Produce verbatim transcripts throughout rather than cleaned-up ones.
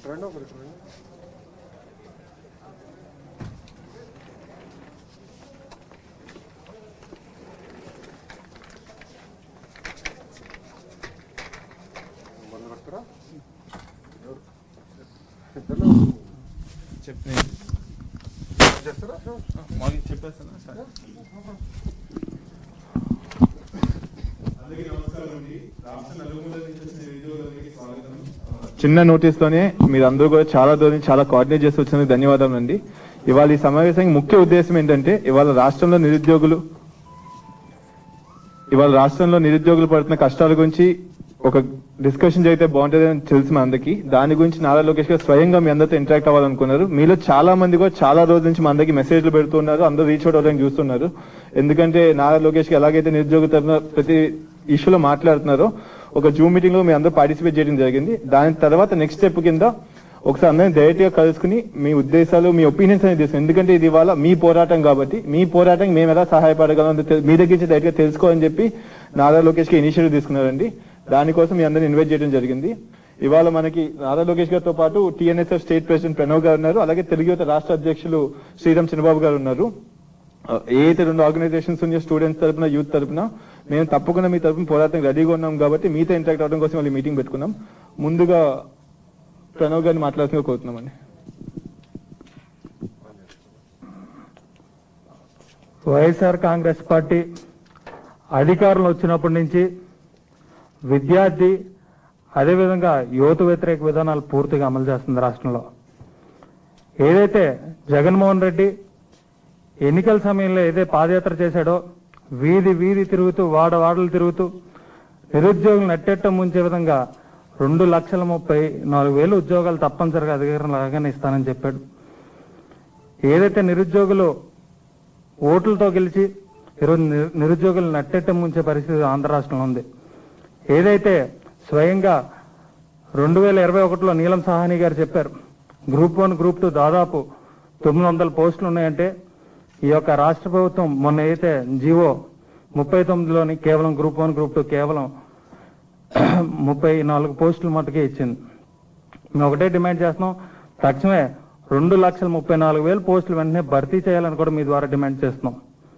చిన్న నోటీస్తోనే మీరందరూ కూడా చాలా దూరం చాలా కోఆర్డినేట్ చేసి వచ్చినందుకు ధన్యవాదాలు అండి. ఇవాళ ఈ సమావేశానికి ముఖ్య ఉద్దేశం ఏంటంటే ఇవాళ రాష్ట్రంలో నిరుద్యోగులు ఇవాళ రాష్ట్రంలో నిరుద్యోగులు పడుతున్న కష్టాల గురించి ఒక డిస్కషన్ జరిగితే బాగుంటుందని తెలుసు మా అందరికీ. దాని గురించి నారా లోకేష్ గారు స్వయంగా మీ అందరితో ఇంటరాక్ట్ అవ్వాలనుకున్నారు. మీలో చాలా మంది కూడా చాలా రోజుల నుంచి మా అందరికి మెసేజ్లు పెడుతున్నారు, అందరూ రీచ్ అవుట్ అవ్వడానికి చూస్తున్నారు. ఎందుకంటే నారా లోకేష్ కి ఎలాగైతే నిరుద్యోగ తరఫున ప్రతి ఇష్యూలో మాట్లాడుతున్నారో ఒక జూమ్ మీటింగ్ లో మీ అందరూ పార్టిసిపేట్ చేయడం జరిగింది. దాని తర్వాత నెక్స్ట్ స్టెప్ కింద ఒకసారి అందరినీ డైరెక్ట్ గా కలుసుకుని మీ ఉద్దేశాలు మీ ఒపీనియన్స్ అనేది తెలుసు. ఎందుకంటే ఇది ఇవాళ మీ పోరాటం కాబట్టి మీ పోరాటం మేము ఎలా సహాయపడగలం మీ దగ్గర నుంచి డైరెక్ట్ గా తెలుసుకోవాలని చెప్పి నారా లోకేష్ కి ఇనిషియేటివ్ తీసుకున్నారండి. దానికోసం మీ అందరిని ఇన్వైట్ చేయడం జరిగింది. ఇవాళ మనకి నారా లోకేష్ గారితో పాటు టీఎన్ఎస్ఎఫ్ స్టేట్ ప్రెసిడెంట్ ప్రణవ్ గారు ఉన్నారు, అలాగే తెలుగు యువత రాష్ట్ర అధ్యక్షులు శ్రీరామ్ చిన్నబాబు గారు ఉన్నారు. ఏదైతే రెండు ఆర్గనైజేషన్స్ ఉన్నాయో స్టూడెంట్స్ తరపున యూత్ తరపున మేము తప్పకుండా మీ తరపున పోరాటం రెడీగా ఉన్నాం కాబట్టి మీతో ఇంటరాక్ట్ అవడం కోసం వాళ్ళు మీటింగ్ పెట్టుకున్నాం. ముందుగా ప్రణవ్ గారిని మాట్లాడుతూ కోరుతున్నామండి. వైఎస్ఆర్ కాంగ్రెస్ పార్టీ అధికారంలో వచ్చినప్పటి నుంచి విద్యార్థి అదేవిధంగా యువత వ్యతిరేక విధానాలు పూర్తిగా అమలు చేస్తుంది రాష్ట్రంలో. ఏదైతే జగన్మోహన్ రెడ్డి ఎన్నికల సమయంలో ఏదైతే పాదయాత్ర చేశాడో వీధి వీధి తిరుగుతూ వాడ వాడలు తిరుగుతూ నిరుద్యోగులు నట్టెట్ట ముంచే విధంగా రెండు లక్షల ముప్పై నాలుగు వేలు ఉద్యోగాలు తప్పనిసరిగా అధికారంలాగానే ఇస్తానని చెప్పాడు. ఏదైతే నిరుద్యోగులు ఓట్లతో గెలిచి ఈరోజు నిరుద్యోగులు నట్టెట్ట ముంచే పరిస్థితి ఆంధ్ర రాష్ట్రంలో ఉంది. ఏదైతే స్వయంగా రెండు వేల ఇరవై ఒకటిలో నీలం సాహ్ని గారు చెప్పారు గ్రూప్ వన్ గ్రూప్ టూ దాదాపు తొమ్మిది వందల పోస్టులు ఉన్నాయంటే ఈ యొక్క రాష్ట్ర ప్రభుత్వం మొన్న అయితే జీవో ముప్పై తొమ్మిదిలోని కేవలం గ్రూప్ వన్ గ్రూప్ టూ కేవలం ముప్పై నాలుగు పోస్టులు మటుకే ఇచ్చింది. మేము ఒకటే డిమాండ్ చేస్తున్నాం, తక్షణమే రెండు లక్షల ముప్పై నాలుగు వేల పోస్టులు వెంటనే భర్తీ చేయాలని కూడా మీ ద్వారా డిమాండ్ చేస్తున్నాం.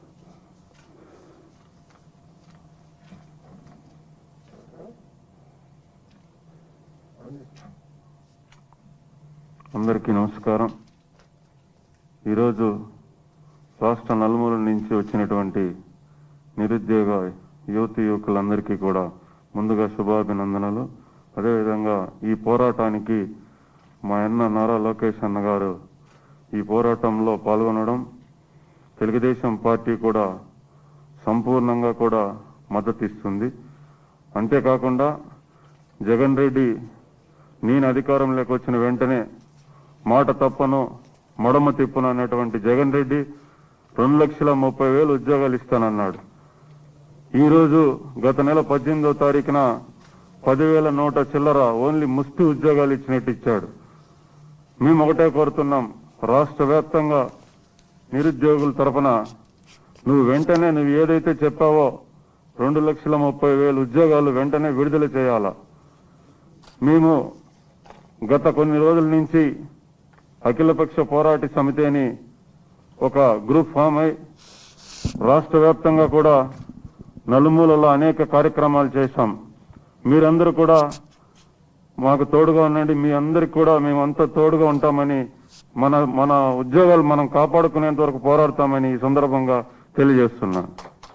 అందరికీ నమస్కారం. ఈరోజు రాష్ట్ర నలుమూల నుంచి వచ్చినటువంటి నిరుద్యోగ యువతి యువకులందరికీ కూడా ముందుగా శుభాభినందనలు. అదేవిధంగా ఈ పోరాటానికి మా అన్న నారా లోకేష్ అన్న గారు ఈ పోరాటంలో పాల్గొనడం తెలుగుదేశం పార్టీ కూడా సంపూర్ణంగా కూడా మద్దతు ఇస్తుంది. అంతేకాకుండా జగన్ రెడ్డి నేను అధికారంలోకి వచ్చిన వెంటనే మాట తప్పను మడమ తిప్పును అన్నటువంటి జగన్ రెడ్డి రెండు లక్షల ముప్పై వేలు ఉద్యోగాలు ఇస్తానన్నాడు. ఈరోజు గత నెల పద్దెనిమిదో తారీఖున పదివేల నూట చిల్లర ఓన్లీ ముష్టి ఉద్యోగాలు ఇచ్చినట్టు ఇచ్చాడు. మేము ఒకటే కోరుతున్నాం, రాష్ట్ర వ్యాప్తంగా నిరుద్యోగుల తరఫున నువ్వు వెంటనే నువ్వు ఏదైతే చెప్పావో రెండు లక్షల ముప్పై వేలు ఉద్యోగాలు వెంటనే విడుదల చేయాలా. మేము గత కొన్ని రోజుల నుంచి అఖిలపక్ష పోరాట సమితి అని ఒక గ్రూప్ ఫామ్ అయి రాష్ట్ర వ్యాప్తంగా కూడా నలుమూలలో అనేక కార్యక్రమాలు చేశాం. మీరందరూ కూడా మాకు తోడుగా ఉండండి. మీ అందరికి కూడా మేమంతా తోడుగా ఉంటామని మన మన ఉద్యోగాలు మనం కాపాడుకునేంత వరకు పోరాడతామని ఈ సందర్భంగా తెలియజేస్తున్నా.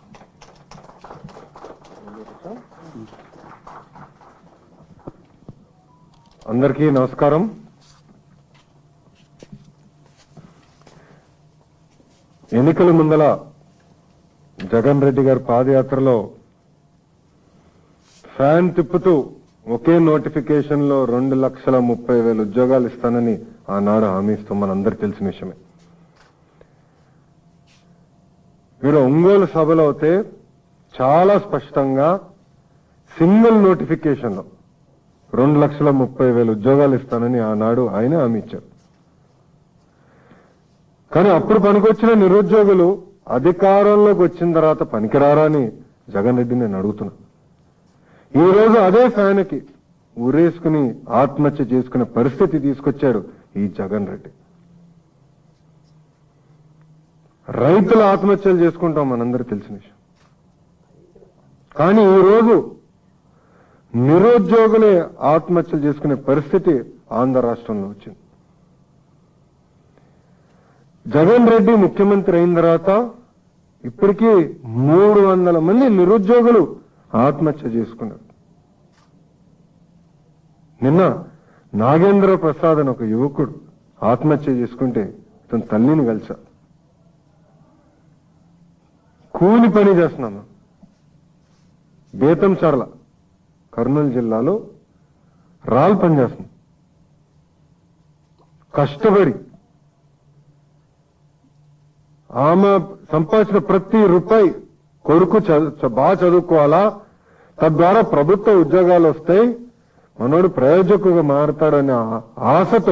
అందరికీ నమస్కారం. ఎన్నికల ముందల జగన్ రెడ్డి గారి పాదయాత్రలో ఫ్యాన్ తిప్పుతూ ఒకే నోటిఫికేషన్ లో రెండు లక్షల ముప్పై వేల ఉద్యోగాలు ఇస్తానని ఆనాడు హామీ ఇస్తూ మనందరికి తెలిసిన విషయమే. మీరు ఒంగోలు సభలో అయితే చాలా స్పష్టంగా సింగిల్ నోటిఫికేషన్ లో రెండు లక్షల ముప్పై వేల ఉద్యోగాలు ఇస్తానని ఆనాడు ఆయన హామీ ఇచ్చారు. కానీ అప్పుడు పనికొచ్చిన నిరుద్యోగులు అధికారంలోకి వచ్చిన తర్వాత పనికిరారా అని జగన్ రెడ్డి నేను అడుగుతున్నా. ఈ రోజు అదే ఫ్యాన్కి ఉరేసుకుని ఆత్మహత్య చేసుకునే పరిస్థితి తీసుకొచ్చాడు ఈ జగన్ రెడ్డి. రైతుల ఆత్మహత్యలు చేసుకుంటాం మనందరికీ తెలిసిన విషయం. కానీ ఈరోజు నిరుద్యోగులే ఆత్మహత్యలు చేసుకునే పరిస్థితి ఆంధ్ర రాష్ట్రంలో వచ్చింది. జగన్ రెడ్డి ముఖ్యమంత్రి అయిన తర్వాత ఇప్పటికీ మూడు వందల మంది నిరుద్యోగులు ఆత్మహత్య చేసుకున్నారు. నిన్న నాగేంద్ర ప్రసాద్ అని ఒక యువకుడు ఆత్మహత్య చేసుకుంటే తన తల్లిని కలిసా. కూలి పని చేస్తున్నాను బేతంచర్ల కర్నూలు జిల్లాలో రాల్ పని చేస్తున్నాం. కష్టపడి ఆమె సంపాదించిన ప్రతి రూపాయి కొడుకు బాగా చదువుకోవాలా, తద్వారా ప్రభుత్వ ఉద్యోగాలు వస్తాయి, మనోడు ప్రయోజకుగా మారతాడనే ఆశతో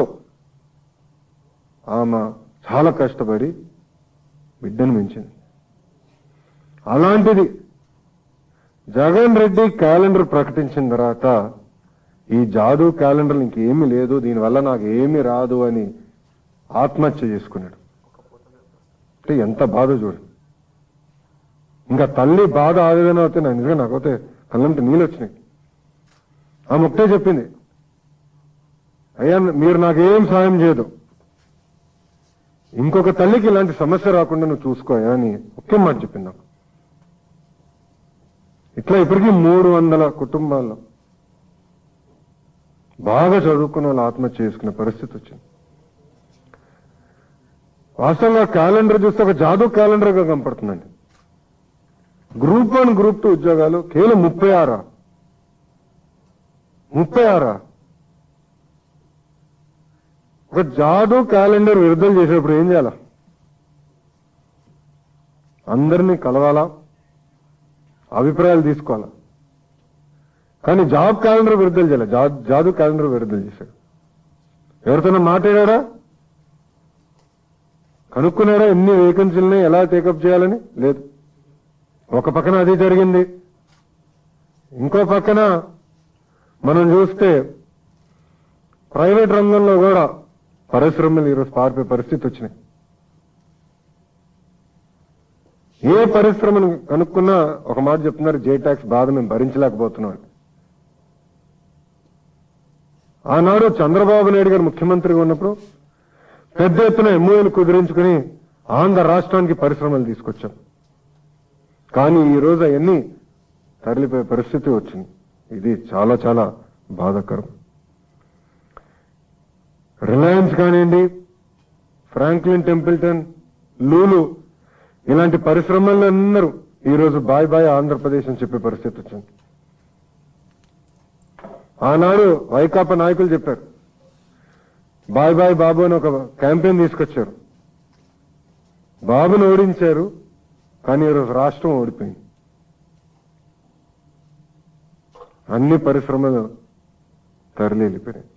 ఆమె చాలా కష్టపడి బిడ్డను పెంచింది. అలాంటిది జగన్ రెడ్డి క్యాలెండర్ ప్రకటించిన తర్వాత ఈ జాదూ క్యాలెండర్ ఇంకేమీ లేదు, దీనివల్ల నాకు ఏమీ రాదు అని ఆత్మహత్య చేసుకున్నాడు. అంటే ఎంత బాధ చూడండి. ఇంకా తల్లి బాధ ఆవేదన అవుతే నాకు నిజంగా నాకైతే కళ్ళంటే నీళ్ళు వచ్చినాయి. ఆమె ఒకటే చెప్పింది, అయ్యా మీరు నాకేం సాయం చేయదు, ఇంకొక తల్లికి ఇలాంటి సమస్య రాకుండా నువ్వు చూసుకోయా అని ఒకే మాట చెప్పింది నాకు. ఇట్లా ఇప్పటికీ మూడు వందల కుటుంబాల్లో బాగా చదువుకున్న వాళ్ళు ఆత్మహత్య చేసుకునే పరిస్థితి వచ్చింది. వాస్తవంగా క్యాలెండర్ చూస్తే ఒక జాదూ క్యాలెండర్ గా కనపడుతుందండి. గ్రూప్ వన్ గ్రూప్ టూ ఉద్యోగాలు కేవలం ముప్పై ఆరా ముప్పై ఆరా ఒక జాదూ క్యాలెండర్ విడుదల చేసేటప్పుడు ఏం చేయాలా? అందరినీ కలవాలా, అభిప్రాయాలు తీసుకోవాలా. కానీ జాబ్ క్యాలెండర్ విడుదల చేయాలి, జాదూ క్యాలెండర్ విడుదల చేశాడు. ఎవరితోనో మాట్లాడారా, కనుక్కున్నారా ఎన్ని వేకెన్సీలని ఎలా టేకప్ చేయాలని? లేదు. ఒక పక్కన అది జరిగింది, ఇంకో పక్కన మనం చూస్తే ప్రైవేట్ రంగంలో కూడా పరిశ్రమలు ఈరోజు పారిపోయే పరిస్థితి వచ్చినాయి. ఏ పరిశ్రమను కనుక్కున్నా ఒక మాట చెప్తున్నారు, జే ట్యాక్స్ బాధ మేము భరించలేకపోతున్నాం. ఆనాడు చంద్రబాబు నాయుడు గారు ముఖ్యమంత్రిగా ఉన్నప్పుడు పెద్ద ఎత్తున ఎంఓఏలు కుదిరించుకుని ఆంధ్ర రాష్ట్రానికి పరిశ్రమలు తీసుకొచ్చాం. కానీ ఈ రోజు అవన్నీ తరలిపోయే పరిస్థితి వచ్చింది. ఇది చాలా చాలా బాధాకరం. రిలయన్స్ కానివ్వండి, ఫ్రాంక్లిన్ టెంపుల్టన్, లూలు ఇలాంటి పరిశ్రమల్లో అందరూ ఈరోజు బాయ్ బాయ్ ఆంధ్రప్రదేశ్ అని చెప్పే పరిస్థితి వచ్చింది. ఆనాడు వైకాపా నాయకులు చెప్పారు, బాయ్ బాయ్ బాబు అని ఒక క్యాంపెయిన్ తీసుకొచ్చారు. బాబును ఓడించారు, కానీ ఈరోజు రాష్ట్రం ఓడిపోయింది. అన్ని పరిశ్రమలు తరలి వెళ్ళిపోయాయి.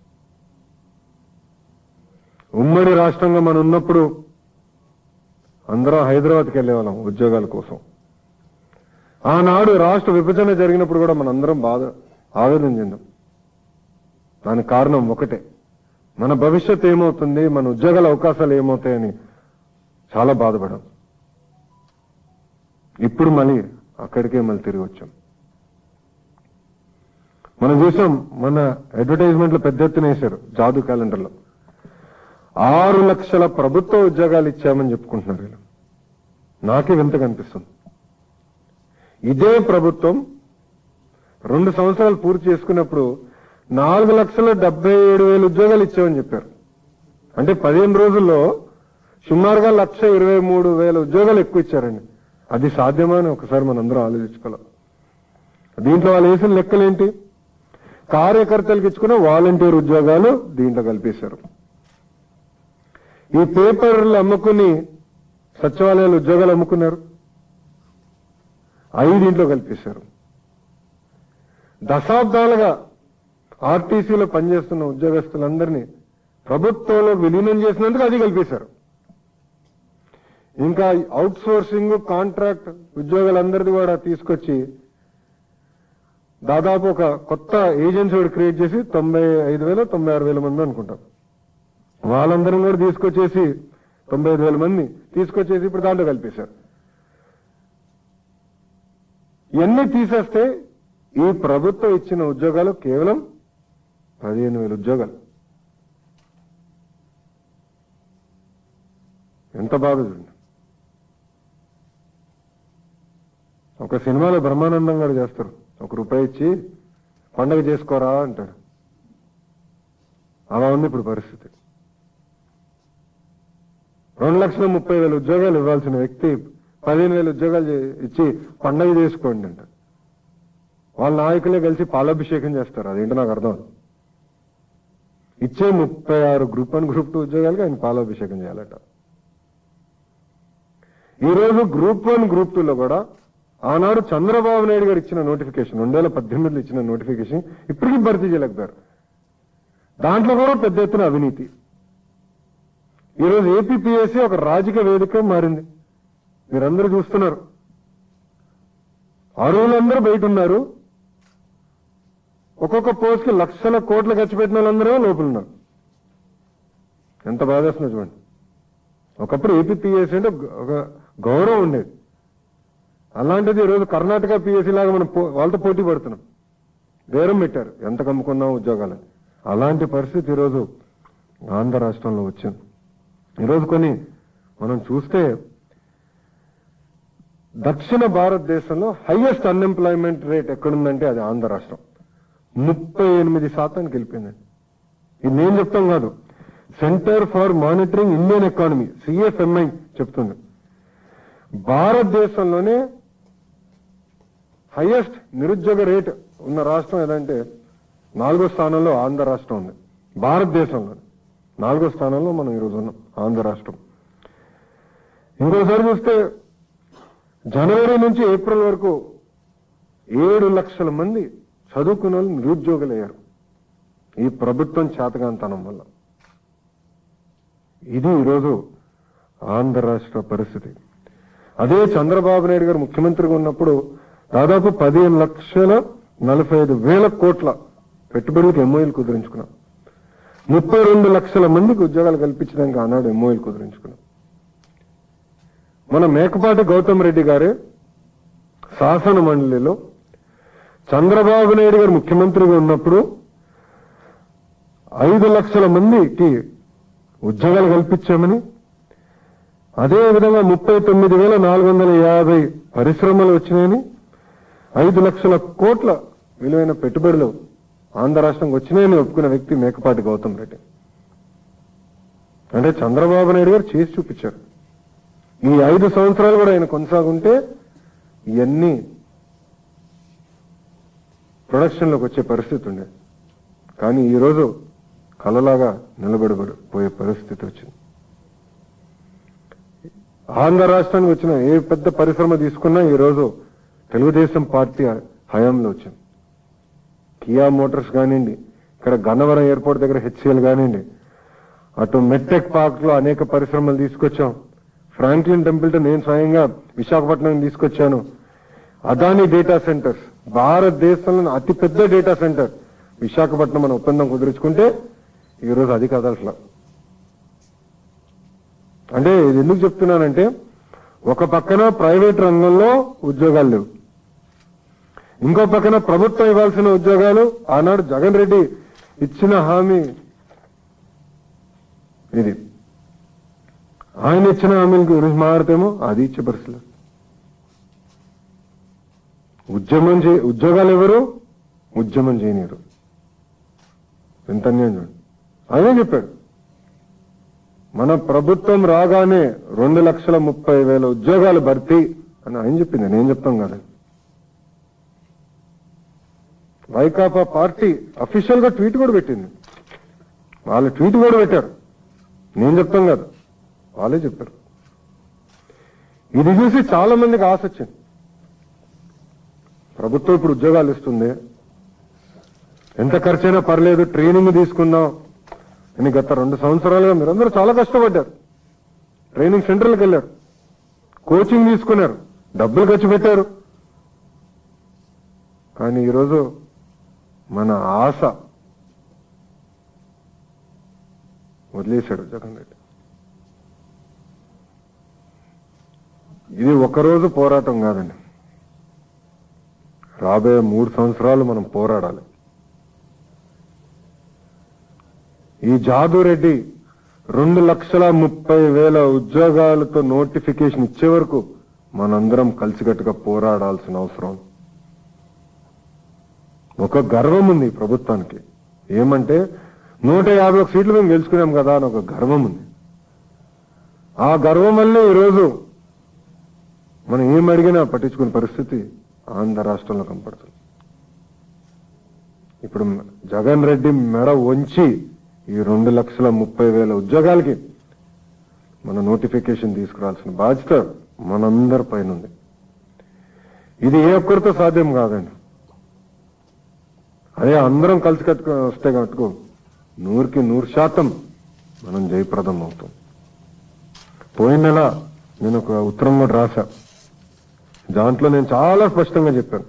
ఉమ్మడి రాష్ట్రంగా మనం ఉన్నప్పుడు అందరం హైదరాబాద్కి వెళ్ళేవాళ్ళం ఉద్యోగాల కోసం. ఆనాడు రాష్ట్ర విభజన జరిగినప్పుడు కూడా మనందరం బాధ ఆవేదన చెందాం. దానికి కారణం ఒకటే, మన భవిష్యత్తు ఏమవుతుంది, మన ఉద్యోగాల అవకాశాలు ఏమవుతాయని చాలా బాధపడాం. ఇప్పుడు మళ్ళీ అక్కడికే మళ్ళీ తిరిగి వచ్చాం. మనం చూసాం, మన అడ్వర్టైజ్మెంట్లో పెద్ద ఎత్తున వేశారు జాదూ క్యాలెండర్లో. ఆరు లక్షల ప్రభుత్వ ఉద్యోగాలు ఇచ్చామని చెప్పుకుంటున్నారు వీళ్ళు. నాకే వింత కనిపిస్తుంది. ఇదే ప్రభుత్వం రెండు సంవత్సరాలు పూర్తి చేసుకున్నప్పుడు నాలుగు లక్షల డెబ్బై ఏడు వేల ఉద్యోగాలు ఇచ్చామని చెప్పారు. అంటే పదిహేను రోజుల్లో సుమారుగా లక్ష ఇరవై మూడు వేల ఉద్యోగాలు ఎక్కువ ఇచ్చారండి. అది సాధ్యమా అని ఒకసారి మనందరం ఆలోచించుకోవాలి. దీంట్లో వాళ్ళు వేసిన లెక్కలేంటి? కార్యకర్తలకు ఇచ్చుకున్న వాలంటీర్ ఉద్యోగాలు దీంట్లో కల్పేశారు. ఈ పేపర్లు అమ్ముకుని సచివాలయాలు ఉద్యోగాలు అమ్ముకున్నారు, అవి దీంట్లో కల్పేశారు. దశాబ్దాలుగా ఆర్టీసీలో పనిచేస్తున్న ఉద్యోగస్తులందరినీ ప్రభుత్వంలో విలీనం చేసినందుకు అది కల్పేశారు. ఇంకా అవుట్ సోర్సింగ్, కాంట్రాక్ట్ ఉద్యోగాలందరిది కూడా తీసుకొచ్చి దాదాపు ఒక కొత్త ఏజెన్సీ కూడా క్రియేట్ చేసి తొంభై ఐదు వేల తొంభై ఆరు వేల మంది అనుకుంటాం. వాళ్ళందరం కూడా తీసుకొచ్చేసి తొంభై ఐదు వేల మంది తీసుకొచ్చేసి ఇప్పుడు దాంట్లో కలిపేశారు. ఇవన్నీ తీసేస్తే ఈ ప్రభుత్వం ఇచ్చిన ఉద్యోగాలు కేవలం పదిహేను వేల ఉద్యోగాలు. ఎంత బాగుంది. ఒక సినిమాలో బ్రహ్మానందం గారు చేస్తారు, ఒక రూపాయి ఇచ్చి పండగ చేసుకోరా అంటారు. అలా ఉంది ఇప్పుడు పరిస్థితి. రెండు లక్షల ముప్పై వేల ఉద్యోగాలు ఇవ్వాల్సిన వ్యక్తి పదిహేను వేల ఉద్యోగాలు ఇచ్చి పండగ చేసుకోండి అంటారు. వాళ్ళ నాయకులే కలిసి పాలాభిషేకం చేస్తారు. అదేంటో నాకు అర్థం. ఇచ్చే ముప్పై ఆరు గ్రూప్ వన్ గ్రూప్ టూ ఉద్యోగాలకి ఆయన పాలాభిషేకం చేయాలట. ఈరోజు గ్రూప్ వన్ గ్రూప్ టూలో కూడా ఆనాడు చంద్రబాబు నాయుడు గారు ఇచ్చిన నోటిఫికేషన్, రెండు వేల పద్దెనిమిదిలో ఇచ్చిన నోటిఫికేషన్ ఇప్పటికీ భర్తీ చేయలేకపోయారు. దాంట్లో కూడా పెద్ద ఎత్తున అవినీతి. ఈరోజు ఏపీపీఎస్సీ ఒక రాజకీయ వేదిక మారింది. మీరందరూ చూస్తున్నారు. అరువులందరూ బయట ఉన్నారు. ఒక్కొక్క పోస్ట్కి లక్షల కోట్లు ఖర్చు పెట్టిన వాళ్ళందరూ లోపల ఉన్నారు. ఎంత బాధేస్తుందో చూడండి. ఒకప్పుడు ఏపీపీఎస్సీ అంటే ఒక గౌరవం ఉండేది. అలాంటిది ఈరోజు కర్ణాటక పిఎస్సీ లాగా మనం వాళ్ళతో పోటీ పడుతున్నాం. బేరం పెట్టారు ఎంత కమ్ముకున్నాం ఉద్యోగాలని. అలాంటి పరిస్థితి ఈరోజు ఆంధ్ర రాష్ట్రంలో వచ్చింది. ఈరోజు కొన్ని మనం చూస్తే దక్షిణ భారతదేశంలో హైయెస్ట్ అన్ఎంప్లాయ్మెంట్ రేట్ ఎక్కడుందంటే అది ఆంధ్ర రాష్ట్రం. ముప్పై ఎనిమిది శాతానికి వెళ్ళిపోయిందండి. ఇది నేను చెప్తాం కాదు, Centre for Monitoring Indian Economy CFMI చెప్తుంది. భారతదేశంలోనే హైయెస్ట్ నిరుద్యోగ రేట్ ఉన్న రాష్ట్రం ఏదంటే నాలుగో స్థానంలో ఆంధ్ర రాష్ట్రం ఉంది. భారతదేశంలో నాలుగో స్థానంలో మనం ఈరోజు ఉన్నాం ఆంధ్ర రాష్ట్రం. ఇంకోసారి చూస్తే జనవరి నుంచి ఏప్రిల్ వరకు ఏడు లక్షల మంది చదువుకున్న వాళ్ళు నిరుద్యోగులు అయ్యారు ఈ ప్రభుత్వం చేతగాంతనం వల్ల. ఇది ఈరోజు ఆంధ్ర రాష్ట్ర పరిస్థితి. అదే చంద్రబాబు నాయుడు గారు ముఖ్యమంత్రిగా ఉన్నప్పుడు దాదాపు పదిహేను లక్షల నలభై ఐదు వేల కోట్ల పెట్టుబడులకు ఎంఓయూలు కుదిరించుకున్నాం. ముప్పై రెండు లక్షల మందికి ఉద్యోగాలు కల్పించడానికి ఆనాడు ఎంఓయూలు కుదిరించుకున్నాం. మన మేకపాటి గౌతమ్ రెడ్డి గారే శాసన మండలిలో చంద్రబాబు నాయుడు గారు ముఖ్యమంత్రిగా ఉన్నప్పుడు ఐదు లక్షల మందికి ఉద్యోగాలు కల్పించామని, అదేవిధంగా ముప్పై తొమ్మిది వేల నాలుగు వందల యాభై పరిశ్రమలు వచ్చినాయని, ఐదు లక్షల కోట్ల విలువైన పెట్టుబడులు ఆంధ్ర రాష్ట్రంకి వచ్చినాయని ఒప్పుకున్న వ్యక్తి మేకపాటి గౌతమ్ రెడ్డి. అంటే చంద్రబాబు నాయుడు గారు చేసి చూపించారు. ఈ ఐదు సంవత్సరాలు కూడా ఆయన కొనసాగుంటే ఇవన్నీ ప్రొడక్షన్లోకి వచ్చే పరిస్థితి ఉండేది. కానీ ఈరోజు కలలాగా నిలబడిపోయే పరిస్థితి వచ్చింది. ఆంధ్ర రాష్ట్రానికి వచ్చిన ఏ పెద్ద పరిశ్రమ తీసుకున్నా ఈరోజు తెలుగుదేశం పార్టీ హయాంలో వచ్చింది. కియా మోటార్స్ కానివ్వండి, ఇక్కడ గన్నవరం ఎయిర్పోర్ట్ దగ్గర హెచ్సిఎల్ కానివ్వండి, అటు మెట్టెక్ పార్క్ లో అనేక పరిశ్రమలు తీసుకొచ్చాం. ఫ్రాంక్లిన్ టెంపుల్టన్ నేను స్వయంగా విశాఖపట్నం తీసుకొచ్చాను. అదానీ డేటా సెంటర్స్, భారతదేశంలో అతిపెద్ద డేటా సెంటర్ విశాఖపట్నం మన ఒప్పందం కుదుర్చుకుంటే ఈరోజు అది కాదు అసలు. అంటే ఇది ఎందుకు చెప్తున్నానంటే, ఒక పక్కన ప్రైవేట్ రంగంలో ఉద్యోగాలు లేవు, ఇంకో పక్కన ప్రభుత్వం ఇవ్వాల్సిన ఉద్యోగాలు ఆనాడు జగన్ రెడ్డి ఇచ్చిన హామీ ఇది. ఆయన ఇచ్చిన హామీల గురించి మాట్లాడితేమో అది ఇచ్చే పరిస్థితులు. ఉద్యమం చే ఉద్యోగాలు ఎవరు ఉద్యమం చేయనీరు. ఎంత అన్యాయం చూడండి. ఆయనే చెప్పాడు, మన ప్రభుత్వం రాగానే రెండు లక్షల ముప్పై వేల ఉద్యోగాలు భర్తీ అని ఆయన చెప్పింది, నేను చెప్తాం కదా. వైకాపా పార్టీ అఫీషియల్ గా ట్వీట్ కూడా పెట్టింది. వాళ్ళు ట్వీట్ కూడా పెట్టారు, నేను చెప్తాం కదా, వాళ్ళే చెప్పారు. ఇది చూసి చాలా మందికి ఆశ వచ్చింది. ప్రభుత్వం ఇప్పుడు ఉద్యోగాలు ఇస్తుంది, ఎంత ఖర్చైనా పర్లేదు, ట్రైనింగ్ తీసుకుందాం అని గత రెండు సంవత్సరాలుగా మీరందరూ చాలా కష్టపడ్డారు. ట్రైనింగ్ సెంటర్లకు వెళ్ళారు, కోచింగ్ తీసుకున్నారు, డబ్బులు ఖర్చు పెట్టారు. కానీ ఈరోజు మన ఆశ వదిలేశాడు జగన్ రెడ్డి. ఇది ఒకరోజు పోరాటం కాదండి, రాబోయే మూడు సంవత్సరాలు మనం పోరాడాలి. ఈ జాదు రెడ్డి రెండు లక్షల ముప్పై వేల ఉద్యోగాలతో నోటిఫికేషన్ ఇచ్చే వరకు మనందరం కలిసికట్టుగా పోరాడాల్సిన అవసరం. ఒక గర్వం ఉంది ఈ ప్రభుత్వానికి, ఏమంటే నూట యాభై ఒక సీట్లు మేము గెలుచుకున్నాం కదా అని ఒక గర్వం ఉంది. ఆ గర్వం వల్లే ఈరోజు మనం ఏం అడిగినా పట్టించుకునే పరిస్థితి ఆంధ్ర రాష్ట్రంలో కనపడుతుంది. ఇప్పుడు జగన్ రెడ్డి మెడ వంచి ఈ రెండు లక్షల ముప్పై వేల ఉద్యోగాలకి మన నోటిఫికేషన్ తీసుకురావాల్సిన బాధ్యత మనందరి పైన ఉంది. ఇది ఏ ఒక్కరితో సాధ్యం కాదండి, అదే అందరం కలిసి కట్టుకు వస్తే కట్టుకో నూరుకి నూరు శాతం మనం జయప్రదం అవుతాం. పోయిన నెల నేను ఒక ఉత్తరం కూడా రాశా, దాంట్లో నేను చాలా స్పష్టంగా చెప్పాను,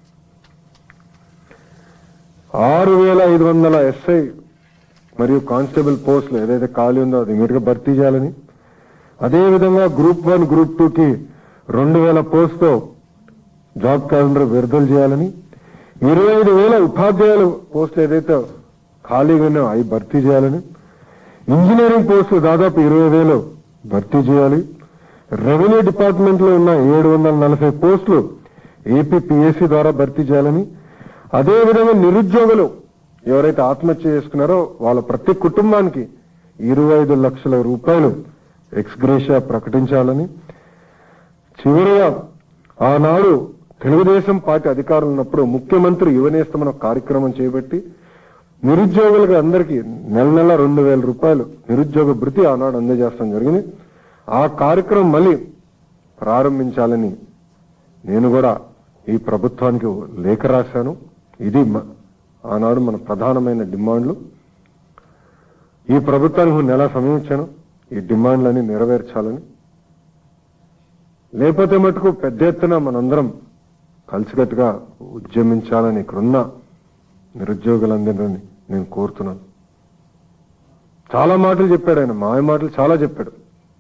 ఆరు వేల ఐదు వందల ఎస్ఐ మరియు కానిస్టేబుల్ పోస్టులు ఏదైతే ఖాళీ ఉందో అది ఇమీడియట్గా భర్తీ చేయాలని, అదేవిధంగా గ్రూప్ వన్ గ్రూప్ టూకి రెండు వేల పోస్టుతో జాబ్ క్యాలెండర్ విడుదల చేయాలని, ఇరవై ఐదు వేల ఉపాధ్యాయుల పోస్టులు ఏదైతే ఖాళీగా ఉన్నాయో అవి భర్తీ చేయాలని, ఇంజనీరింగ్ పోస్టులు దాదాపు ఇరవై వేలు భర్తీ చేయాలి, రెవెన్యూ డిపార్ట్మెంట్ లో ఉన్న ఏడు వందల నలభై పోస్టులు ఏపీ పిఎస్సి ద్వారా భర్తీ చేయాలని, అదేవిధంగా నిరుద్యోగులు ఎవరైతే ఆత్మహత్య చేసుకున్నారో వాళ్ళ ప్రతి కుటుంబానికి ఇరవై ఐదు లక్షల రూపాయలు ఎక్స్గ్రేషియా ప్రకటించాలని, చివరిగా ఆనాడు తెలుగుదేశం పార్టీ అధికారులు ఉన్నప్పుడు ముఖ్యమంత్రి యువనేస్తమని ఒక కార్యక్రమం చేపట్టి నిరుద్యోగులకు అందరికీ నెల నెల రెండు వేల రూపాయలు నిరుద్యోగ భృతి ఆనాడు అందజేస్తాం జరిగింది. ఆ కార్యక్రమం మళ్ళీ ప్రారంభించాలని నేను కూడా ఈ ప్రభుత్వానికి లేఖ రాశాను. ఇది ఆనాడు మన ప్రధానమైన డిమాండ్లు. ఈ ప్రభుత్వానికి నెల సమయం ఇచ్చాను ఈ డిమాండ్లన్నీ నెరవేర్చాలని, లేకపోతే మటుకు పెద్ద ఎత్తున మనందరం కలిసికట్టుగా ఉద్యమించాలని ఇక్కడున్న నిరుద్యోగులందరినీ నేను కోరుతున్నాను. చాలా మాటలు చెప్పాడు ఆయన, మాయ మాటలు చాలా చెప్పాడు.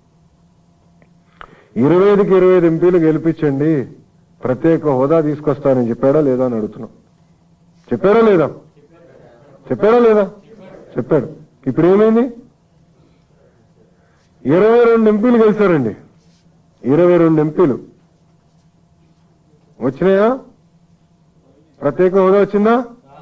ఇరవై ఐదుకి ఇరవై ఐదు ఎంపీలు గెలిపించండి, ప్రత్యేక హోదా తీసుకొస్తానని చెప్పాడా లేదా అని అడుగుతున్నాం. చెప్పాడా లేదా? చెప్పాడా లేదా? చెప్పాడు. ఇప్పుడు ఏమైంది? ఇరవై రెండు ఎంపీలు గెలిచారండి. ఇరవై రెండు ఎంపీలు వచ్చినాయా? ప్రత్యేక హోదా వచ్చిందా?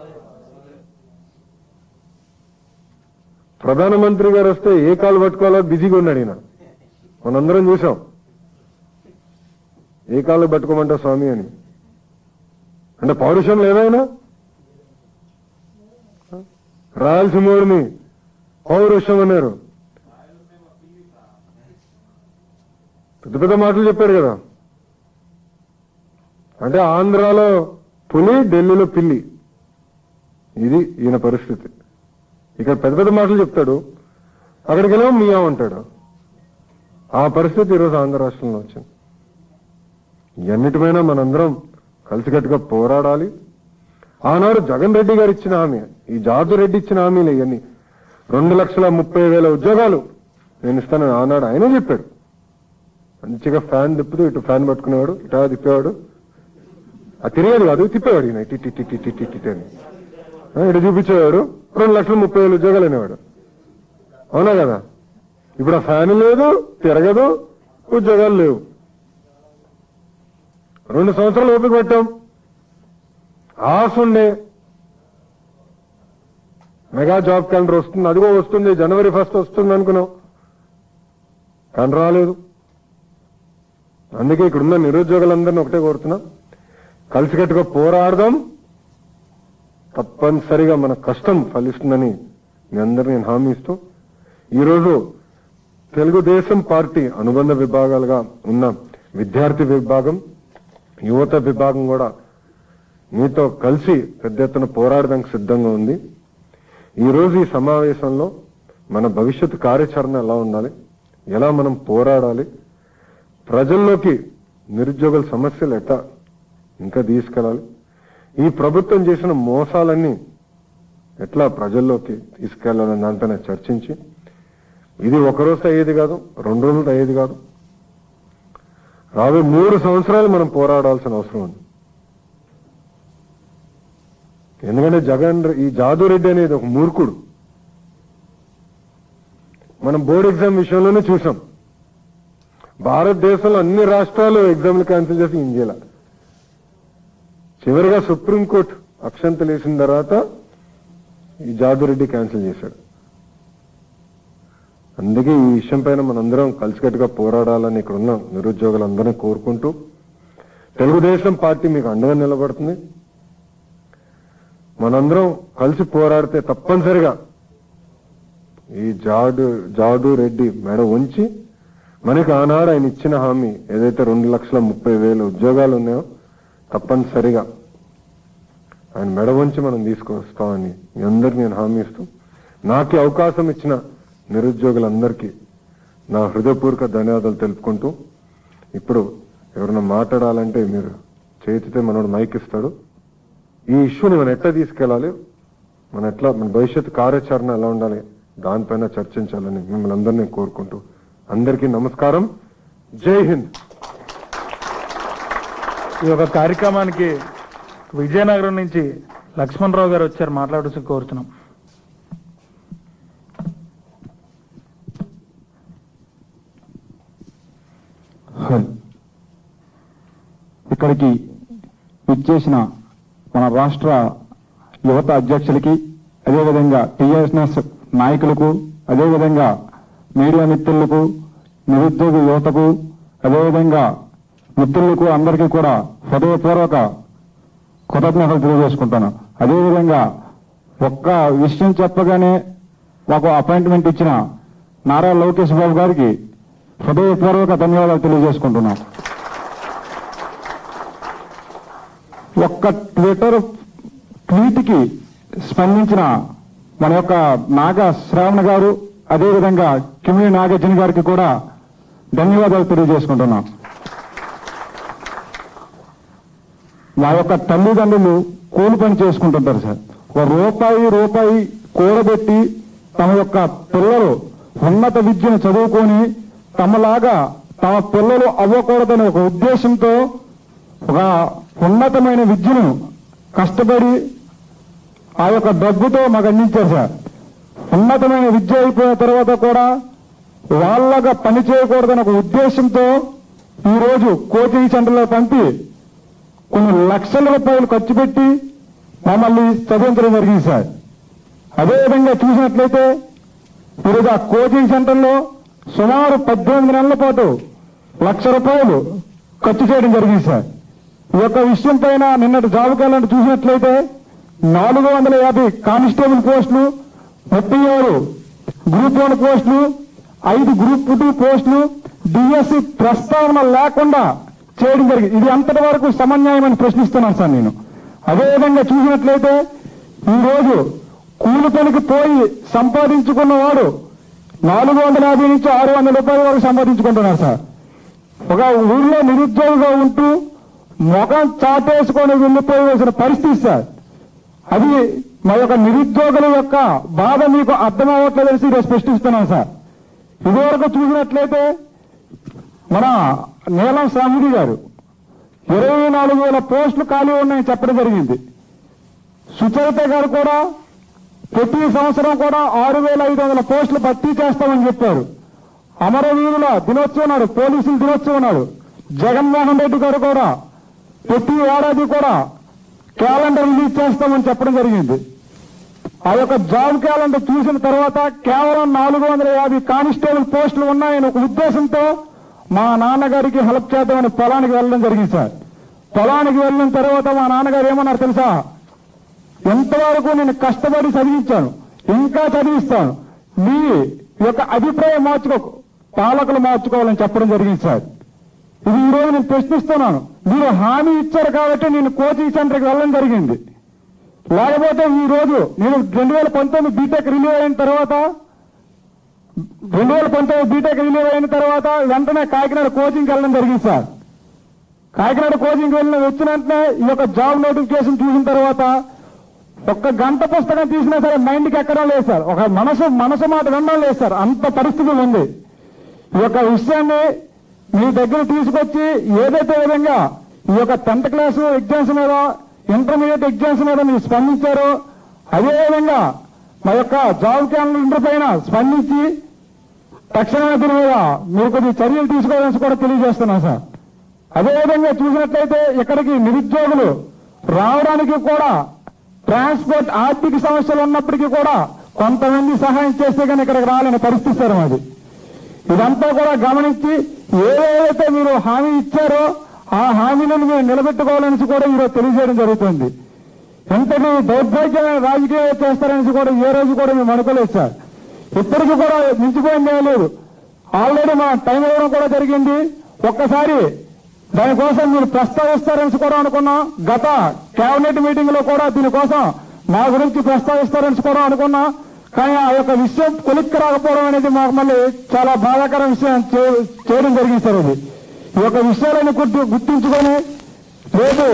ప్రధానమంత్రి గారు వస్తే ఏ కాలు పట్టుకోవాలో బిజీగా ఉన్నాడు ఈయన. మనందరం చూసాం, ఏ కాలు పట్టుకోమంటా స్వామి అని. అంటే పౌరుషం లేదైనా? రాయలసీమని పౌరుషం అన్నారు. పెద్ద పెద్ద మాటలు చెప్పారు కదా. అంటే ఆంధ్రాలో పులి, ఢిల్లీలో పిల్లి, ఇది ఈయన పరిస్థితి. ఇక్కడ పెద్ద పెద్ద మాటలు చెప్తాడు, అక్కడికి వెళ్ళాం మియా అంటాడు. ఆ పరిస్థితి ఈరోజు ఆంధ్ర రాష్ట్రంలో వచ్చింది. ఎన్నిటిపైనా మనందరం కలిసికట్టుగా పోరాడాలి. ఆనాడు జగన్ రెడ్డి గారు ఇచ్చిన హామీ, ఈ జాదు రెడ్డి ఇచ్చిన హామీలు ఇవన్నీ రెండు లక్షల ముప్పై వేల ఉద్యోగాలు నేను ఇస్తానని ఆనాడు ఆయనే చెప్పాడు. మంచిగా ఫ్యాన్ తిప్పుతూ ఇటు ఫ్యాన్ పట్టుకునేవాడు, ఇటా తిప్పేవాడు. అది తిరిగేది కాదు, తిప్పేవాడు ఈయన ఇటు ఇటు ఇటు ఇటు ఇటు అని ఇటు చూపించేవాడు. రెండు లక్షల ముప్పై వేల ఉద్యోగాలు అనేవాడు. అవునా కదా? ఇప్పుడు ఆ ఫ్యాన్ లేదు, తిరగదు, ఉద్యోగాలు లేవు. రెండు సంవత్సరాలు ఓపిక పట్టాం, ఆశ ఉండే మెగా జాబ్ క్యాలెండర్ వస్తుంది, అదిగో వస్తుంది, జనవరి ఫస్ట్ వస్తుంది అనుకున్నాం, కానీ రాలేదు. అందుకే ఇక్కడున్న నిరుద్యోగులందరినీ ఒకటే కోరుతున్నాం, కలిసికట్టుగా పోరాడదాం. తప్పనిసరిగా మన కష్టం ఫలిస్తుందని మీ అందరినీ నేను హామీ ఇస్తూ, ఈరోజు తెలుగుదేశం పార్టీ అనుబంధ విభాగాలుగా ఉన్న విద్యార్థి విభాగం, యువత విభాగం కూడా మీతో కలిసి పెద్ద ఎత్తున పోరాడడానికి సిద్ధంగా ఉంది. ఈరోజు ఈ సమావేశంలో మన భవిష్యత్తు కార్యాచరణ ఎలా ఉండాలి, ఎలా మనం పోరాడాలి, ప్రజల్లోకి నిరుద్యోగుల సమస్యలు ఎట్లా ఇంకా తీసుకెళ్ళాలి, ఈ ప్రభుత్వం చేసిన మోసాలన్నీ ఎట్లా ప్రజల్లోకి తీసుకెళ్లాలని దానిపైన చర్చించి, ఇది ఒక రోజు అయ్యేది కాదు, రెండు రోజులు అయ్యేది కాదు, రాబోయే మూడు సంవత్సరాలు మనం పోరాడాల్సిన అవసరం ఉంది. ఎందుకంటే జగన్ ఈ జాదూరెడ్డి అనేది ఒక మూర్ఖుడు. మనం బోర్డు ఎగ్జామ్ విషయంలోనే చూసాం. భారతదేశంలో అన్ని రాష్ట్రాలు ఎగ్జామ్లు క్యాన్సిల్ చేసి ఇండియాలో చివరిగా సుప్రీంకోర్టు అక్షంతలు వేసిన తర్వాత ఈ జాదూరెడ్డి క్యాన్సిల్ చేశాడు. అందుకే ఈ విషయం పైన మనందరం కలిసికట్టుగా పోరాడాలని ఇక్కడ ఉన్న నిరుద్యోగులందరినీ కోరుకుంటూ, తెలుగుదేశం పార్టీ మీకు అండగా నిలబడుతుంది. మనందరం కలిసి పోరాడితే తప్పనిసరిగా ఈ జాడు జాడు రెడ్డి మెడ ఉంచి మనకి ఆనాడు ఆయన ఇచ్చిన హామీ ఏదైతే రెండు లక్షల ముప్పై వేల ఉద్యోగాలు ఉన్నాయో తప్పనిసరిగా ఆయన మెడ వంచి మనం తీసుకొస్తామని మీ అందరికి నేను హామీ ఇస్తూ, నాకు అవకాశం ఇచ్చిన నిరుద్యోగులందరికీ నా హృదయపూర్వక ధన్యవాదాలు తెలుపుకుంటూ, ఇప్పుడు ఎవరైనా మాట్లాడాలంటే మీరు చేతితే మనోడు మైక్ ఇస్తాడు. ఈ ఇష్యూని మనం ఎట్లా తీసుకెళ్ళాలి, మన ఎట్లా మన భవిష్యత్ కార్యాచరణ ఎలా ఉండాలి దానిపైన చర్చించాలని మిమ్మల్ని అందరినీ కోరుకుంటూ, అందరికీ నమస్కారం. జై హింద్. ఈ యొక్క కార్యక్రమానికి విజయనగరం నుంచి లక్ష్మణరావు గారు వచ్చారు, మాట్లాడుతూ కోరుతున్నాం. ఇక్కడికి విచ్చేసిన మన రాష్ట్ర యువత అధ్యక్షులకి, అదేవిధంగా టీఆర్ఎస్ నాయకులకు, అదేవిధంగా మీడియా మిత్రులకు, నిరుద్యోగ యువతకు, అదేవిధంగా మిత్రులకు అందరికీ కూడా హృదయపూర్వక కృతజ్ఞతలు తెలియజేసుకుంటాను. అదేవిధంగా ఒక్క విషయం చెప్పగానే మాకు అపాయింట్మెంట్ ఇచ్చిన నారా లోకేష్ బాబు గారికి హృదయపూర్వక ధన్యవాదాలు తెలియజేసుకుంటున్నాం. ఒక్క ట్విట్టర్ ట్వీట్కి స్పందించిన మన యొక్క నాగ శ్రావణ గారు, అదేవిధంగా కిమిడి నాగార్జున గారికి కూడా ధన్యవాదాలు తెలియజేసుకుంటున్నాం. మా యొక్క తల్లిదండ్రులు కూలి పని చేసుకుంటుంటారు సార్. ఒక రూపాయి రూపాయి కూడబెట్టి తమ యొక్క పిల్లలు ఉన్నత విద్యను చదువుకొని తమలాగా తమ పిల్లలు అవ్వకూడదనే ఒక ఉద్దేశంతో ఒక ఉన్నతమైన విద్యను కష్టపడి ఆ యొక్క డబ్బుతో మాకు అందించారు సార్. ఉన్నతమైన విద్య అయిపోయిన తర్వాత కూడా వాళ్ళగా పని చేయకూడదనే ఒక ఉద్దేశంతో ఈరోజు కోచింగ్ సెంటర్లో పంపి కొన్ని లక్షల రూపాయలు ఖర్చు పెట్టి మమ్మల్ని చదివించడం జరిగింది సార్. అదేవిధంగా చూసినట్లయితే ఈరోజు ఆ కోచింగ్ సెంటర్లో సుమారు పద్దెనిమిది నెలల పాటు లక్ష రూపాయలు ఖర్చు చేయడం జరిగింది సార్. ఈ యొక్క విషయం పైన నిన్నటి జాబ్ క్యాలెండర్ చూసినట్లయితే నాలుగు వందల యాభై కానిస్టేబుల్ పోస్టులు, ముప్పై ఆరు గ్రూప్ వన్ పోస్టులు, ఐదు గ్రూప్ టూ పోస్టులు డిఎస్సి ప్రస్తావన లేకుండా చేయడం జరిగింది. ఇది అంతటి వరకు సమన్యాయమని ప్రశ్నిస్తున్నాను సార్ నేను. అదేవిధంగా చూసినట్లయితే ఈరోజు కూలి పనికి పోయి సంపాదించుకున్నవాడు నాలుగు వందల యాభై నుంచి ఆరు వందల రూపాయల వరకు సంపాదించుకుంటున్నారు సార్. ఒక ఊళ్ళో నిరుద్యోగిగా ఉంటూ ముఖం చాటేసుకొని వెళ్ళిపోయేసిన పరిస్థితి సార్. అది మా యొక్క నిరుద్యోగుల యొక్క బాధ మీకు అర్థమవ్వట్లేదని ఈరోజు ప్రశ్నిస్తున్నాను సార్. ఇదివరకు చూసినట్లయితే మన నీలం సాహుడి గారు ఇరవై నాలుగు వేల పోస్టులు ఖాళీ ఉన్నాయని చెప్పడం జరిగింది. సుచరిత గారు కూడా ప్రతి సంవత్సరం కూడా ఆరు వేల ఐదు వందల పోస్టులు భర్తీ చేస్తామని చెప్పారు. అమరవీరుల దినోత్సవం నాడు, పోలీసుల దినోత్సవం నాడు జగన్మోహన్ రెడ్డి గారు కూడా ప్రతి ఏడాది కూడా క్యాలెండర్ రిలీజ్ చేస్తామని చెప్పడం జరిగింది. ఆ యొక్క జాబ్ క్యాలెండర్ చూసిన తర్వాత కేవలం నాలుగు వందల యాభై కానిస్టేబుల్ పోస్టులు ఉన్నాయని ఒక ఉద్దేశంతో మా నాన్నగారికి హెల్ప్ చేద్దామని పొలానికి వెళ్ళడం జరిగింది సార్. పొలానికి వెళ్ళిన తర్వాత మా నాన్నగారు ఏమన్నారు తెలుసా, ఎంతవరకు నేను కష్టపడి చదివించాను, ఇంకా చదివిస్తాను, మీ యొక్క అభిప్రాయం మార్చుకో పాలకులు మార్చుకోవాలని చెప్పడం జరిగింది సార్. ఇది ఈ రోజు నేను ప్రశ్నిస్తున్నాను. మీరు హామీ ఇచ్చారు కాబట్టి నేను కోచింగ్ సెంటర్కి వెళ్ళడం జరిగింది. లేకపోతే ఈ రోజు నేను రెండు వేల పంతొమ్మిది బీటెక్ రిలీవ్ అయిన తర్వాత రెండు వేల పంతొమ్మిది బీటెక్ రిలీవ్ అయిన తర్వాత వెంటనే కాకినాడ కోచింగ్కి వెళ్ళడం జరిగింది సార్. కాకినాడ కోచింగ్కి వెళ్ళిన వచ్చిన వెంటనే ఈ యొక్క జాబ్ నోటిఫికేషన్ చూసిన తర్వాత ఒక్క గంట పుస్తకం తీసినా సరే మైండ్కి ఎక్కడం లేదు సార్. ఒక మనసు మనసు మాట వినడం లేదు సార్. అంత పరిస్థితి ఉంది. ఈ యొక్క విషయాన్ని మీ దగ్గర తీసుకొచ్చి ఏదైతే విధంగా ఈ యొక్క టెన్త్ క్లాసు ఎగ్జామ్స్ మీద ఇంటర్మీడియట్ ఎగ్జామ్స్ మీద మీరు స్పందించారో అదేవిధంగా మా యొక్క జాబ్ క్యాలెండర్ పైన స్పందించి తక్షణమే దీని మీద మీరు కొద్ది చర్యలు తీసుకోవాలని కూడా తెలియజేస్తున్నాం సార్. అదేవిధంగా చూసినట్లయితే ఇక్కడికి నిరుద్యోగులు రావడానికి కూడా ట్రాన్స్పోర్ట్ ఆర్థిక సమస్యలు ఉన్నప్పటికీ కూడా కొంతమంది సహాయం చేస్తే కానీ ఇక్కడికి రాలేని పరిస్థితి సార్ మాది. ఇదంతా కూడా గమనించి ఏదైతే మీరు హామీ ఇచ్చారో ఆ హామీలను మీరు నిలబెట్టుకోవాలని కూడా ఈరోజు తెలియజేయడం జరుగుతుంది. ఎంతటి దౌర్భాగ్యమైన రాజకీయాలు చేస్తారనేసి కూడా ఏ రోజు కూడా మేము అనుకోలేదు సార్. ఇప్పటికీ కూడా మించిపోయిందే లేదు. ఆల్రెడీ మా టైం ఇవ్వడం కూడా జరిగింది. ఒక్కసారి దానికోసం మీరు ప్రస్తావిస్తారని కూడా అనుకున్నాం. గత కేబినెట్ మీటింగ్ లో కూడా దీనికోసం మా గురించి ప్రస్తావిస్తారని కూడా అనుకున్నాం. కానీ ఆ యొక్క విషయం కొలిక్కి రాకపోవడం అనేది మాకు మళ్ళీ చాలా బాధాకర విషయం చేయడం జరిగింది సార్. అది ఈ యొక్క విషయాలను గుర్తు గుర్తించుకొని రేపు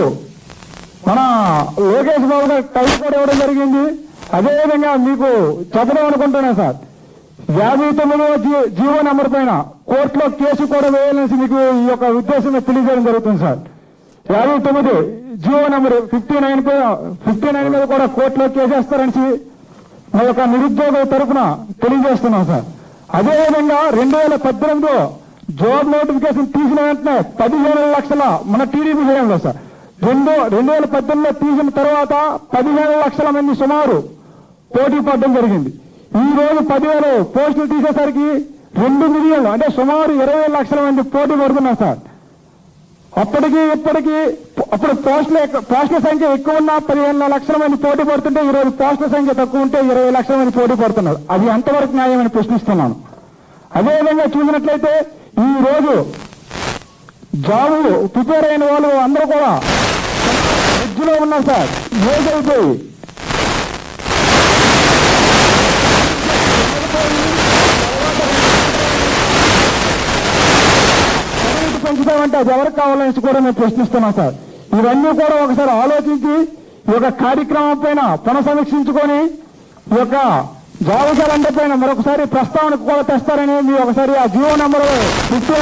మన లోకేష్ బాబు గారు టైం కూడా ఇవ్వడం జరిగింది. అదేవిధంగా మీకు చెప్పడం అనుకుంటున్నాను సార్, యాభై తొమ్మిదవ జీవో నెంబర్ పైన కోర్టులో కేసు కూడా వేయాలనేసి మీకు ఈ యొక్క ఉద్దేశంగా తెలియజేయడం జరుగుతుంది సార్. యాభై తొమ్మిది జీవో నెంబర్ ఫిఫ్టీ నైన్ పై ఫిఫ్టీ నైన్ మీద కూడా కోర్టులో కేసేస్తారని మా యొక్క నిరుద్యోగుల తరఫున తెలియజేస్తున్నాం సార్. అదేవిధంగా రెండు వేల పద్దెనిమిదిలో జాబ్ నోటిఫికేషన్ తీసిన వెంటనే పదిహేను లక్షల మన టీడీపీ హయాంలో సార్ రెండు రెండు వేల పద్దెనిమిదిలో తీసిన తర్వాత పదిహేను లక్షల మంది సుమారు పోటీ పడడం జరిగింది. ఈ రోజు పదివేలు పోస్టులు తీసేసరికి రెండు మిలియన్లు అంటే సుమారు ఇరవై లక్షల మంది పోటీ పడుతున్నారు సార్. అప్పటికి ఇప్పటికీ అప్పుడు పోస్టుల పోస్టుల సంఖ్య ఎక్కువ ఉన్నా పదిహేను లక్షల మంది పోటీ పడుతుంటే ఈ రోజు పోస్టుల సంఖ్య తక్కువ ఉంటే ఇరవై లక్షల మంది పోటీ పడుతున్నారు. అది ఎంతవరకు న్యాయమని ప్రశ్నిస్తున్నాను. అదేవిధంగా చూసినట్లయితే ఈ రోజు జాబు ప్రిపేర్ అయిన వాళ్ళు అందరూ కూడా ఎడ్జ్లో ఉన్నారు సార్. ఏజ్ అయిపోయి పెంచుతామంటే అది ఎవరికి కావాలని కూడా మేము ప్రశ్నిస్తున్నాం సార్. ఇవన్నీ కూడా ఒకసారి ఆలోచించి ఈ యొక్క కార్యక్రమం పైన పునఃసమీక్షించుకొని ఈ యొక్క జాబు క్యాలెండర్ పైన మరొకసారి ప్రస్తావనకు కూడా తెస్తారని మీ ఒకసారి ఆ జీవో నెంబర్ ఫిఫ్టీ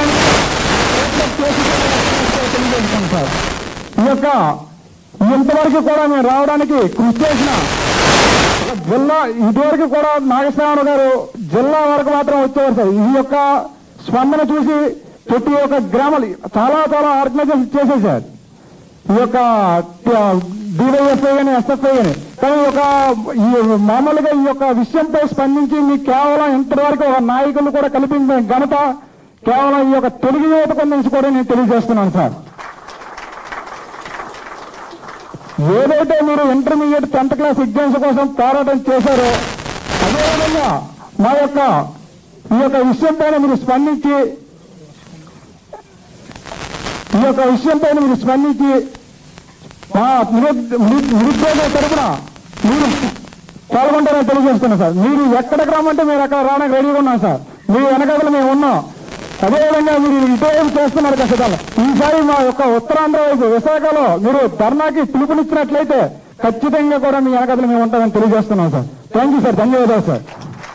తెలియజేస్తాం సార్. ఈ యొక్క ఇంతవరకు కూడా మేము రావడానికి కృషి చేసిన జిల్లా ఇదివరకు కూడా నాగేశ్వరరావు గారు జిల్లా వరకు మాత్రం వచ్చేవారు సార్. ఈ యొక్క స్పందన చూసి ప్రతి ఒక్క గ్రామాలు చాలా చాలా ఆర్గనైజేషన్ చేసేసారు. ఈ యొక్క డివైఎఫ్ఐ కానీ ఎస్ఎఫ్ఐ కానీ కానీ ఒక ఈ మామూలుగా ఈ యొక్క విషయంపై స్పందించి మీకు కేవలం ఇంతవరకు ఒక నాయకులు కూడా కల్పించిన ఘనత కేవలం ఈ యొక్క తెలుగు యువత కొందని కూడా నేను తెలియజేస్తున్నాను సార్. ఏదైతే మీరు ఇంటర్మీడియట్ టెన్త్ క్లాస్ ఎగ్జామ్స్ కోసం పోరాటం చేశారో అదేవిధంగా మా యొక్క ఈ యొక్క విషయం పైన మీరు స్పందించి ఈ యొక్క విషయం పైన మీరు స్పందించి మా నిరుద్యోగుల తరఫున మీరు పాల్గొంటారని తెలియజేస్తున్నాం సార్. మీరు ఎక్కడికి రమ్మంటే మీరు అక్కడ రావడానికి రెడీగా ఉన్నాం సార్. మీ వెనకాల మేము ఉన్నాం. అదేవిధంగా మీరు ఇటువైపు చేస్తున్నారు ఖచ్చితంగా. ఈసారి మా యొక్క ఉత్తరాంధ్ర వైపు విశాఖలో మీరు ధర్నాకి పిలుపునిచ్చినట్లయితే ఖచ్చితంగా కూడా మీ వెనకాల మేము ఉంటామని తెలియజేస్తున్నాం సార్. Thank you sir. ధన్యవాదాలు సార్.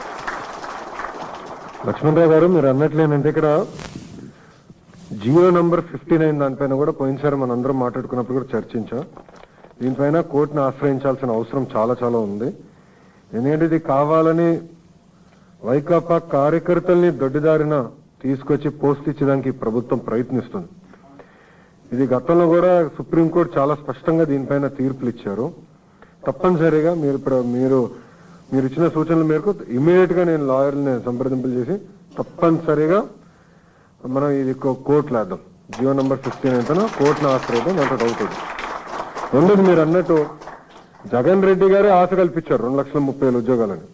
లక్ష్మణరావు గారు, మీరు అన్నట్లేనంటే ఇక్కడ జియో నంబర్ ఫిఫ్టీ నైన్ దానిపైన కూడా పోయినసారి మనం అందరం మాట్లాడుకున్నప్పుడు కూడా చర్చించాం. దీనిపైన కోర్టును ఆశ్రయించాల్సిన అవసరం చాలా చాలా ఉంది. ఎందుకంటే ఇది కావాలని వైకాపా కార్యకర్తల్ని దొడ్డిదారిన తీసుకొచ్చి పోస్ట్ ఇచ్చేదానికి ప్రభుత్వం ప్రయత్నిస్తుంది. ఇది గతంలో కూడా సుప్రీంకోర్టు చాలా స్పష్టంగా దీనిపైన తీర్పులు ఇచ్చారు. తప్పనిసరిగా మీరు ఇప్పుడు మీరు మీరు ఇచ్చిన సూచనల మేరకు ఇమీడియట్ గా నేను లాయర్ని సంప్రదింపులు చేసి తప్పనిసరిగా మనం ఇది కోర్టులో వేద్దాం. జియో నంబర్ ఫిఫ్టీన్ అయితేనో కోర్టును ఆశ్రయిద్దాం, దాంట్లో అవుతుంది. రెండోది మీరు అన్నట్టు జగన్ రెడ్డి గారే ఆశ కల్పించారు రెండు లక్షల ముప్పై వేల ఉద్యోగాలని.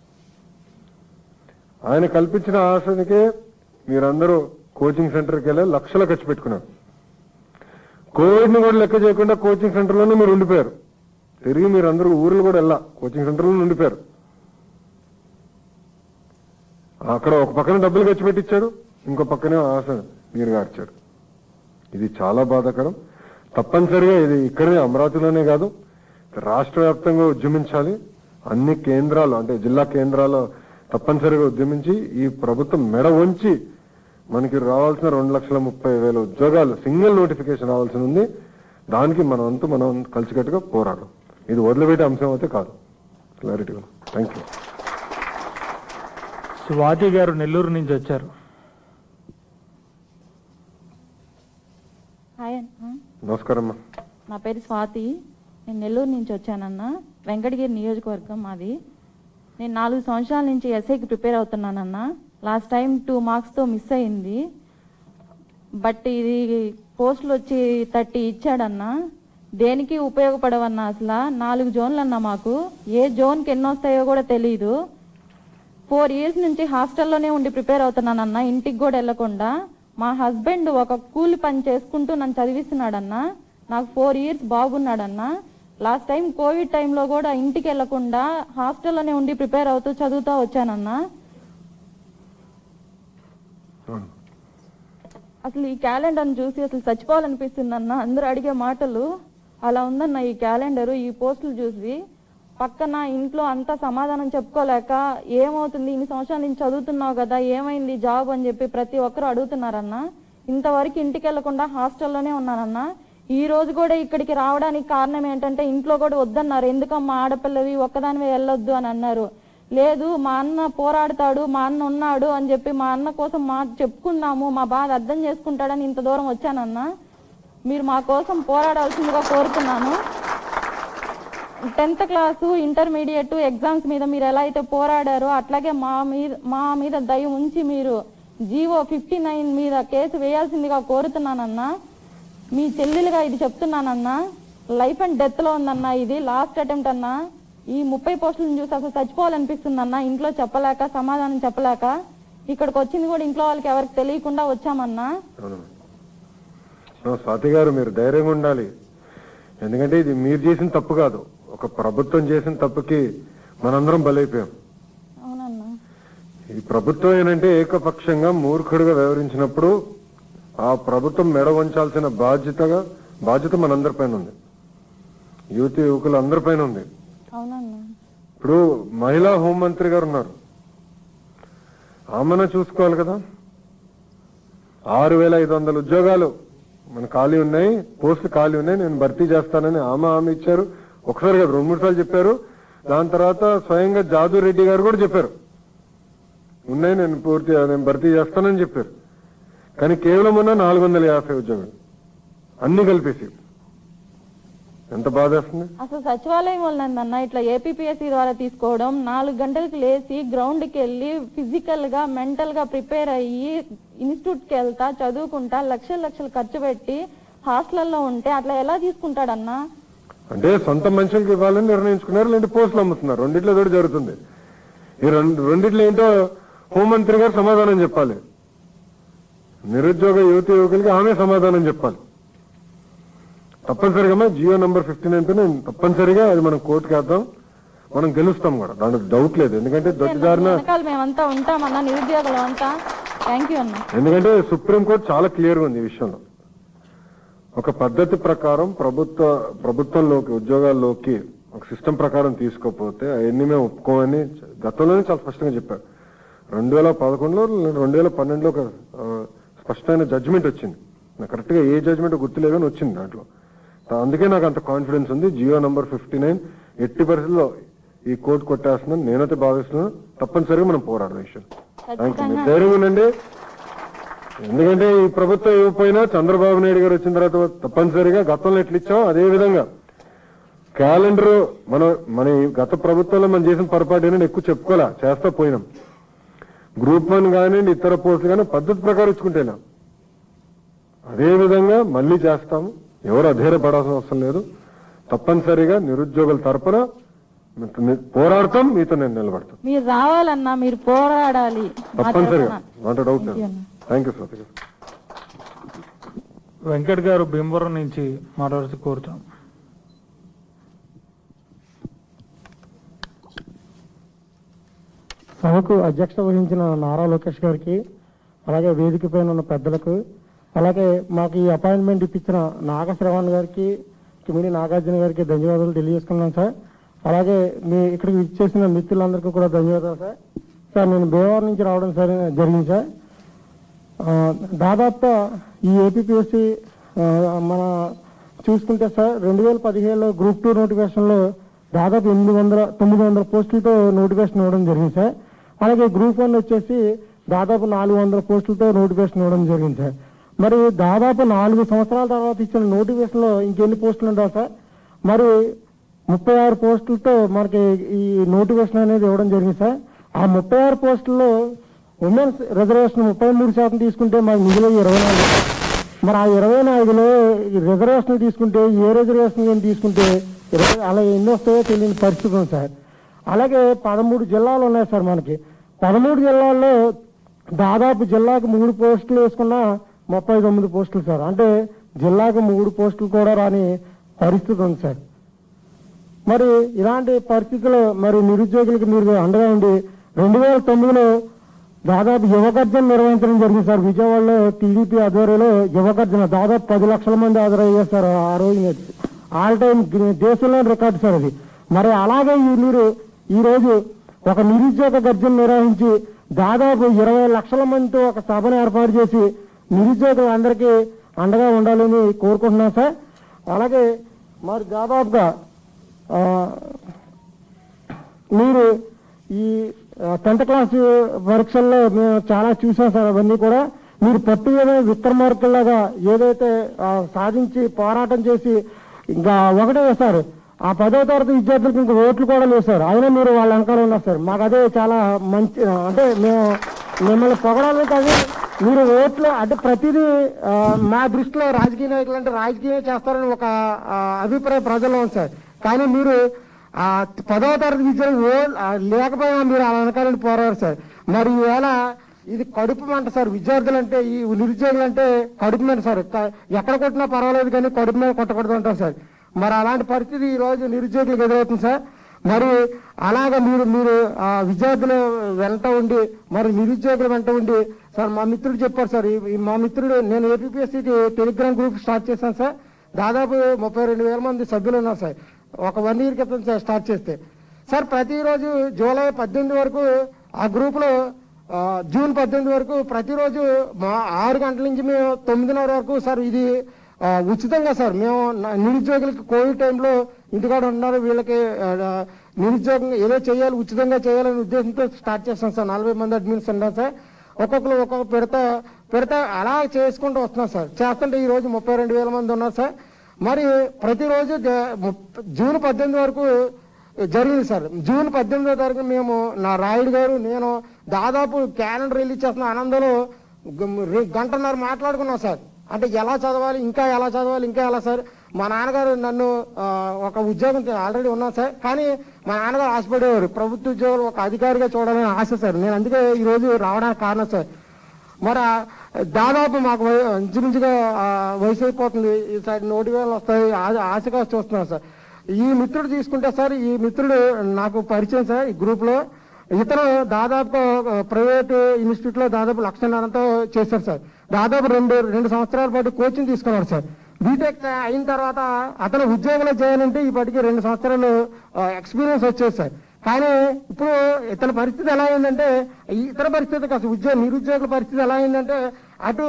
ఆయన కల్పించిన ఆశనికే మీరందరూ కోచింగ్ సెంటర్కి వెళ్ళి లక్షలు ఖర్చు పెట్టుకున్నారు. కోవిడ్ ని కూడా లెక్క చేయకుండా కోచింగ్ సెంటర్లోనే మీరు ఉండిపోయారు. తిరిగి మీరు అందరూ ఊర్లు కూడా వెళ్ళా కోచింగ్ సెంటర్లో ఉండిపోయారు. అక్కడ ఒక పక్కన డబ్బులు ఖర్చు పెట్టించారు, ఇంకో పక్కనే ఆశ మీరు గార్చారు. ఇది చాలా బాధాకరం. తప్పనిసరిగా ఇది ఇక్కడే అమరావతిలోనే కాదు రాష్ట్ర వ్యాప్తంగా ఉద్యమించాలి. అన్ని కేంద్రాలు అంటే జిల్లా కేంద్రాలు తప్పనిసరిగా ఉద్యమించి ఈ ప్రభుత్వం మెడ వంచి మనకి రావాల్సిన రెండు లక్షల ముప్పై వేల ఉద్యోగాలు సింగిల్ నోటిఫికేషన్ రావాల్సి ఉంది. దానికి మనం అంతా మనం కలిసికట్టుగా పోరాడం. ఇది వదిలిపెట్టే అంశం అయితే కాదు. క్లారిటీగా. Thank you. స్వాతి గారు నెల్లూరు నుంచి వచ్చారు. హాయ్ అన్న, నమస్కారం. నా పేరు స్వాతి. నేను నెల్లూరు నుంచి వచ్చానన్న. వెంకటగిరి నియోజకవర్గం మాది. నేను నాలుగు సంవత్సరాల నుంచి ఎస్ఐకి ప్రిపేర్ అవుతున్నానన్న. లాస్ట్ టైం టూ మార్క్స్తో మిస్ అయింది. బట్ ఇది పోస్టులు వచ్చి థర్టీ ఇచ్చాడన్నా. దేనికి ఉపయోగపడవన్నా. అసలు నాలుగు జోన్లు అన్నా మాకు. ఏ జోన్కి ఎన్ని వస్తాయో కూడా తెలియదు. ఫోర్ ఇయర్స్ నుంచి హాస్టల్లోనే ఉండి ప్రిపేర్ అవుతున్నానన్నా, ఇంటికి కూడా వెళ్లకుండా. మా హస్బెండ్ ఒక కూలి పని చేసుకుంటూ నన్ను చదివిస్తున్నాడన్నా. నాకు ఫోర్ ఇయర్స్ బాగున్నాడన్నా. లాస్ట్ టైం కోవిడ్ టైంలో కూడా ఇంటికి వెళ్లకుండా హాస్టల్లోనే ఉండి ప్రిపేర్ అవుతూ చదువుతూ వచ్చానన్నా. అసలు ఈ క్యాలెండర్ని చూసి అసలు చచ్చిపోవాలనిపిస్తుందన్న. అందరూ అడిగే మాటలు అలా ఉందన్న. ఈ క్యాలెండరు, ఈ పోస్టులు చూసి పక్కన ఇంట్లో అంతా సమాధానం చెప్పుకోలేక ఏమవుతుంది, ఇన్ని సంవత్సరాల నుంచి చదువుతున్నావు కదా, ఏమైంది జాబ్ అని చెప్పి ప్రతి ఒక్కరు అడుగుతున్నారన్న. ఇంతవరకు ఇంటికి వెళ్లకుండా హాస్టల్లోనే ఉన్నానన్న. ఈ రోజు కూడా ఇక్కడికి రావడానికి కారణం ఏంటంటే ఇంట్లో కూడా వద్దన్నారు. ఎందుకమ్మా ఆడపిల్లవి ఒక్కదానివే వెళ్ళొద్దు అని అన్నారు. లేదు, మా అన్న పోరాడతాడు, మా అన్న ఉన్నాడు అని చెప్పి మా అన్న కోసం మా చెప్పుకున్నాము, మా బాధ అర్థం చేసుకుంటాడని ఇంత దూరం వచ్చానన్న. మీరు మా కోసం పోరాడాల్సిందిగా కోరుతున్నాను. టెన్త్ క్లాసు ఇంటర్మీడియట్ ఎగ్జామ్స్ మీద మీరు ఎలా అయితే పోరాడారో అట్లాగే మా మీద మా మీద దయ ఉంచి మీరు జీవో ఫిఫ్టీ నైన్ మీద కేసు వేయాల్సిందిగా కోరుతున్నానన్నా. మీ చెల్లెలుగా ఇది చెప్తున్నానన్నా. లైఫ్ అండ్ డెత్ లో ఉందన్నా. ఇది లాస్ట్ అటెంప్ట్ అన్నా. ఈ ముప్పై పోస్టులను చూసి అసలు చచ్చిపోవాలనిపిస్తుందన్నా. ఇంట్లో చెప్పలేక, సమాధానం చెప్పలేక ఇక్కడికి వచ్చింది కూడా ఇంట్లో వాళ్ళకి ఎవరికి తెలియకుండా వచ్చామన్నా. స్వాతి గారు, మీరు ధైర్యంగా ఉండాలి. ఎందుకంటే ఇది మీరు చేసిన తప్పు కాదు, ఒక ప్రభుత్వం చేసిన తప్పుకి మనందరం బలైపోయాం. అవునన్నా. ఈ ప్రభుత్వం ఏంటంటే ఏకపక్షంగా మూర్ఖుడిగా వ్యవహరించినప్పుడు ఆ ప్రభుత్వం మెడ వంచాల్సిన బాధ్యతగా బాధ్యత మనందరిపైన ఉంది, యువతి యువకులు అందరిపైన ఉంది. అవునన్నా. ఇప్పుడు మహిళా హోంమంత్రి గారు ఉన్నారు, ఆమెను చూసుకోవాలి కదా. ఆరు వేల ఐదు వందల ఉద్యోగాలు మన ఖాళీ ఉన్నాయి, పోస్టులు ఖాళీ ఉన్నాయి, నేను భర్తీ చేస్తానని ఆమె హామీ ఇచ్చారు. ఒకసారి కాదు, రెండు మూడు సార్లు చెప్పారు. దాని తర్వాత స్వయంగా జాదు రెడ్డి గారు కూడా చెప్పారు, ఉన్నాయి నేను పూర్తి నేను భర్తీ చేస్తానని చెప్పారు. కానీ కేవలం ఉన్న నాలుగు వందల యాభై ఉద్యోగాలు అన్ని కలిపేసి ఎంత బాధ వేస్తుంది. అసలు సచివాలయం వాళ్ళందన్నా ఇట్లా ఏపీపీఎస్సీ ద్వారా తీసుకోవడం, నాలుగు గంటలకు లేచి గ్రౌండ్కి వెళ్ళి ఫిజికల్ గా మెంటల్ గా ప్రిపేర్ అయ్యి ఇన్స్టిట్యూట్ కి వెళ్తా చదువుకుంటా లక్షల లక్షలు ఖర్చు పెట్టి హాస్టల్లో ఉంటే అట్లా ఎలా తీసుకుంటాడన్నా? అంటే సొంత మనుషులకి ఇవ్వాలని నిర్ణయించుకున్నారు, లేదంటే పోస్టులు అమ్ముతున్నారు. రెండిట్లో తోటి జరుగుతుంది. ఈ రెండు రెండిట్లో ఏంటో హోంమంత్రి గారు సమాధానం చెప్పాలి, నిరుద్యోగ యువతి యువకులకి ఆమె సమాధానం చెప్పాలి. తప్పనిసరిగా జియో నంబర్ ఫిఫ్టీ నైన్ తప్పనిసరిగా అది మనం కోర్టుకి వేద్దాం, మనం గెలుస్తాం కూడా, దాంట్లో డౌట్ లేదు. ఎందుకంటే దొడ్డిదారిన మేమంతా ఉంటామన్నా, నిరుద్యోగులు అంతా. థ్యాంక్ యూ అన్న. ఎందుకంటే సుప్రీంకోర్టు చాలా క్లియర్ గా ఉంది ఈ విషయంలో. ఒక పద్ధతి ప్రకారం ప్రభుత్వ ప్రభుత్వంలోకి ఉద్యోగాల్లోకి ఒక సిస్టమ్ ప్రకారం తీసుకోకపోతే అవన్నీ మేము ఒప్పుకోమని గతంలోనే చాలా స్పష్టంగా చెప్పారు. రెండు వేల పదకొండులో రెండు వేల పన్నెండులో ఒక స్పష్టమైన జడ్జిమెంట్ వచ్చింది. నాకు కరెక్ట్ గా ఏ జడ్జిమెంట్ గుర్తులేదు అని వచ్చింది దాంట్లో. అందుకే నాకు అంత కాన్ఫిడెన్స్ ఉంది. జియో నంబర్ ఫిఫ్టీ నైన్ ఎట్టి పరిస్థితుల్లో ఈ కోర్టు కొట్టేస్తున్నాను నేనైతే భావిస్తున్నాను. తప్పనిసరిగా మనం పోరాడదాం విషయం. Thank you. ధైర్యంగా ఉండండి. ఎందుకంటే ఈ ప్రభుత్వం ఇవ్వకపోయినా చంద్రబాబు నాయుడు గారు వచ్చిన తర్వాత తప్పనిసరిగా గతంలో ఎట్లా ఇచ్చాం అదే విధంగా క్యాలెండర్ మన మన గత ప్రభుత్వంలో మనం చేసిన పొరపాటు ఏంటంటే ఎక్కువ చెప్పుకోలే, చేస్తా పోయినాం. గ్రూప్ వన్ కానివ్వండి ఇతర పోస్టులు కానీ పద్ధతి ప్రకారం ఇచ్చుకుంటేనా అదే విధంగా మళ్ళీ చేస్తాము. ఎవరు అధైర్యపడాల్సిన అవసరం లేదు. తప్పనిసరిగా నిరుద్యోగుల తరపున పోరాడతాం, మీతో నేను నిలబడతాను. మీరు రావాలన్నా, మీరు పోరాడాలి తప్పనిసరిగా, దాంట్లో డౌట్ లేదు. థ్యాంక్ యూ స్వాతి గారు. వెంకట్ గారు భీమవరం నుంచి మాట్లాడుతూ కోరుతాం. సభకు అధ్యక్షత వహించిన నారా లోకేష్ గారికి, అలాగే వేదిక పైన ఉన్న పెద్దలకు, అలాగే మాకు ఈ అపాయింట్మెంట్ ఇప్పించిన నాగశ్రవణ్ గారికి, కిమిడి నాగార్జున గారికి ధన్యవాదాలు తెలియజేసుకున్నాం సార్. అలాగే మీ ఇక్కడికి ఇచ్చేసిన మిత్రులందరికీ కూడా ధన్యవాదాలు సార్. సార్ నేను భీమవరం నుంచి రావడం సార్ జరిగింది సార్. దాదాపు ఈ ఏపీపీఎస్సీ మన చూసుకుంటే సార్ రెండు వేల పదిహేడులో గ్రూప్ టూ నోటిఫికేషన్లో దాదాపు ఎనిమిది వందల తొమ్మిది వందల పోస్టులతో నోటిఫికేషన్ ఇవ్వడం జరిగింది సార్. అలాగే గ్రూప్ వన్ వచ్చేసి దాదాపు నాలుగు వందల పోస్టులతో నోటిఫికేషన్ ఇవ్వడం జరిగింది సార్. మరి దాదాపు నాలుగు సంవత్సరాల తర్వాత ఇచ్చిన నోటిఫికేషన్లో ఇంకెన్ని పోస్టులు ఉంటాయి సార్? మరి ముప్పై ఆరు పోస్టులతో మనకి ఈ నోటిఫికేషన్ అనేది ఇవ్వడం జరిగింది సార్. ఆ ముప్పై ఆరు పోస్టుల్లో ఉమెన్స్ రిజర్వేషన్ ముప్పై మూడు శాతం తీసుకుంటే మరి మిగిలిన ఇరవై నాలుగు. మరి ఆ ఇరవై నాలుగులో రిజర్వేషన్ తీసుకుంటే ఏ రిజర్వేషన్ ఏం తీసుకుంటే ఇరవై అలా ఎన్ని వస్తాయో తెలియని పరిస్థితి ఉంది సార్. అలాగే పదమూడు జిల్లాలు ఉన్నాయి సార్ మనకి. పదమూడు జిల్లాల్లో దాదాపు జిల్లాకు మూడు పోస్టులు వేసుకున్న ముప్పై తొమ్మిది పోస్టులు సార్. అంటే జిల్లాకు మూడు పోస్టులు కూడా రాని పరిస్థితి ఉంది సార్. మరి ఇలాంటి పరిస్థితుల్లో మరి నిరుద్యోగులకు మీరు అండగా ఉండి రెండు వేల తొమ్మిదిలో దాదాపు యువగర్జన నిర్వహించడం జరిగింది సార్. విజయవాడలో టీడీపీ ఆధ్వర్యంలో యువగర్జన దాదాపు పది లక్షల మంది హాజరయ్యారు సార్. ఆ రోజు ఆల్ టైం దేశంలో రికార్డు సార్ అది. మరి అలాగే మీరు ఈ రోజు ఒక నిరుద్యోగ గర్జన నిర్వహించి దాదాపు ఇరవై లక్షల మందితో ఒక సభను ఏర్పాటు చేసి నిరుద్యోగులందరికీ అండగా ఉండాలని కోరుకుంటున్నాం సార్. అలాగే మరి దాదాపుగా మీరు ఈ టెన్త్ క్లాస్ పరీక్షల్లో మేము చాలా చూసాం సార్. అవన్నీ కూడా మీరు పట్టు ఏదైనా విక్రమార్కుల్లాగా ఏదైతే సాధించి పోరాటం చేసి ఇంకా ఒకటే సార్ ఆ పదో తరగతి విద్యార్థులకు ఇంకా ఓట్లు కూడా లేవు సార్. అయినా మీరు వాళ్ళ వెనకాల ఉన్నారు సార్. మాకు అదే చాలా మంచి, అంటే మేము మిమ్మల్ని పొగడాలి కాదు, మీరు ఓట్లు అంటే ప్రతిదీ మా దృష్టిలో రాజకీయ నాయకులు అంటే రాజకీయం చేస్తారని ఒక అభిప్రాయం ప్రజల్లో ఉంది సార్. కానీ మీరు ఆ పదవ తరగతి విద్యలు లేకపోయినా మీరు ఆ వెనకాలని పోరాడారు సార్. మరి ఈవేళ ఇది కడుపు మంట సార్. విద్యార్థులు అంటే ఈ నిరుద్యోగులు అంటే కడుపు మంట సార్. ఎక్కడ కొట్టినా పర్వాలేదు కానీ కడుపు మీద కొట్టకూడదు అంటారు సార్. మరి అలాంటి పరిస్థితి ఈ రోజు నిరుద్యోగులకు ఎదురవుతుంది సార్. మరి అలాగా మీరు మీరు ఆ విద్యార్థులు వెంట ఉండి మరి నిరుద్యోగులు వెంట ఉండి సార్ మా మిత్రుడు చెప్పారు సార్. మా మిత్రుడు నేను ఏపీపీఎస్సీ టెలిగ్రామ్ గ్రూప్ స్టార్ట్ చేశాను సార్. దాదాపు ముప్పై రెండు వేల మంది సభ్యులు ఉన్నారు సార్. ఒక వన్ ఇయర్ క్రితం స్టార్ట్ చేస్తే సార్ ప్రతిరోజు జూలై పద్దెనిమిది వరకు ఆ గ్రూప్లో జూన్ పద్దెనిమిది వరకు ప్రతిరోజు మా ఆరు గంటల నుంచి మేము తొమ్మిదిన్నర వరకు సార్ ఇది ఉచితంగా సార్. మేము నిరుద్యోగులకి కోవిడ్ టైంలో ఇంటికాడ ఉన్నారు, వీళ్ళకి నిరుద్యోగం ఏదో చేయాలి ఉచితంగా చేయాలనే ఉద్దేశంతో స్టార్ట్ చేస్తాం సార్. నలభై మంది అడ్మిన్స్ ఉన్నాం సార్. ఒక్కొక్కరు ఒక్కొక్క పెడతా పెడతా అలా చేసుకుంటూ వస్తున్నాం సార్. చేస్తుంటే ఈ రోజు ముప్పై రెండు వేల మంది ఉన్నారు సార్. మరి ప్రతిరోజు జూన్ పద్దెనిమిది వరకు జరిగింది సార్. జూన్ పద్దెనిమిదో తారీఖు మేము నా రాయుడు గారు నేను దాదాపు క్యాలెండర్ రిలీజ్ చేస్తున్న ఆనందంలో గంటన్నర మాట్లాడుకున్నాం సార్. అంటే ఎలా చదవాలి, ఇంకా ఎలా చదవాలి, ఇంకా ఎలా సార్. మా నాన్నగారు నన్ను ఒక ఉద్యోగం ఆల్రెడీ ఉన్నాను సార్. కానీ మా నాన్నగారు ఆశపడేవారు ప్రభుత్వ ఉద్యోగులు ఒక అధికారిగా చూడాలని ఆశ సార్. నేను అందుకే ఈరోజు రావడానికి కారణం సార్. మరి దాదాపు మాకు ఇంచుమించుగా వయసు అయిపోతుంది. ఈసారి నోటిఫికేషన్లు వస్తాయి ఆశగా చూస్తున్నాను సార్. ఈ మిత్రుడు తీసుకుంటే సార్ ఈ మిత్రుడు నాకు పరిచయం సార్. ఈ గ్రూప్లో ఇతను దాదాపు ప్రైవేట్ ఇన్స్టిట్యూట్ లో దాదాపు లక్షన్నరతో చేశారు సార్. దాదాపు రెండు రెండు సంవత్సరాల పాటు కోచింగ్ తీసుకున్నాడు సార్. బీటెక్ అయిన తర్వాత అతను ఉద్యోగంలో చేయాలంటే ఇప్పటికీ రెండు సంవత్సరాలు ఎక్స్పీరియన్స్ వచ్చేది సార్. కానీ ఇప్పుడు ఇతని పరిస్థితి ఎలా అయిందంటే ఇతర పరిస్థితి కాదు, ఉద్యోగ నిరుద్యోగుల పరిస్థితి ఎలా అయిందంటే అటు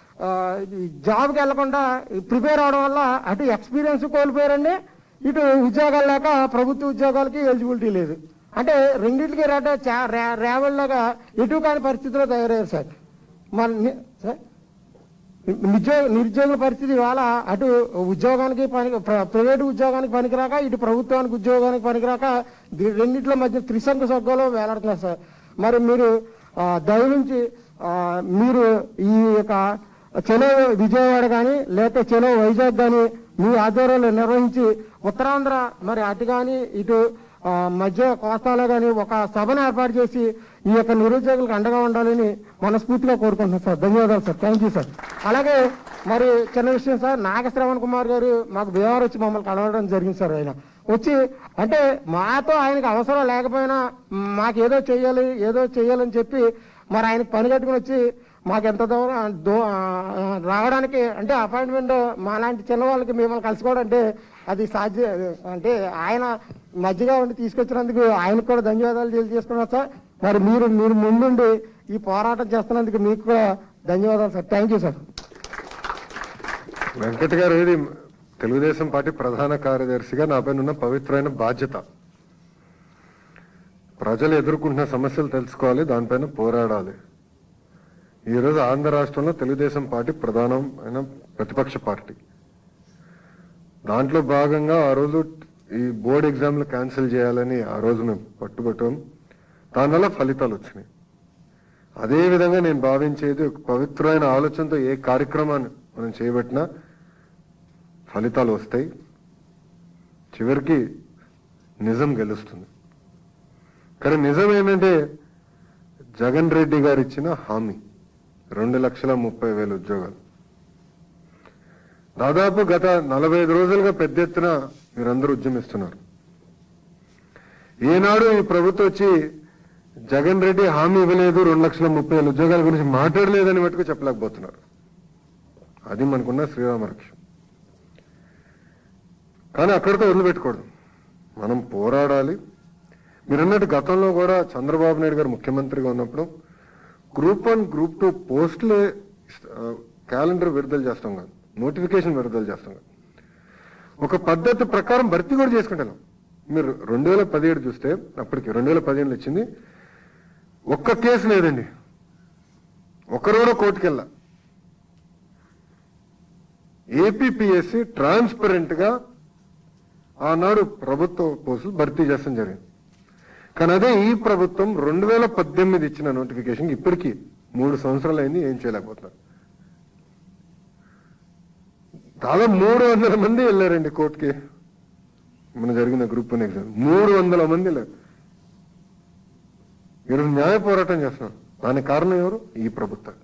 జాబ్కి వెళ్లకుండా ప్రిపేర్ అవడం వల్ల అటు ఎక్స్పీరియన్స్ కోల్పోయారండి, ఇటు ఉద్యోగాలు లేక ప్రభుత్వ ఉద్యోగాలకి ఎలిజిబిలిటీ లేదు. అంటే రెండింటికి రేట రేవల్లాగా ఎటు కాని పరిస్థితిలో తయారయ్యారు సార్. మన సార్ నిరుద్యోగ నిరుద్యోగుల పరిస్థితి ఇవాళ అటు ఉద్యోగానికి పని ప్రైవేటు ఉద్యోగానికి పనికిరాక ఇటు ప్రభుత్వానికి ఉద్యోగానికి పనికిరాక రెండింటిలో మధ్య త్రిశంకు సగ్గలో వేలాడుతున్నారు సార్. మరి మీరు దయవుంచి మీరు ఈ యొక్క చెలో విజయవాడ కానీ లేకపోతే చెలో వైజాగ్ కానీ మీ ఆధ్వర్యంలో నిర్వహించి ఉత్తరాంధ్ర మరి అటు కానీ ఇటు మధ్య కోస్తాలో కానీ ఒక సభను ఏర్పాటు చేసి ఈ యొక్క నిరుద్యోగులకు అండగా ఉండాలని మనస్ఫూర్తిగా కోరుకుంటున్నాం సార్. ధన్యవాదాలు సార్. Thank you sir. అలాగే మరి చిన్న విషయం సార్, నాగశ్రవణ్ కుమార్ గారు మాకు బీహార్ వచ్చి మమ్మల్ని కలవడం జరిగింది సార్. ఆయన వచ్చి అంటే మాతో ఆయనకు అవసరం లేకపోయినా మాకు ఏదో చెయ్యాలి ఏదో చెయ్యాలని చెప్పి మరి ఆయనకు పని కట్టుకుని వచ్చి మాకు ఎంత దూరం దూ రావడానికి అంటే అపాయింట్మెంట్ మాలాంటి చిన్నవాళ్ళకి మిమ్మల్ని కలుసుకోవడం అంటే అది సాధ్య అంటే ఆయన మధ్యగా ఉండి తీసుకొచ్చినందుకు ఆయనకు కూడా ధన్యవాదాలు తెలియజేస్తున్నాం సార్. మరి మీరు మీరు ముందుండి ఈ పోరాటం చేస్తున్నందుకు మీకు కూడా ధన్యవాదాలు sir. Thank you sir. Venkat గారు, ఇది తెలుగుదేశం పార్టీ ప్రధాన కార్యదర్శిగా నా పైన ఉన్న పవిత్రమైన బాధ్యత. ప్రజలు ఎదుర్కొంటున్న సమస్యలు తెలుసుకోవాలి, దానిపైన పోరాడాలి. ఈరోజు ఆంధ్ర రాష్ట్రంలో తెలుగుదేశం పార్టీ ప్రధానమైన ప్రతిపక్ష పార్టీ. దాంట్లో భాగంగా ఆ రోజు ఈ బోర్డు ఎగ్జామ్లు క్యాన్సిల్ చేయాలని ఆ రోజు మేము పట్టుబట్టాం. దానివల్ల ఫలితాలు వచ్చినాయి. అదే విధంగా నేను భావించేది, ఒక పవిత్రమైన ఆలోచనతో ఏ కార్యక్రమాన్ని మనం చేయబట్టినా ఫలితాలు వస్తాయి. చివరికి నిజం గెలుస్తుంది. కానీ నిజం ఏంటంటే జగన్ రెడ్డి గారు ఇచ్చిన హామీ రెండు లక్షల ముప్పై వేల ఉద్యోగాలు దాదాపు గత నలభై ఐదు రోజులుగా పెద్ద ఎత్తున మీరందరూ ఉద్యమిస్తున్నారు. ఏనాడు ఈ ప్రభుత్వం వచ్చి జగన్ రెడ్డి హామీ ఇవ్వలేదు, రెండు లక్షల ముప్పై వేల ఉద్యోగాల గురించి మాట్లాడలేదని మటుకు చెప్పలేకపోతున్నారు. అది మనకున్న శ్రీరామరక్ష. కానీ అక్కడితో వదిలిపెట్టకూడదు, మనం పోరాడాలి. మీరన్నట్టు గతంలో కూడా చంద్రబాబు నాయుడు గారు ముఖ్యమంత్రిగా ఉన్నప్పుడు గ్రూప్ వన్ గ్రూప్ టూ పోస్టులే క్యాలెండర్ విడుదల చేస్తాం కాదు, నోటిఫికేషన్ విడుదల చేస్తాం కాదు, ఒక పద్ధతి ప్రకారం భర్తీ కూడా చేసుకుంటాం. మీరు రెండు వేల పదిహేడు చూస్తే అప్పటికి రెండు వేల పదిహేనులో ఇచ్చింది ఒక్క కేసు లేదండి, ఒక్కరు కూడా కోర్టుకెళ్ళా. ఏపీపీఎస్సీ ట్రాన్స్పరెంట్ గా ఆనాడు ప్రభుత్వ పోస్టులు భర్తీ చేస్తాం జరిగింది. కానీ అదే ఈ ప్రభుత్వం రెండు వేల పద్దెనిమిది ఇచ్చిన నోటిఫికేషన్ ఇప్పటికీ మూడు సంవత్సరాలు అయింది, ఏం చేయలేకపోతున్నారు. దాదాపు మూడు వందల మంది వెళ్ళారండి కోర్టుకి. మన జరిగిన గ్రూప్ వన్ ఎగ్జామ్ మూడు వందల మంది వెళ్ళారు. ఈరోజు న్యాయ పోరాటం చేస్తున్నారు. దానికి కారణం ఎవరు? ఈ ప్రభుత్వం.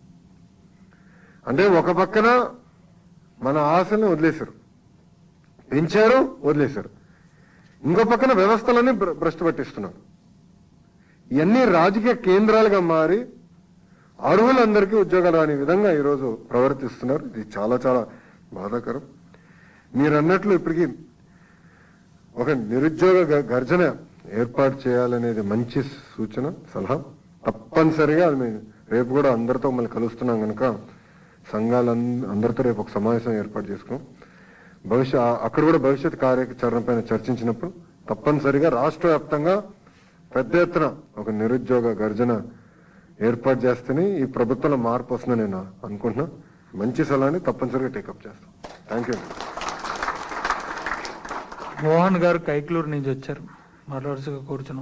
అంటే ఒక పక్కన మన ఆశల్ని వదిలేశారు, పెంచారు, వదిలేశారు. ఇంకో పక్కన వ్యవస్థలన్నీ భ్రష్టు పట్టిస్తున్నారు. ఇవన్నీ రాజకీయ కేంద్రాలుగా మారి అర్హులందరికీ ఉద్యోగాలు రాని విధంగా ఈరోజు ప్రవర్తిస్తున్నారు. ఇది చాలా చాలా బాధాకరం. మీరు అన్నట్లు ఇప్పటికీ ఒక నిరుద్యోగ గర్జన ఏర్పాటు చేయాలనేది మంచి సూచన, సలహా. తప్పనిసరిగా అది మేము రేపు కూడా అందరితో మళ్ళీ కలుస్తున్నాం కనుక సంఘాల అందరితో రేపు ఒక సమావేశం ఏర్పాటు చేసుకున్నాం. భవిష్య అక్కడ కూడా భవిష్యత్ కార్యాచరణ పైన చర్చించినప్పుడు తప్పనిసరిగా రాష్ట్ర వ్యాప్తంగా పెద్ద ఎత్తున ఒక నిరుద్యోగ గర్జన ఏర్పాటు చేస్తేనే ఈ ప్రభుత్వంలో మార్పు వస్తుందని నేను అనుకుంటున్నా. మంచి సలహాని తప్పనిసరిగా టేకప్ చేస్తాం. Thank you. మోహన్ గారు కైక్లూరు నుంచి వచ్చారు, మాట్లాడుతూ కూర్చున్నాం.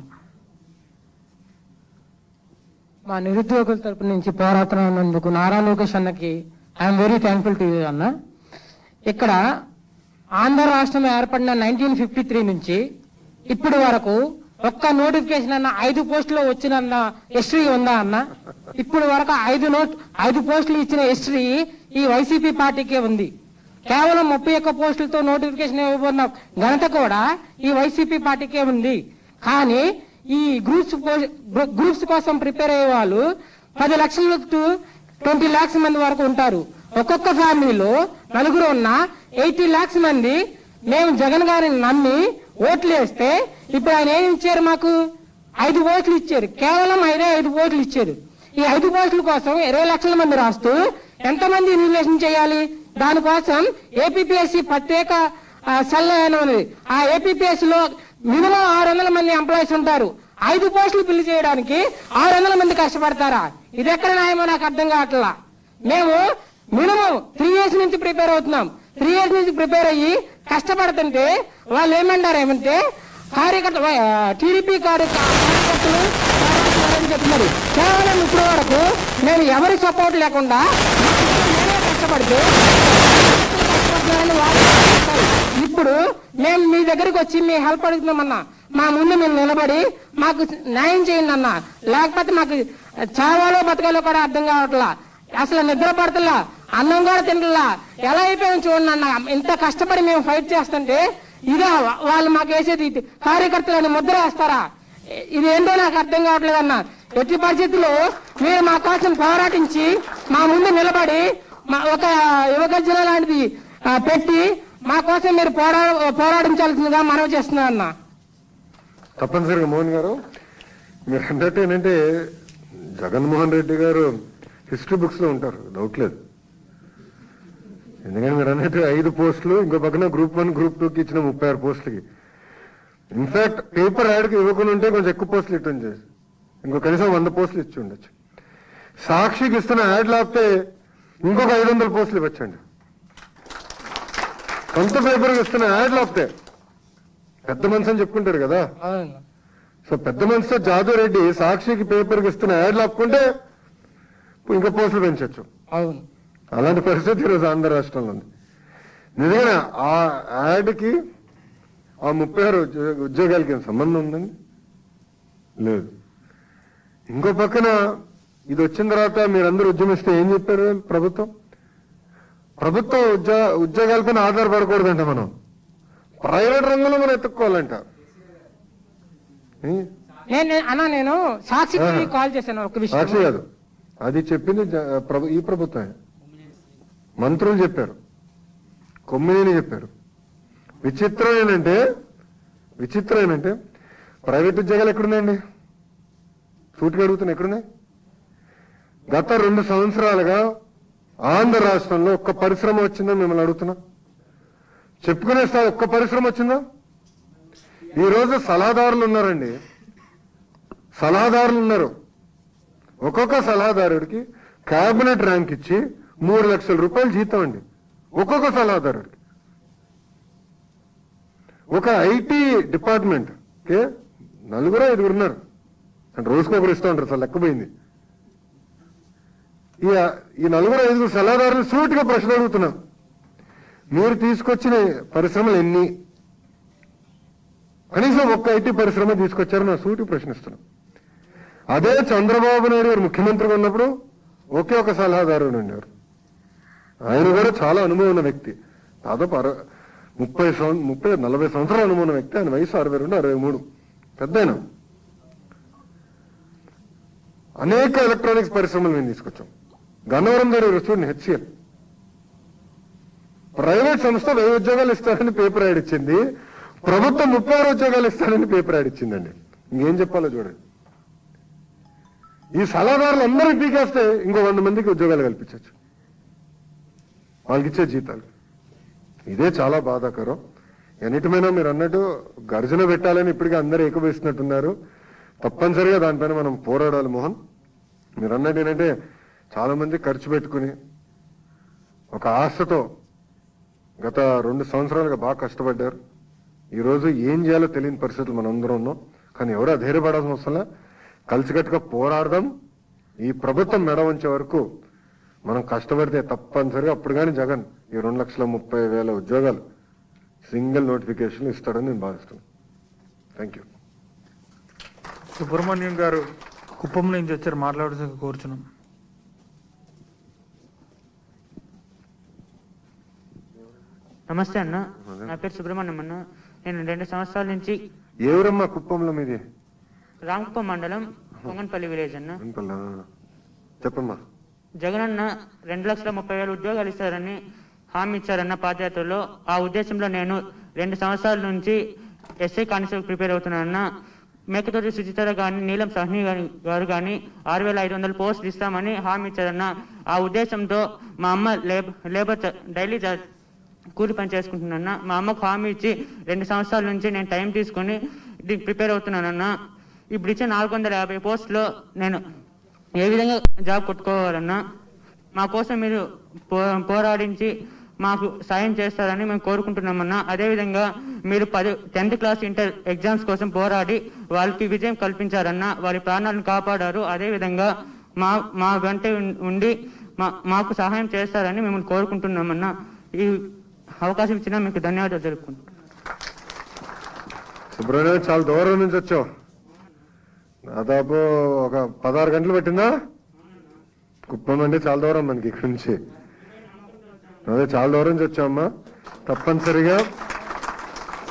మా నిరుద్యోగుల తరపు నుంచి పోరాడుతున్నందుకు నారా లోకేష్ అన్నకి I'm very thankful to you అన్న. ఇక్కడ ఆంధ్ర రాష్ట్రం ఏర్పడిన నైన్టీన్ ఫిఫ్టీ త్రీ నుంచి ఇప్పటి వరకు ఒక్క నోటిఫికేషన్ అన్న ఐదు పోస్టులు వచ్చిన హిస్టరీ ఉందా అన్న? ఇప్పటి వరకు ఐదు నోట్ ఐదు పోస్టులు ఇచ్చిన హిస్టరీ ఈ వైసీపీ పార్టీకే ఉంది. కేవలం ముప్పై ఒక్క పోస్టులతో నోటిఫికేషన్ ఇవ్వబడిన ఘనత కూడా ఈ వైసీపీ పార్టీకే ఉంది. కానీ ఈ గ్రూప్స్ గ్రూప్స్ కోసం ప్రిపేర్ అయ్యే వాళ్ళు పది లక్షల టు ట్వంటీ లాక్స్ మంది వరకు ఉంటారు. ఒక్కొక్క ఫ్యామిలీలో నలుగురు ఉన్న ఎయిటీ లాక్స్ మంది మేము జగన్ గారిని నమ్మి ఓట్లు వేస్తే ఇప్పుడు ఆయన ఏం ఇచ్చారు? మాకు ఐదు ఓట్లు ఇచ్చారు. కేవలం ఐదే ఐదు ఓట్లు ఇచ్చారు. ఈ ఐదు పోస్టుల కోసం ఇరవై లక్షల మంది రాస్తూ ఎంతమంది ఇన్వెస్టిగేషన్ చేయాలి? దానికోసం ఏపీపీఎస్సీ ప్రత్యేక సెల్ ఉన్నది. ఆ ఏపీపీఎస్సీ లో మినిమం ఆరు వందల మంది ఎంప్లాయీస్ ఉంటారు. ఐదు పోస్టులు ఫిల్ చేయడానికి ఆరు వందల మంది కష్టపడతారా? ఇది ఎక్కడ న్యాయమో నాకు అర్థం కావట్లా. మేము మినిమం త్రీ ఇయర్స్ నుంచి ప్రిపేర్ అవుతున్నాం. త్రీ ఇయర్స్ నుంచి ప్రిపేర్ అయ్యి కష్టపడుతుంటే వాళ్ళు ఏమంటారు ఏమంటే కార్యకర్త టీడీపీ కార్యకర్తలు చెప్తున్నారు. కేవలం ఇప్పుడు వరకు మేము ఎవరి సపోర్ట్ లేకుండా మేమే కష్టపడితే ఇప్పుడు మేము మీ దగ్గరికి వచ్చి మీ హెల్ప్ అడుగుతున్నామన్నా. మా ముందు మేము నిలబడి మాకు న్యాయం చేయండి అన్న. లేకపోతే మాకు చావాలో బతకాలో కూడా అర్థం కావట్లా. అసలు నిద్ర పడతలా, అన్నం కూడా తింటలా. ఎలా అయిపోయాం చూడండి అన్న. ఇంత కష్టపడి మేము ఫైట్ చేస్తుంటే ఇదే వాళ్ళు మాకు వేసేది కార్యకర్తలని ముద్ర వేస్తారా? ఇది ఏంటో నాకు అర్థం కావట్లేదు అన్న. ఎట్టి పరిస్థితుల్లో మీరు మా కోసం పోరాటించి మా ముందు నిలబడి మా ఒక యువగర్జన లాంటిది ఆ, పెట్టి మా కోసం మీరు పోరా పోరాడించాల్సిందిగా మనవి చేస్తున్నా అన్న. తప్పనిసరిగా మోహన్ గారు మీరు అన్నట్టు ఏంటంటే జగన్మోహన్ రెడ్డి గారు హిస్టరీ బుక్స్ లో ఉంటారు, డౌట్ లేదు. ఎందుకంటే మీరు అన్నట్టు ఐదు పోస్టులు, ఇంకో పక్కన గ్రూప్ వన్ గ్రూప్ టూకి ఇచ్చిన ముప్పై ఆరు పోస్టులకి. ఇన్ఫాక్ట్ పేపర్ యాడ్కి ఇవ్వకుండా ఉంటే కొంచెం ఎక్కువ పోస్టులు ఇట్టని చేసి ఇంకో కనీసం వంద పోస్టులు ఇచ్చి ఉండొచ్చు. సాక్షికి ఇస్తున్న యాడ్ లేకపోతే ఇంకొక ఐదు వందల పోస్టులు ఇవ్వచ్చండి. సొంత పేపర్కి ఇస్తున్న యాడ్ లేకపోతే పెద్ద మనిషి అని చెప్పుకుంటారు కదా. సో పెద్ద మనిషితో జాదూ రెడ్డి సాక్షికి పేపర్కి ఇస్తున్న యాడ్ లేకుంటే ఇంకా పోస్టులు పెంచవచ్చు. అవును, అలాంటి పరిస్థితి ఈరోజు ఆంధ్ర రాష్ట్రంలో ఉంది. నిజంగా ఆ యాడ్కి ఆ ముప్పై ఆరు ఉద్యోగాలకి ఏం సంబంధం ఉందండి? లేదు. ఇంకో పక్కన ఇది వచ్చిన తర్వాత మీరందరూ ఉద్యమిస్తే ఏం చెప్పారు ప్రభుత్వం? ప్రభుత్వ ఉద్యోగ ఉద్యోగాలపైన ఆధారపడకూడదంట, మనం ప్రైవేట్ రంగంలో మనం ఎత్తుక్కోవాలంట. నేను అన్నా నేను సాక్షికి కాల్ చేశాను ఒక విషయం. సాక్షి కాదు, అది చెప్పింది ఈ ప్రభుత్వమే. మంత్రులు చెప్పారు, కొమ్మినేని చెప్పారు. విచిత్రం ఏంటంటే విచిత్రం ఏంటంటే ప్రైవేట్ ఉద్యోగాలు ఎక్కడున్నాయండి? సూటిగా అడుగుతున్నా, ఎక్కడున్నాయి? గత రెండు సంవత్సరాలుగా ఆంధ్ర రాష్ట్రంలో ఒక్క పరిశ్రమ వచ్చిందా మిమ్మల్ని అడుగుతున్నా? చెప్పుకునే స్థాయి ఒక్క పరిశ్రమ వచ్చిందా? ఈరోజు సలహాదారులు ఉన్నారండి, సలహాదారులు ఉన్నారు. ఒక్కొక్క సలహాదారుడికి కేబినెట్ ర్యాంక్ ఇచ్చి మూడు లక్షల రూపాయలు జీతం అండి ఒక్కొక్క సలహాదారుడికి. ఒక ఐటీ డిపార్ట్మెంట్ కే నలుగురు ఐదుగురు ఉన్నారు, అంటే రోజుకొకరు ఇస్తూ ఉంటారు సార్, లెక్కపోయింది. ఈ ఈ నలుగురు ఐదుగురు సలహాదారులు సూటిగా ప్రశ్న అడుగుతున్నాం, మీరు తీసుకొచ్చిన పరిశ్రమలు ఎన్ని? కనీసం ఒక్క ఐటీ పరిశ్రమ తీసుకొచ్చారని నా సూటి ప్రశ్నిస్తున్నాం. అదే చంద్రబాబు నాయుడు గారు ముఖ్యమంత్రిగా ఉన్నప్పుడు ఒకే ఒక సలహాదారుడు ఉండేవారు. ఆయన కూడా చాలా అనుభవం ఉన్న వ్యక్తి, దాదాపు అర ముప్పై సంవ ముప్పై నలభై సంవత్సరాల అనుభవం ఉన్న వ్యక్తి. ఆయన వయసు అరవై రెండు అరవై మూడు పెద్దయినా. అనేక ఎలక్ట్రానిక్స్ పరిశ్రమలు మేము తీసుకొచ్చాం. గన్నవరం దగ్గర చూడండి, హెచ్సిఎల్ ప్రైవేట్ సంస్థ వెయ్యి ఉద్యోగాలు ఇస్తారని పేపర్ యాడ్ ఇచ్చింది, ప్రభుత్వం ముప్పై ఆరు ఉద్యోగాలు ఇస్తారని పేపర్ యాడ్ ఇచ్చిందండి. ఇంకేం చెప్పాలో చూడండి. ఈ సలహాదారులు అందరికీ పీకేస్తే ఇంకో వంద మందికి ఉద్యోగాలు కల్పించవచ్చు వాళ్ళకి ఇచ్చే జీతాలు. ఇదే చాలా బాధాకరం. ఎన్నిటిమైనా మీరు అన్నట్టు గర్జన పెట్టాలని ఇప్పటికీ అందరూ ఏకవేస్తున్నట్టున్నారు. తప్పనిసరిగా దానిపైన మనం పోరాడాలి. మోహన్, మీరు అన్నట్టు ఏంటంటే చాలా మంది ఖర్చు పెట్టుకుని ఒక ఆశతో గత రెండు సంవత్సరాలుగా బాగా కష్టపడ్డారు. ఈరోజు ఏం చేయాలో తెలియని పరిస్థితులు మనం అందరం ఉన్నాం. కానీ ఎవరు అధైర్యపడాల్సిన అవసరంలా, కలిసికట్టుగా పోరాడదాం. ఈ ప్రభుత్వం మెడ ఉంచే వరకు మనం కష్టపడితే తప్పనిసరిగా అప్పుడు కానీ జగన్ ఈ రెండు లక్షల ముప్పై వేల ఉద్యోగాలు సింగిల్ నోటిఫికేషన్ ఇస్తాడని నేను భావిస్తున్నాను. Thank you. సుబ్రహ్మణ్యం గారు కుప్పం నుంచి వచ్చారు, మాట్లాడాల్సి కోరుచున్నాం. నమస్తే అన్న, నా పేరు సుబ్రహ్మణ్యం అన్న. నేను రెండు సంవత్సరాల నుంచి ఎవరమ్మా కుప్పంలో మీది? రామకుప్పం మండలం పొంగన్పల్లి విలేజ్ అన్న. చెప్పమ్మా. జగన్ అన్న రెండు లక్షల ముప్పై వేల ఉద్యోగాలు ఇస్తారని హామీ ఇచ్చారన్న పాదయాత్రలో. ఆ ఉద్దేశంలో నేను రెండు సంవత్సరాల నుంచి ఎస్ఐ కానిస్టేబుల్ ప్రిపేర్ అవుతున్నానన్న. మేకతోటి సుచితర కానీ నీలం సహ్ని గారు కానీ ఆరు వేల ఐదు వందల పోస్టులు ఇస్తామని హామీ ఇచ్చారన్న. ఆ ఉద్దేశంతో మా అమ్మ లేబర్ డైలీ కూలి పని చేసుకుంటున్నా. మా అమ్మకు హామీ ఇచ్చి రెండు సంవత్సరాల నుంచి నేను టైం తీసుకొని దీనికి ప్రిపేర్ అవుతున్నానన్న. ఇప్పుడు ఇచ్చే నాలుగు వందల యాభై పోస్టులో నేను ఏ విధంగా జాబ్ కొట్టుకోవాలన్నా మా కోసం మీరు పో పోరాడించి మాకు సాయం చేస్తారని మేము కోరుకుంటున్నామన్నా. అదేవిధంగా మీరు పది టెన్త్ క్లాస్ ఇంటర్ ఎగ్జామ్స్ కోసం పోరాడి వాళ్ళకి విజయం కల్పించారన్నా, వారి ప్రాణాలను కాపాడారు. అదేవిధంగా మా మా వెంట ఉండి మా మాకు సహాయం చేస్తారని మిమ్మల్ని కోరుకుంటున్నామన్నా. ఈ అవకాశం ఇచ్చినా మీకు ధన్యవాదాలు తెలుపుకుంటున్నాను. సుబ్రహ్మణ్యం, చాలా దూరం నుంచి వచ్చావు. దాదాపు ఒక పదహారు గంటలు పెట్టిందా? కుప్పం అంటే చాలా దూరం మనకి ఇక్కడి నుంచి. అదే చాలా దూరం నుంచి వచ్చామమ్మా. తప్పనిసరిగా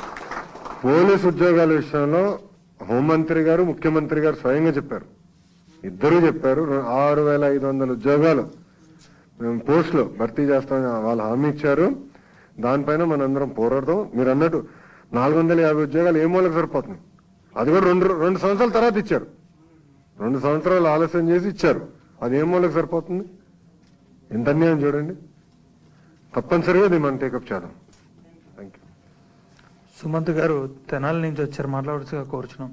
పోలీసు ఉద్యోగాల విషయంలో హోంమంత్రి గారు ముఖ్యమంత్రి గారు స్వయంగా చెప్పారు, ఇద్దరు చెప్పారు ఆరు వేల ఐదు వందల ఉద్యోగాలు మేము పోస్టులు భర్తీ చేస్తామని వాళ్ళు హామీ ఇచ్చారు. దానిపైన మనందరం పోరాడదాం. మీరు అన్నట్టు నాలుగు వందల యాభై ఉద్యోగాలు ఏ మూలకు సరిపోతుంది? అది కూడా రెండు రెండు సంవత్సరాల తర్వాత ఇచ్చారు. రెండు సంవత్సరాలు ఆలస్యం చేసి ఇచ్చారు. అది ఏ మూలకు సరిపోతుంది? ఎంత అన్యాయం చూడండి. తప్పనిసరిగా ఇది మనం టేకప్ చేద్దాం. Thank you. సుమంత్ గారు తెనాలి నుంచి వచ్చారు, మాట్లాడవలసిగా కోరుచున్నాం.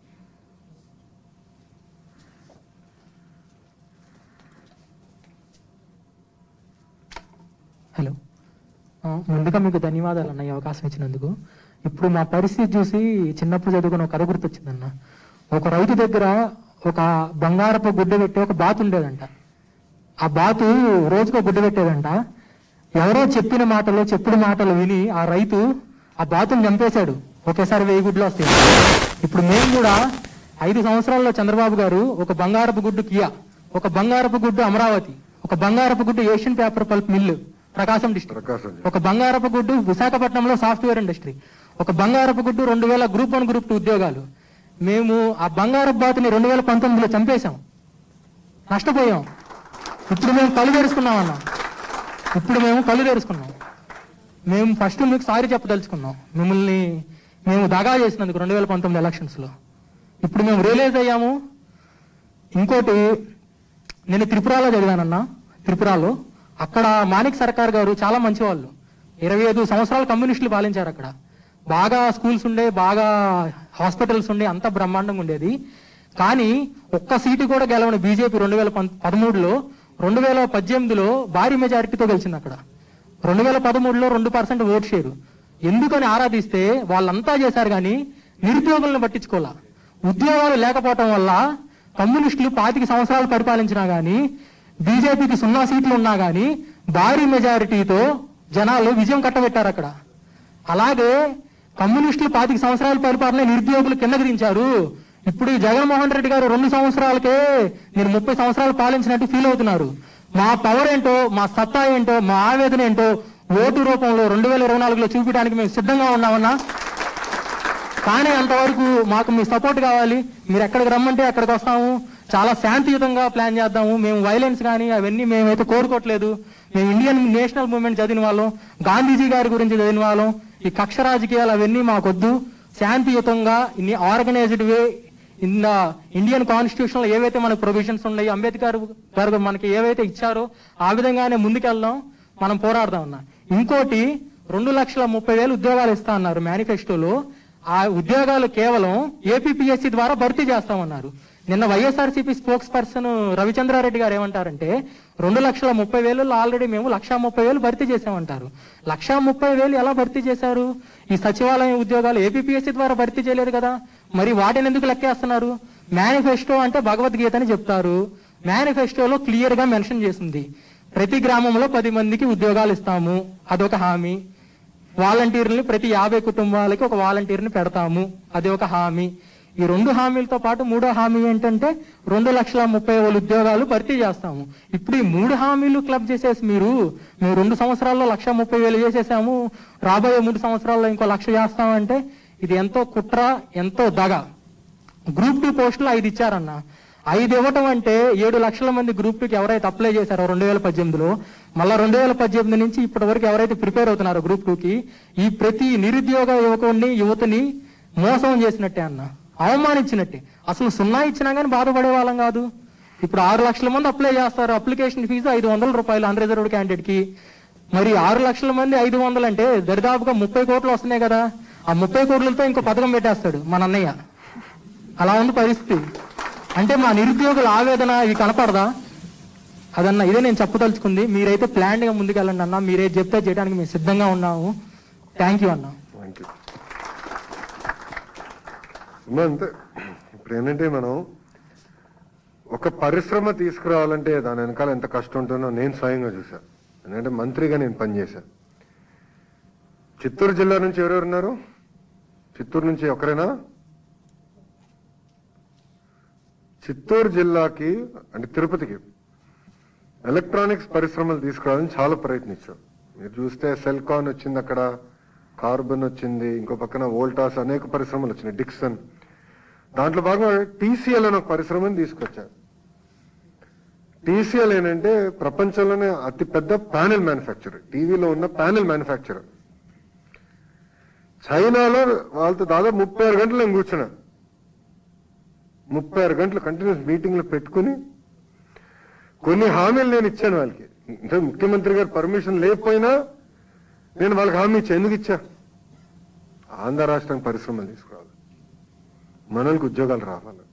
హలో, ముందుగా మీకు ధన్యవాదాలు అన్న, ఈ అవకాశం ఇచ్చినందుకు. ఇప్పుడు మా పరిస్థితి చూసి చిన్నప్పుడు చదువుకున్న ఒక కథ గుర్తొచ్చిందన్న. ఒక రైతు దగ్గర ఒక బంగారపు గుడ్డ పెట్టి ఒక బాతు ఉండేదంట. ఆ బాతు రోజుకు గుడ్డ పెట్టేదంట. ఎవరో చెప్పిన మాటలు చెప్పుడు మాటలు విని ఆ రైతు ఆ బాతుని చంపేశాడు. ఒకేసారి వెయ్యి గుడ్లు వస్తాయి. ఇప్పుడు మేము కూడా ఐదు సంవత్సరాల్లో చంద్రబాబు గారు ఒక బంగారపు గుడ్డు కియా, ఒక బంగారపు గుడ్డు అమరావతి, ఒక బంగారపు గుడ్డు Asian paper pulp mill Prakasam district, ఒక బంగారపు గుడ్డు విశాఖపట్నంలో సాఫ్ట్వేర్ ఇండస్ట్రీ, ఒక బంగారపు గుడ్డు రెండు వేల గ్రూప్ వన్ గ్రూప్ టూ ఉద్యోగాలు. మేము ఆ బంగారపు బాతుని రెండు వేల పంతొమ్మిదిలో చంపేశాం, నష్టపోయాం. ఇప్పుడు మేము కళ్ళు తెరుచుకున్నాం అన్న. ఇప్పుడు మేము కళ్ళు తెరుచుకున్నాం. మేము ఫస్ట్ మీకు సారీ చెప్పదలుచుకున్నాం, మిమ్మల్ని మేము దగా చేసినందుకు రెండు వేల పంతొమ్మిది ఎలక్షన్స్ లో. ఇప్పుడు మేము రియలైజ్ అయ్యాము. ఇంకోటి, నేను త్రిపురలో చదివానన్నా. త్రిపురలో అక్కడ మాణిక్ సర్కార్ గారు చాలా మంచివాళ్ళు. ఇరవై ఐదు సంవత్సరాలు కమ్యూనిస్టులు పాలించారు. అక్కడ బాగా స్కూల్స్ ఉండే, బాగా హాస్పిటల్స్ ఉండే, అంతా బ్రహ్మాండంగా ఉండేది. కానీ ఒక్క సీటు కూడా గెలవని బీజేపీ రెండు వేల పదమూడులో రెండు వేల పద్దెనిమిదిలో భారీ మెజారిటీతో గెలిచింది. అక్కడ రెండు వేల పదమూడులో రెండు పర్సెంట్ ఓట్ షేరు. ఎందుకని ఆరాధిస్తే వాళ్ళంతా చేశారు, కానీ నిరుద్యోగులను పట్టించుకోవాలా. ఉద్యోగాలు లేకపోవటం వల్ల కమ్యూనిస్టులు పాతిక సంవత్సరాలు పరిపాలించినా గానీ, బీజేపీకి సున్నా సీట్లు ఉన్నా గానీ భారీ మెజారిటీతో జనాలు విజయం కట్టబెట్టారు అక్కడ. అలాగే కమ్యూనిస్టులు పాతిక సంవత్సరాల పరిపాలన నిరుద్యోగులు కిందకి దించారు. ఇప్పుడు ఈ జగన్మోహన్ రెడ్డి గారు రెండు సంవత్సరాలకే మీరు ముప్పై సంవత్సరాలు పాలించినట్టు ఫీల్ అవుతున్నారు. మా పవర్ ఏంటో, మా సత్తా ఏంటో, మా ఆవేదన ఏంటో ఓటు రూపంలో రెండు వేల ఇరవై నాలుగులో చూపించడానికి మేము సిద్ధంగా ఉన్నామన్నా. కానీ అంతవరకు మాకు మీ సపోర్ట్ కావాలి. మీరు ఎక్కడికి రమ్మంటే అక్కడికి వస్తాము. చాలా శాంతియుతంగా ప్లాన్ చేద్దాము. మేము వైలెన్స్ కానీ అవన్నీ మేమైతే కోరుకోవట్లేదు. మేము ఇండియన్ నేషనల్ మూవ్మెంట్ చదివిన వాళ్ళం, గాంధీజీ గారి గురించి చదివిన వాళ్ళం. ఈ కక్ష రాజకీయాలు అవన్నీ మాకొద్దు. శాంతియుతంగా ఇన్ని organised way in the Indian constitution లో ఏవైతే మనకు ప్రొవిజన్స్ ఉన్నాయి, అంబేద్కర్ గారు మనకి ఏవైతే ఇచ్చారో ఆ విధంగానే ముందుకెళ్దాం, మనం పోరాడదాం అన్నా. ఇంకోటి, రెండు లక్షల ముప్పై వేలు ఉద్యోగాలు ఇస్తా అన్నారు మేనిఫెస్టోలో. ఆ ఉద్యోగాలు కేవలం ఏపీపీఎస్సీ ద్వారా భర్తీ చేస్తామన్నారు. నిన్న వైఎస్ఆర్సీపీ స్పోక్స్ పర్సన్ రవిచంద్రారెడ్డి గారు ఏమంటారంటే, రెండు లక్షల ముప్పై వేలలో ఆల్రెడీ మేము లక్షా ముప్పై వేలు భర్తీ చేసామంటారు. లక్షా ముప్పై వేలు ఎలా భర్తీ చేశారు? ఈ సచివాలయం ఉద్యోగాలు ఏపీపీఎస్సీ ద్వారా భర్తీ చేయలేదు కదా, మరి వాటిని ఎందుకు లెక్కేస్తున్నారు? మేనిఫెస్టో అంటే భగవద్గీత అని చెప్తారు. మేనిఫెస్టోలో క్లియర్ గా మెన్షన్ చేసింది, ప్రతి గ్రామంలో పది మందికి ఉద్యోగాలు ఇస్తాము, అదొక హామీ. వాలంటీర్ని ప్రతి యాభై కుటుంబాలకి ఒక వాలంటీర్ని పెడతాము, అది ఒక హామీ. ఈ రెండు హామీలతో పాటు మూడో హామీ ఏంటంటే రెండు లక్షల ముప్పై వేల ఉద్యోగాలు భర్తీ చేస్తాము. ఇప్పుడు ఈ మూడు హామీలు క్లబ్ చేసేసి మీరు మేము రెండు సంవత్సరాల్లో లక్ష ముప్పై వేలు చేసేసాము, రాబోయే మూడు సంవత్సరాల్లో ఇంకో లక్ష చేస్తామంటే ఇది ఎంతో కుట్ర, ఎంతో దగ. గ్రూప్ టూ పోస్టులు ఐదు ఇచ్చారన్న. ఐదు ఇవ్వటం అంటే ఏడు లక్షల మంది గ్రూప్ టూకి ఎవరైతే అప్లై చేశారో రెండు వేల పద్దెనిమిదిలో, మళ్ళా రెండు వేల పద్దెనిమిది నుంచి ఇప్పటి వరకు ఎవరైతే ప్రిపేర్ అవుతున్నారో గ్రూప్ టూకి, ఈ ప్రతి నిరుద్యోగ యువకుడిని యువతని మోసం చేసినట్టే అన్న, అవమానించినట్టే. అసలు సున్నా ఇచ్చినా కానీ బాధపడే వాళ్ళం కాదు. ఇప్పుడు ఆరు లక్షల మంది అప్లై చేస్తారు, అప్లికేషన్ ఫీజు ఐదు వందల రూపాయలు అన్రిజర్వ్డ్ క్యాండిడేట్ కి. మరి ఆరు లక్షల మంది ఐదు వందలు అంటే దరిదాపుగా ముప్పై కోట్లు వస్తున్నాయి కదా. ఆ ముప్పై కోట్లతో ఇంకో పథకం పెట్టేస్తాడు మన అన్నయ్య. అలా ఉంది పరిస్థితి. అంటే మా నిరుద్యోగుల ఆవేదన ఇవి కనపడదా? అదన్న ఇదే నేను చెప్పదలుచుకుంది. మీరైతే ప్లాన్ గా ముందుకెళ్ళండి అన్న, మీరే చెప్తే చేయడానికి మేము సిద్ధంగా ఉన్నాము. థ్యాంక్ యూ అన్న. అంతే. ఇప్పుడు ఏంటంటే మనం ఒక పరిశ్రమ తీసుకురావాలంటే దాని వెనకాల ఎంత కష్టం ఉంటుందో నేను స్వయంగా చూశాను. ఎందుకంటే మంత్రిగా నేను పనిచేశాను. చిత్తూరు జిల్లా నుంచి ఎవరెవరు ఉన్నారు? చిత్తూరు నుంచి ఒకరేనా? చిత్తూరు జిల్లాకి అంటే తిరుపతికి ఎలక్ట్రానిక్స్ పరిశ్రమలు తీసుకురావాలని చాలా ప్రయత్నించాం. మీరు చూస్తే సెల్కాన్ వచ్చింది, అక్కడ కార్బన్ వచ్చింది, ఇంకో పక్కన వోల్టాస్, అనేక పరిశ్రమలు వచ్చినాయి, డిక్సన్. దాంట్లో భాగంగా టీసీఎల్ అని ఒక పరిశ్రమని తీసుకొచ్చారు. టీసీఎల్ ఏంటంటే ప్రపంచంలోనే అతి పెద్ద ప్యానెల్ మ్యానుఫ్యాక్చరర్, టీవీలో ఉన్న ప్యానెల్ మ్యానుఫ్యాక్చరర్. చైనాలో వాళ్ళతో దాదాపు ముప్పై ఆరు గంటలు నేను కూర్చున్నా, ముప్పై ఆరు గంటలు కంటిన్యూస్ మీటింగ్లు పెట్టుకుని కొన్ని హామీలు నేను ఇచ్చాను వాళ్ళకి. అంటే ముఖ్యమంత్రి గారు పర్మిషన్ లేకపోయినా నేను వాళ్ళకి హామీ ఇచ్చా. ఎందుకు ఇచ్చా? ఆంధ్ర రాష్ట్రానికి పరిశ్రమలు తీసుకురావాలి, మనల్కి ఉద్యోగాలు రావాలి.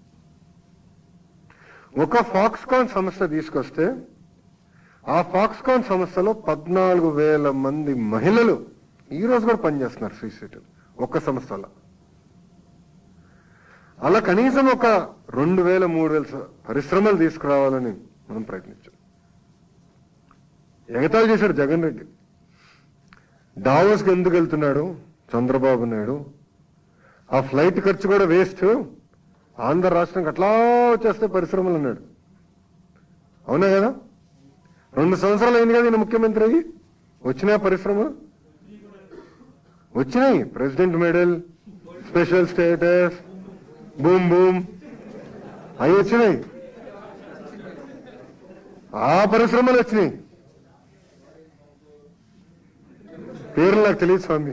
ఒక ఫాక్స్కాన్ సంస్థ తీసుకొస్తే ఆ ఫాక్స్కాన్ సంస్థలో పద్నాలుగు వేల మంది మహిళలు ఈ రోజు కూడా పనిచేస్తున్నారు శ్రీ సిటీలో ఒక్క సంస్థలో. అలా కనీసం ఒక రెండు వేల మూడు వేల పరిశ్రమలు తీసుకురావాలని మనం ప్రయత్నించాం. ఎగతాళి చేశాడు జగన్ రెడ్డి. డావోస్కి ఎందుకు వెళ్తున్నాడు చంద్రబాబు నాయుడు? ఆ ఫ్లైట్ ఖర్చు కూడా వేస్ట్, ఆంధ్ర రాష్ట్రానికి అట్లా వచ్చేస్తే పరిశ్రమలు అన్నాడు. అవునా కదా? రెండు సంవత్సరాలు అయింది కదా ఈయన ముఖ్యమంత్రి అయ్యి. వచ్చినాయి పరిశ్రమలు? వచ్చినాయి. President medal, special status, boom boom అవి వచ్చినాయి. ఆ పరిశ్రమలు వచ్చినాయి. పేర్లు నాకు తెలియదు స్వామి.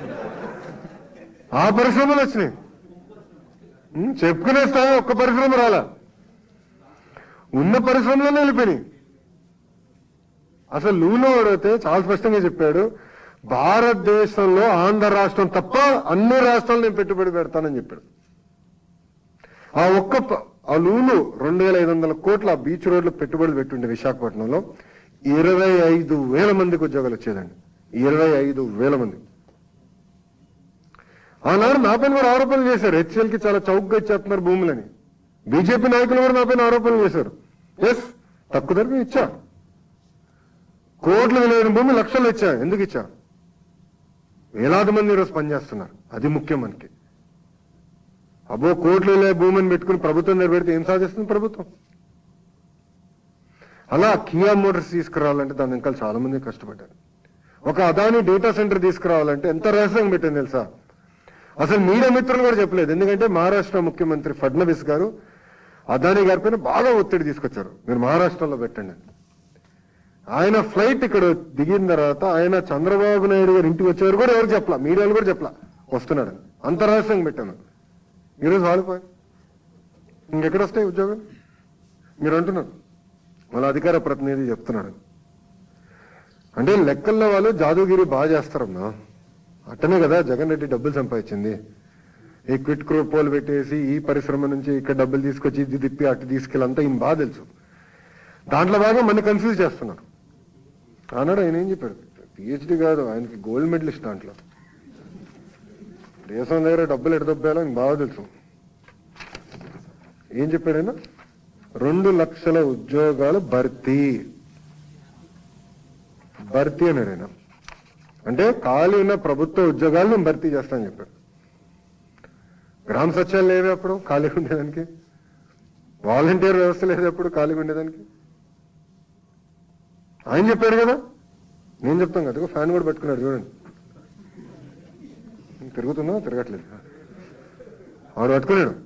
ఆ పరిశ్రమలు వచ్చినాయి. చెప్పుకునే స్థాయి ఒక్క పరిశ్రమ రాలా, ఉన్న పరిశ్రమలోనే వెళ్ళిపోయినాయి. అసలు లూలో అడిగితే చాలా స్పష్టంగా చెప్పాడు, భారతదేశంలో ఆంధ్ర రాష్ట్రం తప్ప అన్ని రాష్ట్రాలు నేను పెట్టుబడి పెడతానని చెప్పాడు. ఆ ఒక్క ఆ లూలు రెండు వేల ఐదు వందల కోట్ల ఆ బీచ్ రోడ్లో పెట్టుబడులు పెట్టుండే విశాఖపట్నంలో ఇరవై ఐదు వేల మందికి ఉద్యోగాలు వచ్చేదండి. ఇరవై ఐదు వేల మంది. ఆనాడు నా పైన కూడా ఆరోపణలు చేశారు, హెచ్ఎల్ కి చాలా చౌకగా ఇచ్చేస్తున్నారు భూములని. బీజేపీ నాయకులు కూడా నా పైన ఆరోపణలు చేశారు. ఎస్, తక్కువ ధరకు ఇచ్చా, కోట్ల విలువైన భూమి లక్షలు ఇచ్చా. ఎందుకు ఇచ్చా? వేలాది మంది ఈరోజు పనిచేస్తున్నారు, అది ముఖ్యం మనకి. అబ్బో కోట్ల విలువ భూమిని పెట్టుకుని ప్రభుత్వం నిలబెడితే ఏం సాధిస్తుంది ప్రభుత్వం? అలా కియా మోటార్స్ తీసుకురావాలంటే దాని వెనకాల చాలా మంది కష్టపడ్డారు. ఒక అదాని డేటా సెంటర్ తీసుకురావాలంటే ఎంత రహస్యంగా పెట్టింది తెలుసా? అసలు మీడియా మిత్రులు కూడా చెప్పలేదు. ఎందుకంటే మహారాష్ట్ర ముఖ్యమంత్రి ఫడ్నవీస్ గారు అదాని గారి పైన బాగా ఒత్తిడి తీసుకొచ్చారు, మీరు మహారాష్ట్రలో పెట్టండి. ఆయన ఫ్లైట్ ఇక్కడ దిగిన తర్వాత ఆయన చంద్రబాబు నాయుడు గారు ఇంటికి వచ్చేవారు కూడా ఎవరు చెప్పలా, మీడియాలు కూడా చెప్పలా వస్తున్నాడు. అంత రహస్యంగా పెట్టాను. ఈరోజు వాలిపోయి ఇంకెక్కడ వస్తాయి ఉద్యోగాలు? మీరు అంటున్నారు, వాళ్ళ అధికార ప్రతినిధి చెప్తున్నాడు. అంటే లెక్కల్లో వాళ్ళు జాదూగిరి బాగా చేస్తారమ్మా. అట్టనే కదా జగన్ రెడ్డి డబ్బులు సంపాదించింది. ఈ క్విట్ క్రోపోలు పెట్టేసి ఈ పరిశ్రమ నుంచి ఇక్కడ డబ్బులు తీసుకొచ్చి ఇది తిప్పి అటు తీసుకెళ్ళంతా ఈయన బాగా తెలుసు. దాంట్లో బాగా మన కన్ఫ్యూజ్ చేస్తున్నారు. ఆనాడు ఆయన ఏం చెప్పాడు? పిహెచ్డి కాదు, ఆయనకి గోల్డ్ మెడలిస్ట్. దాంట్లో దేశం దగ్గర డబ్బులు ఎడదొబ్బాలో ఆయనకు బాగా తెలుసు. ఏం చెప్పాడు ఆయన? రెండు లక్షల ఉద్యోగాలు భర్తీ భర్తీ అన్నాడు ఆయన. అంటే ఖాళీ ఉన్న ప్రభుత్వ ఉద్యోగాలు నేను భర్తీ చేస్తానని చెప్పాడు. గ్రామ సచివాలయాలు లేవే అప్పుడు ఖాళీగా ఉండేదానికి, వాలంటీర్ వ్యవస్థ లేదు అప్పుడు ఖాళీగా ఉండేదానికి. ఆయన చెప్పాడు కదా, నేను చెప్తాను కదా. ఫ్యాన్ కూడా పెట్టుకున్నాడు చూడండి, తిరుగుతున్నా తిరగట్లేదు, వాడు పట్టుకున్నాడు.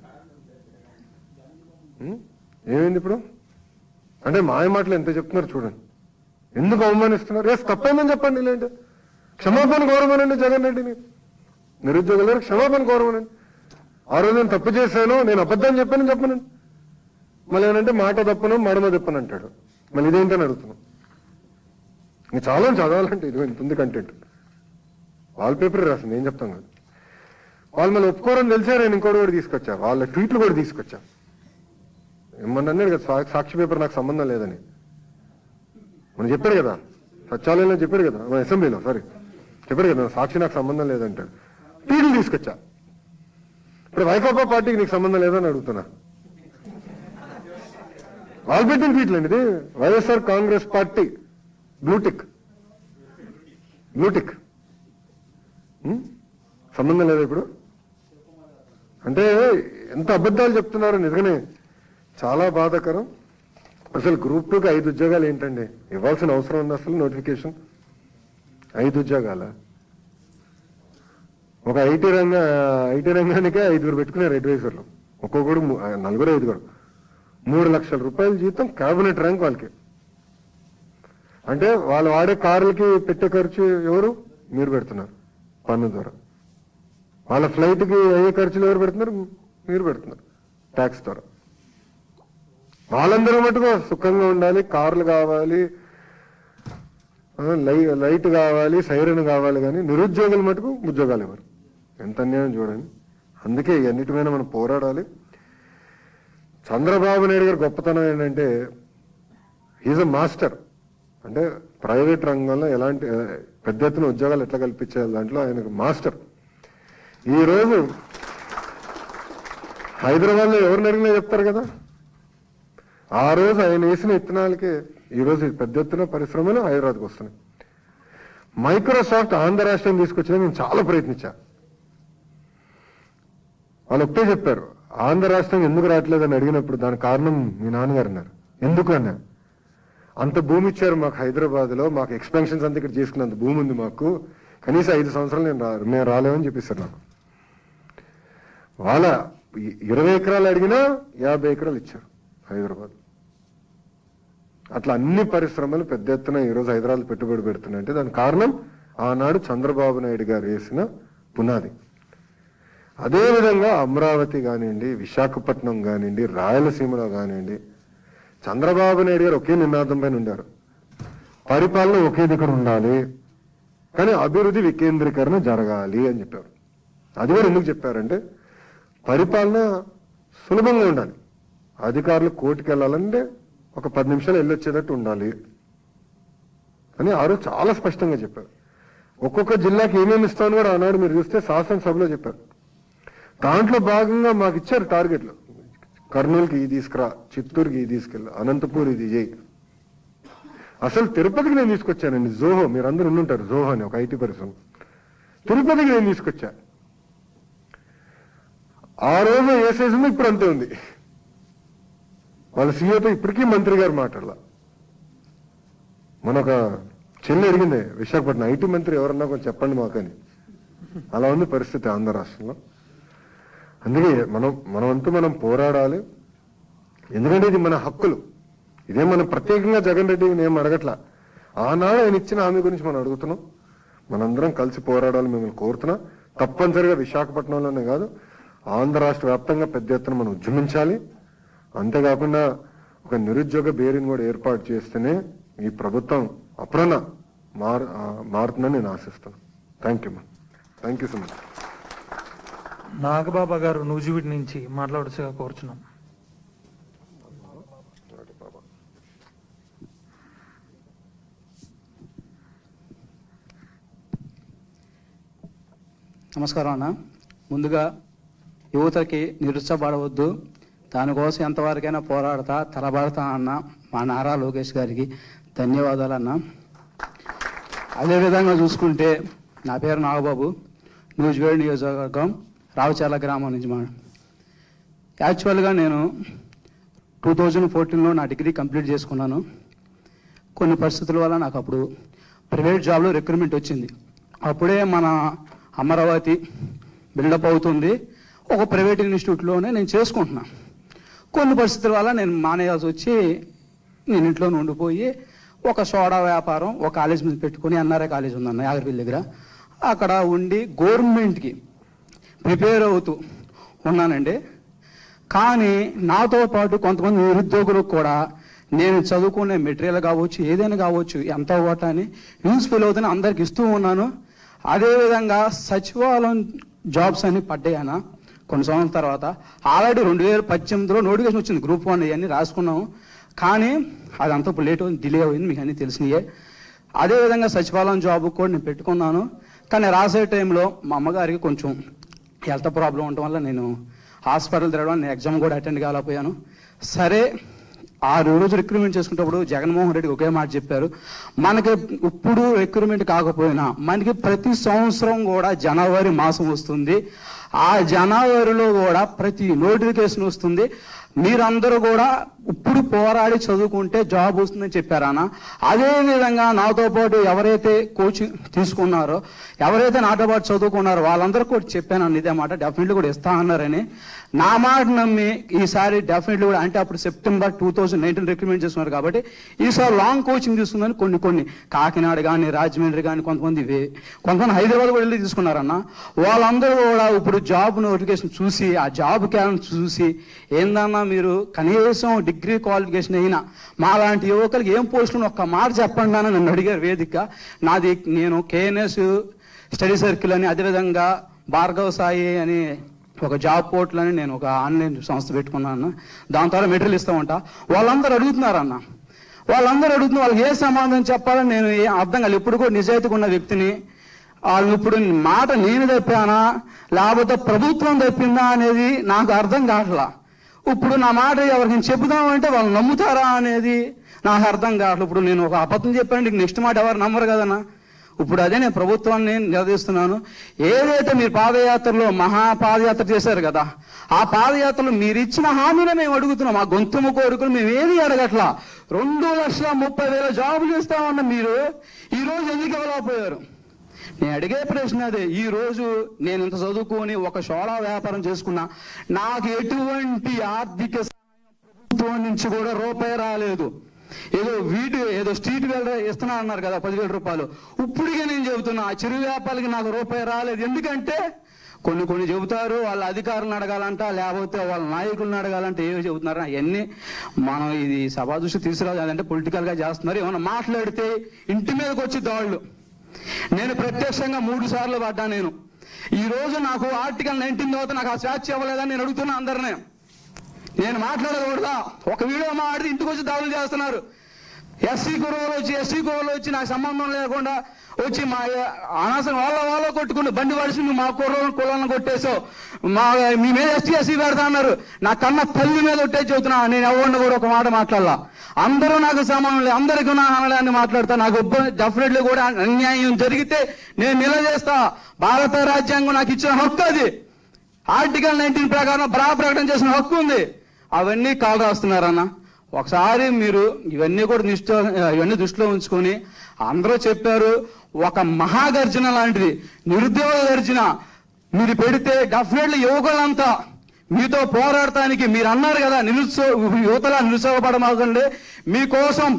ఏమైంది ఇప్పుడు? అంటే మాయ మాటలు ఎంత చెప్తున్నారు చూడండి. ఎందుకు అవమానిస్తున్నారు? ఎస్, తప్పైందని చెప్పండి, లేంటే క్షమాపణ కోరమనండి జగన్ రెడ్డిని. నిరుద్యోగులకు క్షమాపణ కోరమనండి. ఆ రోజు నేను తప్పు చేశాను, నేను అబద్ధం చెప్పానని చెప్పనండి. మళ్ళీ ఏమంటే మాట తప్పను మడమ తప్పను అంటాడు. మళ్ళీ ఇదేంటని అడుగుతున్నాం. ఇంకా చాలా చదవాలంటే ఇది ఎంత ఉంది కంటెంట్. వాల్ పేపర్ రాసింది, ఏం చెప్తాం కదా. వాళ్ళు మళ్ళీ ఒప్పుకోరని తెలిసే నేను ఇంకోటి కూడా తీసుకొచ్చా, వాళ్ళ ట్వీట్లు కూడా తీసుకొచ్చా. ఏమన్నా అన్నాడు కదా, సాక్షి పేపర్ నాకు సంబంధం లేదని మనం చెప్పాడు కదా, సచివాలయంలో చెప్పాడు కదా, మన అసెంబ్లీలో సారీ చెప్పాడు కదా, సాక్షి నాకు సంబంధం లేదంటాడు. ట్వీట్లు తీసుకొచ్చా. ఇప్పుడు వైకాపా పార్టీకి నీకు సంబంధం లేదని అడుగుతున్నా. వాళ్ళు పెట్టిన ట్వీట్లు అండి ఇది. YSR Congress party blue tick blue tick సంబంధం లేదా ఇప్పుడు? అంటే ఎంత అబద్ధాలు చెప్తున్నారు నిజంగానే చాలా బాధాకరం. అసలు గ్రూప్ టూకి ఐదు ఉద్యోగాలు ఏంటండి ఇవ్వాల్సిన అవసరం ఉంది? అసలు నోటిఫికేషన్ ఐదు ఉద్యోగాల ఒక ఐటీ రంగ ఐటీ రంగానికే ఐదుగురు పెట్టుకున్నారు అడ్వైజర్లు, ఒక్కొక్కడు నలుగురు ఐదుగురు, మూడు లక్షల రూపాయల జీతం క్యాబినెట్ ర్యాంక్ వాళ్ళకి. అంటే వాళ్ళు వాడే కార్లకి పెట్టే ఖర్చు ఎవరు? మీరు పెడుతున్నారు పన్ను ద్వారా. వాళ్ళ ఫ్లైట్కి అయ్యే ఖర్చులు ఎవరు పెడుతున్నారు? మీరు పెడుతున్నారు ట్యాక్స్ ద్వారా. వాళ్ళందరూ మటుకు సుఖంగా ఉండాలి, కార్లు కావాలి, లై లైట్ కావాలి, సైరన్ కావాలి, కానీ నిరుద్యోగులు మటుకు ఉద్యోగాలు ఇవ్వరు. ఎంత అన్యాయం చూడండి. అందుకే అన్నిటి మీద మనం పోరాడాలి. చంద్రబాబు నాయుడు గారి గొప్పతనం ఏంటంటే ఈజ్ అ మాస్టర్. అంటే ప్రైవేట్ రంగంలో ఎలాంటి పెద్ద ఎత్తున ఉద్యోగాలు ఎట్లా కల్పించాలి దాంట్లో ఆయనకు మాస్టర్. ఈ రోజు హైదరాబాద్ లో ఎవరిని అడిగినా చెప్తారు కదా, ఆ రోజు ఆయన వేసిన విత్తనాలకే ఈ రోజు పెద్ద ఎత్తున పరిశ్రమలు హైదరాబాద్కి వస్తున్నాయి. మైక్రోసాఫ్ట్ ఆంధ్ర రాష్ట్రం తీసుకొచ్చినా నేను చాలా ప్రయత్నించా. వాళ్ళు ఒకటే చెప్పారు, ఆంధ్ర రాష్ట్రం ఎందుకు రావట్లేదని అడిగినప్పుడు దానికి కారణం మీ నాన్నగారు అన్నారు. ఎందుకు అన్నా, అంత భూమి ఇచ్చారు మాకు హైదరాబాద్ లో, మాకు ఎక్స్పెన్షన్స్ అంతా ఇక్కడ చేసుకున్నంత భూమి ఉంది మాకు, కనీసం ఐదు సంవత్సరాలు నేను రా మేము రాలేమని చెప్పేశారు నాకు. వాళ్ళ ఇరవై ఎకరాలు అడిగినా యాభై ఎకరాలు ఇచ్చారు హైదరాబాద్. అట్లా అన్ని పరిశ్రమలు పెద్ద ఎత్తున ఈరోజు హైదరాబాద్ పెట్టుబడి పెడుతున్నాయంటే దానికి కారణం ఆనాడు చంద్రబాబు నాయుడు గారు వేసిన పునాది. అదేవిధంగా అమరావతి కానివ్వండి, విశాఖపట్నం కానివ్వండి, రాయలసీమలో కానివ్వండి, చంద్రబాబు నాయుడు గారు ఒకే నినాదం పైన ఉండారు, పరిపాలన ఒకే దగ్గర ఉండాలి, కానీ అభివృద్ధి వికేంద్రీకరణ జరగాలి అని చెప్పారు. అది కూడా ఎందుకు చెప్పారంటే పరిపాలన సులభంగా ఉండాలి, అధికారులు కోర్టుకు వెళ్ళాలంటే ఒక పది నిమిషాలు వెళ్ళొచ్చేటట్టు ఉండాలి అని ఆ రోజు చాలా స్పష్టంగా చెప్పారు. ఒక్కొక్క జిల్లాకి ఏమేమి ఇస్తామని కూడా ఆనాడు మీరు చూస్తే శాసనసభలో చెప్పారు. దాంట్లో భాగంగా మాకు ఇచ్చారు టార్గెట్లు, కర్నూలుకి ఇది తీసుకురా, చిత్తూరుకి ఇది తీసుకెళ్ళి, అనంతపూర్ ఇది చేయి. అసలు తిరుపతికి నేను తీసుకొచ్చానండి జోహో, మీరు అందరూ ఉండుంటారు జోహో అని ఒక ఐటీ పరిశ్రమ, తిరుపతికి నేను తీసుకొచ్చా. ఆ రోజు ఏ సైజు ఇప్పుడు అంతే ఉంది. వాళ్ళ సీఏతో ఇప్పటికీ మంత్రి గారు మాట్లాడాల. మన ఒక చెల్లి అడిగింది విశాఖపట్నం ఐటీ మంత్రి ఎవరన్నా కొంచెం చెప్పండి మాకని. అలా ఉంది పరిస్థితి ఆంధ్ర రాష్ట్రంలో. అందుకే మనం మనమంతా మనం పోరాడాలి. ఎందుకంటే ఇది మన హక్కులు, ఇదే మనం ప్రత్యేకంగా జగన్ రెడ్డిని ఏం అడగట్లా. ఆనాడు ఆయన ఇచ్చిన హామీ గురించి మనం అడుగుతున్నాం. మనందరం కలిసి పోరాడాలి మిమ్మల్ని కోరుతున్నా. తప్పనిసరిగా విశాఖపట్నంలోనే కాదు ఆంధ్ర రాష్ట్ర వ్యాప్తంగా పెద్ద ఎత్తున మనం ఉద్యమించాలి. అంతేకాకుండా ఒక నిరుద్యోగ బేరీని కూడా ఏర్పాటు చేస్తేనే ఈ ప్రభుత్వం అప్రణ మారు మారుతుందని నేను ఆశిస్తున్నాను. Thank you thank you so much. Nagababa గారు నూజివీడి నుంచి మాట్లాడుతుగా కోరుచున్నాం. నమస్కారం అన్న. ముందుగా యువతకి నిరుత్సాహపడవద్దు, దానికోసం ఎంతవరకైనా పోరాడతా తలబడతా అన్న మా నారా లోకేష్ గారికి ధన్యవాదాలు అన్న. అదేవిధంగా చూసుకుంటే నా పేరు నాగబాబు, నూజివీడు నియోజకవర్గం రావుచర్ల గ్రామం నుంచి. మా యాక్చువల్గా నేను టూ థౌజండ్ ఫోర్టీన్లో నా డిగ్రీ కంప్లీట్ చేసుకున్నాను. కొన్ని పరిస్థితుల వల్ల నాకు అప్పుడు ప్రైవేట్ జాబ్లో రిక్రూట్మెంట్ వచ్చింది. అప్పుడే మన అమరావతి బిల్డప్ అవుతుంది, ఒక ప్రైవేట్ ఇన్స్టిట్యూట్లోనే నేను చేసుకుంటున్నాను. కొన్ని పరిస్థితుల వల్ల నేను మానేయాల్సి వచ్చి నేను ఇంట్లోనే ఉండిపోయి ఒక సోడా వ్యాపారం ఒక కాలేజ్ మీద పెట్టుకుని, ఎన్ఆర్ఐ కాలేజ్ ఉందన్న యాగర్పల్లి దగ్గర, అక్కడ ఉండి గవర్నమెంట్కి ప్రిపేర్ అవుతూ ఉన్నానండి. కానీ నాతో పాటు కొంతమంది నిరుద్యోగులకు కూడా నేను చదువుకునే మెటీరియల్ కావచ్చు, ఏదైనా కావచ్చు, ఎంత ఓటాని యూస్ఫుల్ అవుతుంది అందరికి ఇస్తూ ఉన్నాను. అదేవిధంగా సచివాలయం జాబ్స్ అని పడ్డాయన కొన్ని సంవత్సరాల తర్వాత. ఆల్రెడీ రెండు వేల పద్దెనిమిదిలో నోటిఫికేషన్ వచ్చింది, గ్రూప్ వన్ ఇవన్నీ రాసుకున్నాము. కానీ అదంతా ఇప్పుడు లేట్ అయింది, డిలే అయింది, మీకు అన్నీ తెలిసినాయే. అదేవిధంగా సచివాలయం జాబ్ కూడా నేను పెట్టుకున్నాను. కానీ రాసే టైంలో మా అమ్మగారికి కొంచెం హెల్త్ ప్రాబ్లం ఉండటం వల్ల నేను హాస్పిటల్ తిరగడం, నేను ఎగ్జామ్ కూడా అటెండ్ కాలేకపోయాను. సరే ఆరు రోజు రిక్రూట్మెంట్ చేసుకున్నప్పుడు జగన్మోహన్ రెడ్డి ఒకే మాట చెప్పారు, మనకి ఇప్పుడు రిక్రూట్మెంట్ కాకపోయినా మనకి ప్రతి సంవత్సరం కూడా జనవరి మాసం వస్తుంది, ఆ జనవరిలో కూడా ప్రతి నోటిఫికేషన్ వస్తుంది. మీరందరూ కూడా ఇప్పుడు పోరాడి చదువుకుంటే జాబ్ వస్తుందని చెప్పారన్న. అదే విధంగా నాతో పాటు ఎవరైతే కోచింగ్ తీసుకున్నారో, ఎవరైతే నాతో పాటు చదువుకున్నారో వాళ్ళందరూ కూడా చెప్పాను ఇదే మాట, డెఫినెట్లీ కూడా ఇస్తా అన్నారని. నా మాట నమ్మి ఈసారి డెఫినెట్లీ కూడా, అంటే అప్పుడు September two thousand nineteen recruitment చేస్తున్నారు కాబట్టి ఈసారి లాంగ్ కోచింగ్ తీసుకుందని కొన్ని కొన్ని కాకినాడ కానీ రాజమండ్రి కానీ కొంతమంది కొంతమంది హైదరాబాద్ కూడా వెళ్ళి తీసుకున్నారన్న. వాళ్ళందరూ కూడా ఇప్పుడు జాబ్ నోటిఫికేషన్ చూసి ఆ జాబ్ క్యాలెండర్ చూసి ఏందన్నా మీరు కనీసం డిగ్రీ క్వాలిఫికేషన్ అయినా మా లాంటి యువకులకి ఏం పోస్టులు ఒక్క మాట చెప్పండి అని నన్ను అడిగారు వేదిక. నాది నేను కేఎన్ఎస్ స్టడీ సర్కిల్ అని, అదేవిధంగా భార్గవ సాయి అని ఒక జాబ్ పోర్టల్ అని నేను ఒక ఆన్లైన్ సంస్థ పెట్టుకున్నాను. దాని ద్వారా మెటీరియల్ ఇస్తూ ఉంటా. వాళ్ళందరూ అడుగుతున్నారన్న, వాళ్ళందరూ అడుగుతున్నారు. వాళ్ళకి ఏ సమాధానం చెప్పాలని నేను ఏం అర్థం కాదు. ఎప్పుడు కూడా నిజాయితీగా ఉన్న వ్యక్తిని, వాళ్ళు ఇప్పుడు మాట నేను తప్పానా లేకపోతే ప్రభుత్వం తప్పిందా అనేది నాకు అర్థం కావట్లా. ఇప్పుడు నా మాట ఎవరికి చెబుదామంటే వాళ్ళు నమ్ముతారా అనేది నాకు అర్థం కావట్లేదు. ఇప్పుడు నేను ఒక అబద్ధం చెప్పాను, నెక్స్ట్ మాట ఎవరు నమ్మరు కదన్నా. ఇప్పుడు అదే నేను ప్రభుత్వాన్ని నిలదీస్తున్నాను. ఏదైతే మీరు పాదయాత్రలో మహా పాదయాత్ర చేశారు కదా, ఆ పాదయాత్రలో మీరు ఇచ్చిన హామీనే మేము అడుగుతున్నాం. మా గొంతుము కోరికలు మేము ఏది అడగట్లా. రెండు లక్షల ముప్పై వేల జాబులు ఇస్తామన్న మీరు ఈ రోజు ఎందుకు ఇవ్వలేకపోయారు? నేను అడిగే ప్రశ్న అదే. ఈ రోజు నేను ఇంత చదువుకొని ఒక సోడా వ్యాపారం చేసుకున్నా, నాకు ఎటువంటి ఆర్థిక సహాయం ప్రభుత్వం నుంచి కూడా రూపాయి రాలేదు. ఏదో వీటి ఏదో స్ట్రీట్ వేల ఇస్తున్నా అన్నారు కదా పదివేల రూపాయలు. ఇప్పుడుగా నేను చెబుతున్నా ఆ చిరు వ్యాపారాలకి నాకు రూపాయి రాలేదు. ఎందుకంటే కొన్ని కొన్ని చెబుతారు వాళ్ళ అధికారులను అడగాలంట, లేకపోతే వాళ్ళ నాయకులను అడగాలంటే ఏమో చెబుతున్నారు. అవన్నీ మనం ఇది సభా దృష్టి తీసుకురావాలి, అంటే పొలిటికల్ గా చేస్తున్నారు. ఏమన్నా మాట్లాడితే ఇంటి మీదకి వచ్చి దాళ్ళు. నేను ప్రత్యక్షంగా మూడు సార్లు పడ్డా. నేను ఈ రోజు నాకు ఆర్టికల్ నైన్టీన్ తర్వాత నాకు ఆ స్వేచ్ఛ ఇవ్వలేదని నేను అడుగుతున్నా అందరినీ. నేను మాట్లాడకూడదా? ఒక వీడియో మాట్లాడి ఇంటికి వచ్చి దాడులు చేస్తున్నారు. ఎస్సీ కుర్రలు వచ్చి ఎస్సీ కుర్రలు వచ్చి నాకు సంబంధం లేకుండా వచ్చి మా అనవసరం వాళ్ళ వాళ్ళ కొట్టుకుని బండి పడిచి నువ్వు మా కుర్రలను కులాలను కొట్టేసావు, మా మీ మీద ఎస్టీ ఎస్సీ పెడతా అన్నారు. నా కన్న తల్లి మీద కొట్టే చెబుతున్నా. నేను ఎవరిని కూడా ఒక మాట మాట్లాడాల. అందరూ నాకు సమానం లేదు, అందరికీ నా అనడాన్ని మాట్లాడతా. నాకు డెఫినెట్లీ కూడా అన్యాయం జరిగితే నేను నిలదీస్తా. భారత రాజ్యాంగం నాకు ఇచ్చిన హక్కు అది. ఆర్టికల్ నైన్టీన్ ప్రకారం బ్రా ప్రకటన చేసిన హక్కు ఉంది. అవన్నీ కాల్ రాస్తున్నారన్న. ఒకసారి మీరు ఇవన్నీ కూడా దృష్టి ఇవన్నీ దృష్టిలో ఉంచుకొని, అందరూ చెప్పారు ఒక మహాగర్జన లాంటిది నిరుద్యోగ గర్జన మీరు పెడితే డెఫినెట్లీ యువకులంతా మీతో పోరాడటానికి, మీరు అన్నారు కదా నిరుత్సవ యువతలా నిరుత్సాహపడమాకండి, మీకోసం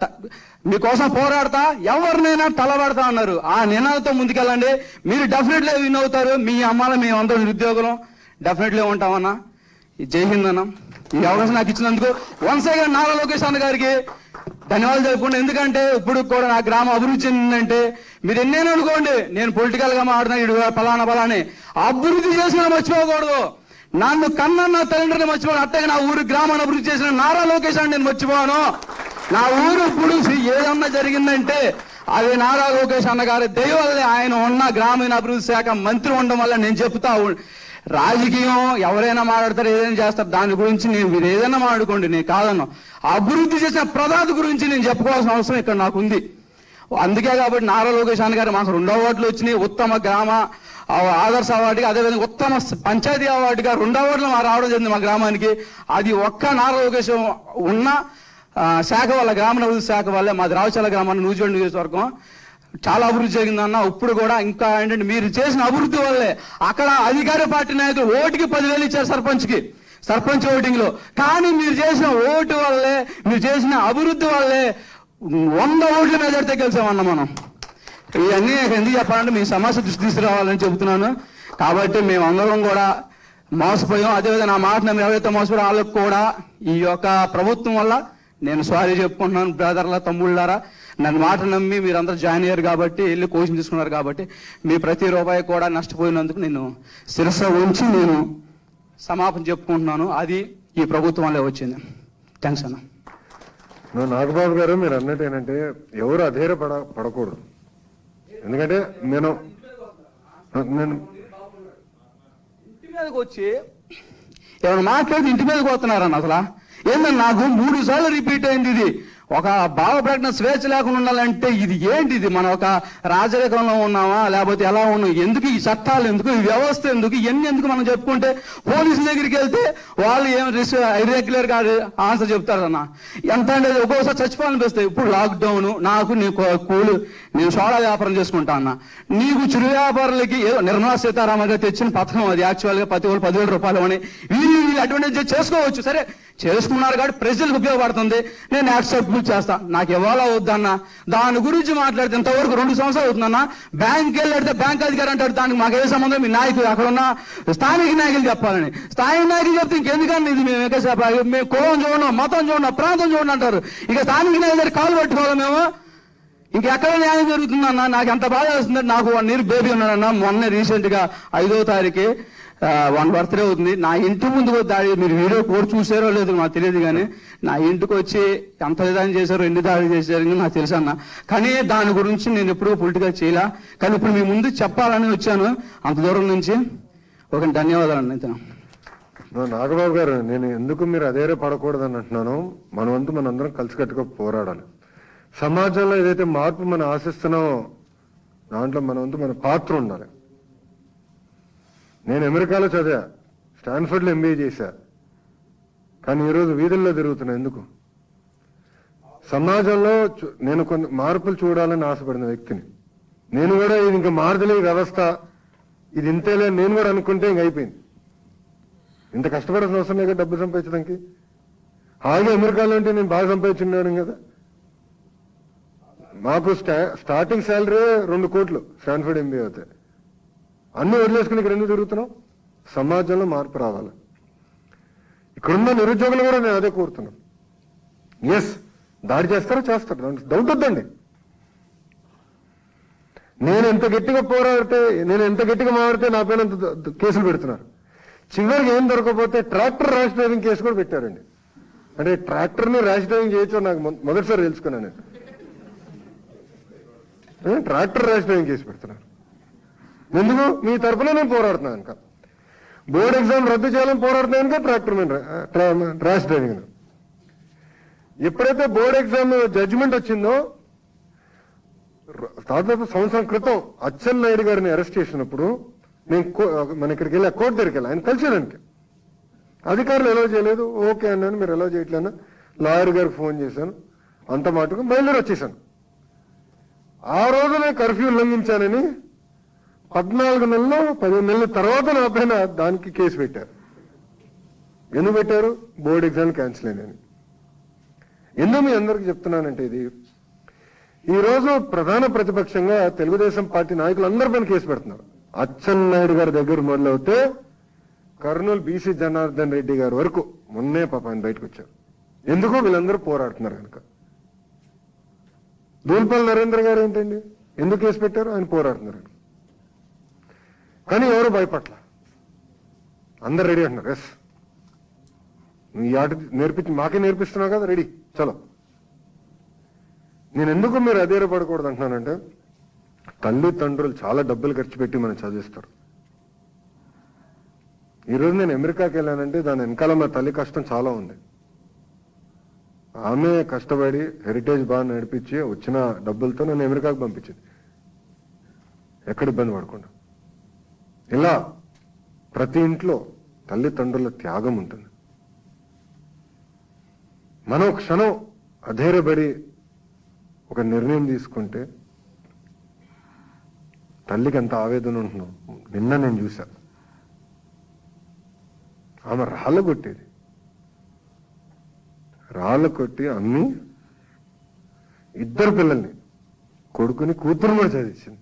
మీకోసం పోరాడతా, ఎవరినైనా తలబడతా అన్నారు. ఆ నినాదంతో ముందుకెళ్ళండి. మీరు డెఫినెట్లీ విన్ అవుతారు. మీ అమ్మాల మేమందరం నిరుద్యోగులం డెఫినెట్లీ ఉంటామన్నా. జై హింద్ అన్న. ఈ అవకాశం నాకు ఇచ్చినందుకు వన్స్ అగైన్ నారా లోకేష్ అన్న గారికి ధన్యవాదాలు తెలుపుకుంటా. ఎందుకంటే ఇప్పుడు కూడా నా గ్రామం అభివృద్ధి చెందిందంటే మీరు ఎన్నైనా అనుకోండి, నేను పొలిటికల్ గా మాట్లాడినా ఇడు పలానా పలానే అభివృద్ధి చేసిన మర్చిపోకూడదు. నన్ను కన్నా నా తల్లిదండ్రులు మర్చిపోను. అట్టగా నా ఊరు గ్రామాన్ని అభివృద్ధి చేసిన నారా లోకేష్ అని నేను మర్చిపోను. నా ఊరు ఇప్పుడు ఏదన్నా జరిగిందంటే అది నారా లోకేష్ అన్న గారి దయ వల్లే. ఆయన ఉన్న గ్రామీణ అభివృద్ధి శాఖ మంత్రి ఉండడం వల్ల నేను చెప్తా. రాజకీయం ఎవరైనా మాట్లాడతారు, ఏదైనా చేస్తారు, దాని గురించి నేను మీరు ఏదైనా మాట్లాడుకోండి, నేను కాదన్నా. అభివృద్ధి చేసిన ప్రదాత గురించి నేను చెప్పుకోవాల్సిన అవసరం ఇక్కడ నాకు ఉంది. అందుకే కాబట్టి నారా లోకేష్ అన్న గారు మాకు రెండో అవార్డులు వచ్చినాయి. ఉత్తమ గ్రామ ఆదర్శ అవార్డుగా, అదేవిధంగా ఉత్తమ పంచాయతీ అవార్డుగా రెండో అవార్డులు మా రావడం జరిగింది మా గ్రామానికి. అది ఒక్క నారా లోకేష్ ఉన్న శాఖ వల్ల, గ్రామీణాభివృద్ధి శాఖ వల్లే మాది రావుచర్ల గ్రామాన్ని నూజివీడు నియోజకవర్గం చాలా అభివృద్ధి జరిగిందన్న. ఇప్పుడు కూడా ఇంకా ఏంటంటే మీరు చేసిన అభివృద్ధి వల్లే అక్కడ అధికార పార్టీ నాయకులు ఓటుకి పదివేలు ఇచ్చారు సర్పంచ్కి, సర్పంచ్ ఓటింగ్ లో. కానీ మీరు చేసిన ఓటు వల్లే, మీరు చేసిన అభివృద్ధి వల్లే వంద ఓట్ల మెజార్టీతో గెలిచామన్న మనం. ఇవన్నీ ఎందుకు చెప్పాలంటే మీ సమస్య దృష్టి తీసుకురావాలని చెబుతున్నాను. కాబట్టి మేము అందరం కూడా మోసపోయాం. అదేవిధంగా నా మాట నమ్మి ఎవరైతే మోసపోయారో వాళ్ళకు కూడా ఈ యొక్క ప్రభుత్వం వల్ల నేను సారీ చెప్పుకుంటున్నాను. బ్రదర్ల తమ్ముళ్ళారా, నన్ను మాట నమ్మి మీరందరూ జాయిన్ అయ్యారు కాబట్టి, వెళ్ళి కోచింగ్ తీసుకున్నారు కాబట్టి మీ ప్రతి రూపాయి కూడా నష్టపోయినందుకు నేను శిరస్సు ఉంచి నేను సమాపన చెప్పుకుంటున్నాను. అది ఈ ప్రభుత్వం వల్లే వచ్చింది. థ్యాంక్స్ అన్న. నాగబాబు గారు మీరు అన్నట్టు ఏంటంటే ఎవరు అధైర్య పడ పడకూడదు. ఎందుకంటే నేను నేను ఇంటి మీదకి వచ్చి ఏమైనా మాట్లాడి ఇంటి మీదకి వస్తున్నారన్న. అసలు ఏంటన్నా నాకు మూడు సార్లు రిపీట్ అయింది ఇది. ఒక భావ ప్రకటన స్వేచ్ఛ లేకుండా ఉండాలంటే ఇది ఏంటిది? మనం ఒక రాజరికంలో ఉన్నామా లేకపోతే ఎలా ఉన్నాం? ఎందుకు ఈ చట్టాలు, ఎందుకు ఈ వ్యవస్థ, ఎందుకు ఇవన్నీ ఎందుకు మనం చెప్పుకుంటే పోలీసుల దగ్గరికి వెళ్తే వాళ్ళు ఏం ఇర్రెగ్యులర్ గా ఆన్సర్ చెప్తారన్న. ఎంత అంటే ఒక్కోసారి చచ్చిపోవాలనిపిస్తాయి. ఇప్పుడు లాక్డౌన్, నాకు నీ కూలి నేను సోడా వ్యాపారం చేసుకుంటా అన్న, నీకు చిరు వ్యాపారులకి ఏదో నిర్మలా సీతారామన్ గారు తెచ్చిన పథకం అది. యాక్చువల్ గా ప్రతి వాళ్ళు పదివేల రూపాయలు అని వీళ్ళు వీళ్ళు అడ్వాంటేజ్ చేసుకోవచ్చు. సరే చేసుకున్నారు కాబట్టి ప్రజలకు ఉపయోగపడుతుంది, నేను యాక్సెప్ట్ చేస్తా. నాకు ఇవ్వాలా వద్దన్న దాని గురించి మాట్లాడితే ఇంతవరకు రెండు సంవత్సరాలు అవుతుందన్న. బ్యాంక్ వెళ్ళాడితే బ్యాంక్ అధికారి అంటాడు దానికి మాకు ఏ సంబంధం, మీ నాయకులు అక్కడ ఉన్న స్థానిక నాయకులు చెప్పాలని. స్థానిక నాయకులు చెప్తే ఇంకెందుకని ఇది మేము ఎక్కసేపు మేము కులం చూడడం, మతం చూడడం, ప్రాంతం చూడండి అంటారు. ఇక స్థానిక నాయకులు కాలు పట్టుకోవాలి మేము. ఇంకెక్కడ న్యాయం జరుగుతుందన్న? నాకు ఎంత బాధ వస్తుందంటే, నాకు వన్ ఇయర్ బేబీ ఉన్నాడన్న. మొన్న రీసెంట్ గా ఐదో తారీఖు వన్ బర్త్డే అవుతుంది. నా ఇంటి ముందుకు దాడి, మీరు వీడియో కూడా చూసారో లేదో నాకు తెలియదు, కానీ నా ఇంటికి వచ్చి ఎంత విధానం చేశారో, ఎన్ని దాడి చేశారో నాకు తెలుసు అన్న. కానీ దాని గురించి నేను ఎప్పుడూ పొలిటికల్ చేయలే, కానీ ఇప్పుడు మీ ముందు చెప్పాలని వచ్చాను అంత దూరం నుంచి. ఒక ధన్యవాదాలు అన్న. నాగబాబు గారు, నేను ఎందుకు మీరు అదేరే పడకూడదని అంటున్నాను, మన వంతు మనందరం కలిసికట్టుగా పోరాడాలి. సమాజంలో ఏదైతే మార్పు మనం ఆశిస్తున్నామో దాంట్లో మన వంతు మన పాత్ర ఉండాలి. నేను అమెరికాలో చదివా, స్టాన్ఫర్డ్లో ఎంబీఏ చేశా, కానీ ఈరోజు వీధుల్లో తిరుగుతున్నా. ఎందుకు? సమాజంలో నేను కొన్ని మార్పులు చూడాలని ఆశపడిన వ్యక్తిని. నేను కూడా ఇది ఇంకా మారదలే వ్యవస్థ, ఇది ఇంతేలే నేను కూడా అనుకుంటే ఇంక అయిపోయింది. ఇంత కష్టపడాల్సిన అవసరం లేక డబ్బు సంపాదించడానికి. హాయిగా అమెరికాలో అంటే నేను బాగా సంపాదించున్నాను కదా. మాకు స్టా స్టార్టింగ్ శాలరీ రెండు కోట్లు స్టాన్ఫర్డ్ ఎంబీఏ అవుతాయి. అన్ని వదిలేసుకుని ఇక్కడ ఎందుకు తిరుగుతున్నాం? సమాజంలో మార్పు రావాలి. ఇక్కడున్న నిరుద్యోగులు కూడా నేను అదే కోరుతున్నాను. ఎస్, దాడి చేస్తారో చేస్తారు, డౌట్ వద్దండి. నేను ఎంత గట్టిగా పోరాడితే, నేను ఎంత గట్టిగా మాట్లాడితే నా పైన కేసులు పెడుతున్నారు. చివరికి ఏం దొరకకపోతే ట్రాక్టర్ ర్యాష్ డ్రైవింగ్ కేసు కూడా పెట్టారండి. అంటే ట్రాక్టర్ని ర్యాష్ డ్రైవింగ్ చేయొచ్చో నాకు మొదటిసారి తెలుసుకున్నాను. నేను ట్రాక్టర్ ర్యాష్ డ్రైవింగ్ కేసు పెడుతున్నారు. ఎందుకు? మీ తరఫున నేను పోరాడుతున్నాను కనుక. బోర్డు ఎగ్జామ్ రద్దు చేయాలని పోరాడుతున్నాను కనుక ట్రాక్టర్ మీద ర్యాష్ డ్రైవింగ్. ఎప్పుడైతే బోర్డు ఎగ్జామ్ జడ్జిమెంట్ వచ్చిందో, దాదాపు సంవత్సరం క్రితం అచ్చెన్నాయుడు గారిని అరెస్ట్ చేసినప్పుడు నేను మన ఇక్కడికి వెళ్ళి కోర్టు దగ్గరికి వెళ్ళి ఆయన కలిసేదానికి అధికారులు ఎలా చేయలేదు. ఓకే అన్నాను, మీరు ఎలా చేయట్లేనా, లాయర్ గారికి ఫోన్ చేశాను, అంత మాటకు బయలుదేరి వచ్చేసాను. ఆ రోజు నేను కర్ఫ్యూ ఉల్లంఘించానని పద్నాలుగు నెలలు పదిహేను నెలల తర్వాత నా పైన దానికి కేసు పెట్టారు. ఎందుకు పెట్టారు? బోర్డు ఎగ్జామ్ క్యాన్సిల్ అయినాయని. ఎందుకు మీ అందరికి చెప్తున్నానంటే, ఇది ఈరోజు ప్రధాన ప్రతిపక్షంగా తెలుగుదేశం పార్టీ నాయకులు అందరి పైన కేసు పెడుతున్నారు. అచ్చెన్నాయుడు గారి దగ్గర మొదలవుతే కర్నూలు బీసీ జనార్దన్ రెడ్డి గారి వరకు మొన్నే పాప ఆయన బయటకు వచ్చారు. ఎందుకు? వీళ్ళందరూ పోరాడుతున్నారు కనుక. దూల్పల్లి నరేంద్ర గారు ఏంటండి, ఎందుకు కేసు పెట్టారు? ఆయన పోరాడుతున్నారు. కానీ ఎవరు భయపట్ల, అందరు రెడీ అంటున్నారు. ఎస్, నువ్వు ఈ ఆట నేర్పించి మాకే నేర్పిస్తున్నావు కదా, రెడీ చలో. నేను ఎందుకు మీరు అధైర్యపడకూడదు అంటున్నానంటే, తల్లిదండ్రులు చాలా డబ్బులు ఖర్చు పెట్టి మనం చదివిస్తారు. ఈరోజు నేను అమెరికాకి వెళ్ళానంటే దాని వెనకాల మా తల్లి కష్టం చాలా ఉంది. ఆమె కష్టపడి హెరిటేజ్ బాగా నడిపించి వచ్చిన డబ్బులతో నన్ను అమెరికాకు పంపించింది, ఎక్కడ ఇబ్బంది పడకుండా. ఇలా ప్రతి ఇంట్లో తల్లిదండ్రుల త్యాగం ఉంటుంది. మనం క్షణం అధైర్యపడి ఒక నిర్ణయం తీసుకుంటే తల్లికి ఎంత ఆవేదన ఉంటున్నాం. నిన్న నేను చూసా, ఆమె రాళ్ళ కొట్టేది, రాళ్ళ కొట్టి అమ్మి ఇద్దరు పిల్లల్ని, కొడుకుని కూతురు కూడా చదివించింది.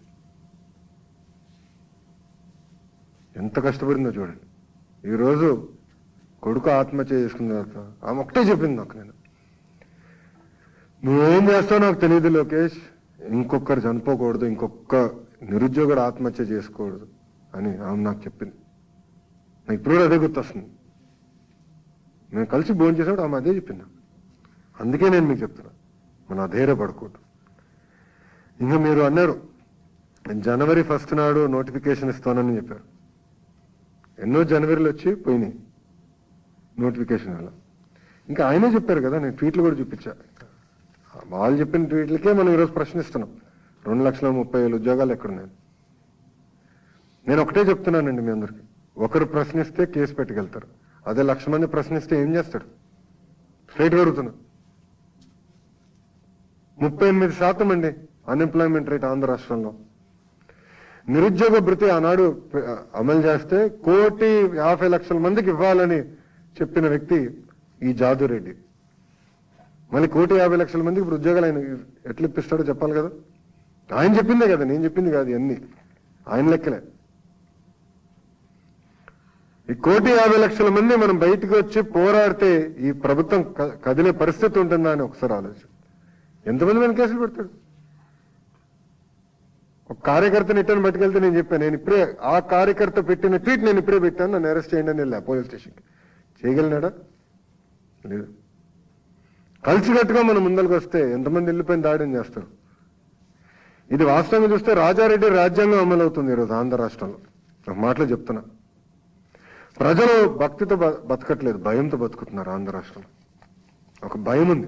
ఎంత కష్టపడిందో చూడండి. ఈరోజు కొడుకు ఆత్మహత్య చేసుకున్న తర్వాత ఆమె ఒకటే చెప్పింది నాకు, నేను నువ్వేం చేస్తావు నాకు తెలియదు లోకేష్, ఇంకొకరు చనిపోకూడదు, ఇంకొక నిరుద్యోగుడు ఆత్మహత్య చేసుకోకూడదు అని ఆమె నాకు చెప్పింది. నాకు ఇప్పుడు కూడా అదే గుర్తొస్తుంది. మేము కలిసి భోజనం చేసినప్పుడు ఆమె అదే చెప్పింది. అందుకే నేను మీకు చెప్తున్నా, మనం అధైర్యపడకూడదు. ఇంకా మీరు అన్నారు జనవరి ఫస్ట్ నాడు నోటిఫికేషన్ ఇస్తానని చెప్పారు. ఎన్నో జనవరిలో వచ్చి పోయినాయి నోటిఫికేషన్ వల్ల. ఇంకా ఆయనే చెప్పారు కదా, నేను ట్వీట్లు కూడా చూపించా. వాళ్ళు చెప్పిన ట్వీట్లకే మనం ఈరోజు ప్రశ్నిస్తున్నాం. రెండు లక్షల ముప్పై వేల ఉద్యోగాలు ఎక్కడున్నాయి? నేను ఒకటే చెప్తున్నానండి మీ అందరికి, ఒకరు ప్రశ్నిస్తే కేసు పెట్టుకెళ్తారు, అదే లక్ష మంది ప్రశ్నిస్తే ఏం చేస్తాడు? స్ట్రైట్ పెరుగుతున్నా ముప్పై ఎనిమిది శాతం అండి అన్ఎంప్లాయ్మెంట్ రేట్ ఆంధ్ర రాష్ట్రంలో. నిరుద్యోగ భృతి ఆనాడు అమలు చేస్తే కోటి యాభై లక్షల మందికి ఇవ్వాలని చెప్పిన వ్యక్తి ఈ జాదురెడ్డి. మళ్ళీ కోటి యాభై లక్షల మందికి ఇప్పుడు ఉద్యోగాలు ఆయన ఎట్లా ఇప్పిస్తాడో చెప్పాలి కదా. ఆయన చెప్పిందే కదా, నేను చెప్పింది కాదు, అన్ని ఆయన లెక్కలే. ఈ కోటి యాభై లక్షల మంది మనం బయటకు వచ్చి పోరాడితే ఈ ప్రభుత్వం కదిలే పరిస్థితి ఉంటుందా అని ఒకసారి ఆలోచన. ఎంతమంది మీద కేసులు పెడతాడు? ఒక కార్యకర్తని ఇట్టని పట్టుకెళ్తే నేను చెప్పాను, నేను ఇప్పుడే ఆ కార్యకర్త పెట్టిన ట్వీట్ నేను ఇప్పుడే పెట్టాను, నన్ను అరెస్ట్ చేయండి అని వెళ్ళా పోలీస్ స్టేషన్కి. చేయగలినాడా? లేదు. కలిసికట్టుగా మనం ముందరికి వస్తే ఎంతమంది వెళ్ళిపోయిన దాడిని చేస్తారు. ఇది వాస్తవంగా చూస్తే రాజారెడ్డి రాజ్యాంగం అమలు అవుతుంది ఈరోజు ఆంధ్ర రాష్ట్రంలో. ఒక మాటలు చెప్తున్నా, ప్రజలు భక్తితో బతకట్లేదు, భయంతో బతుకుతున్నారు ఆంధ్ర రాష్ట్రంలో. ఒక భయం ఉంది.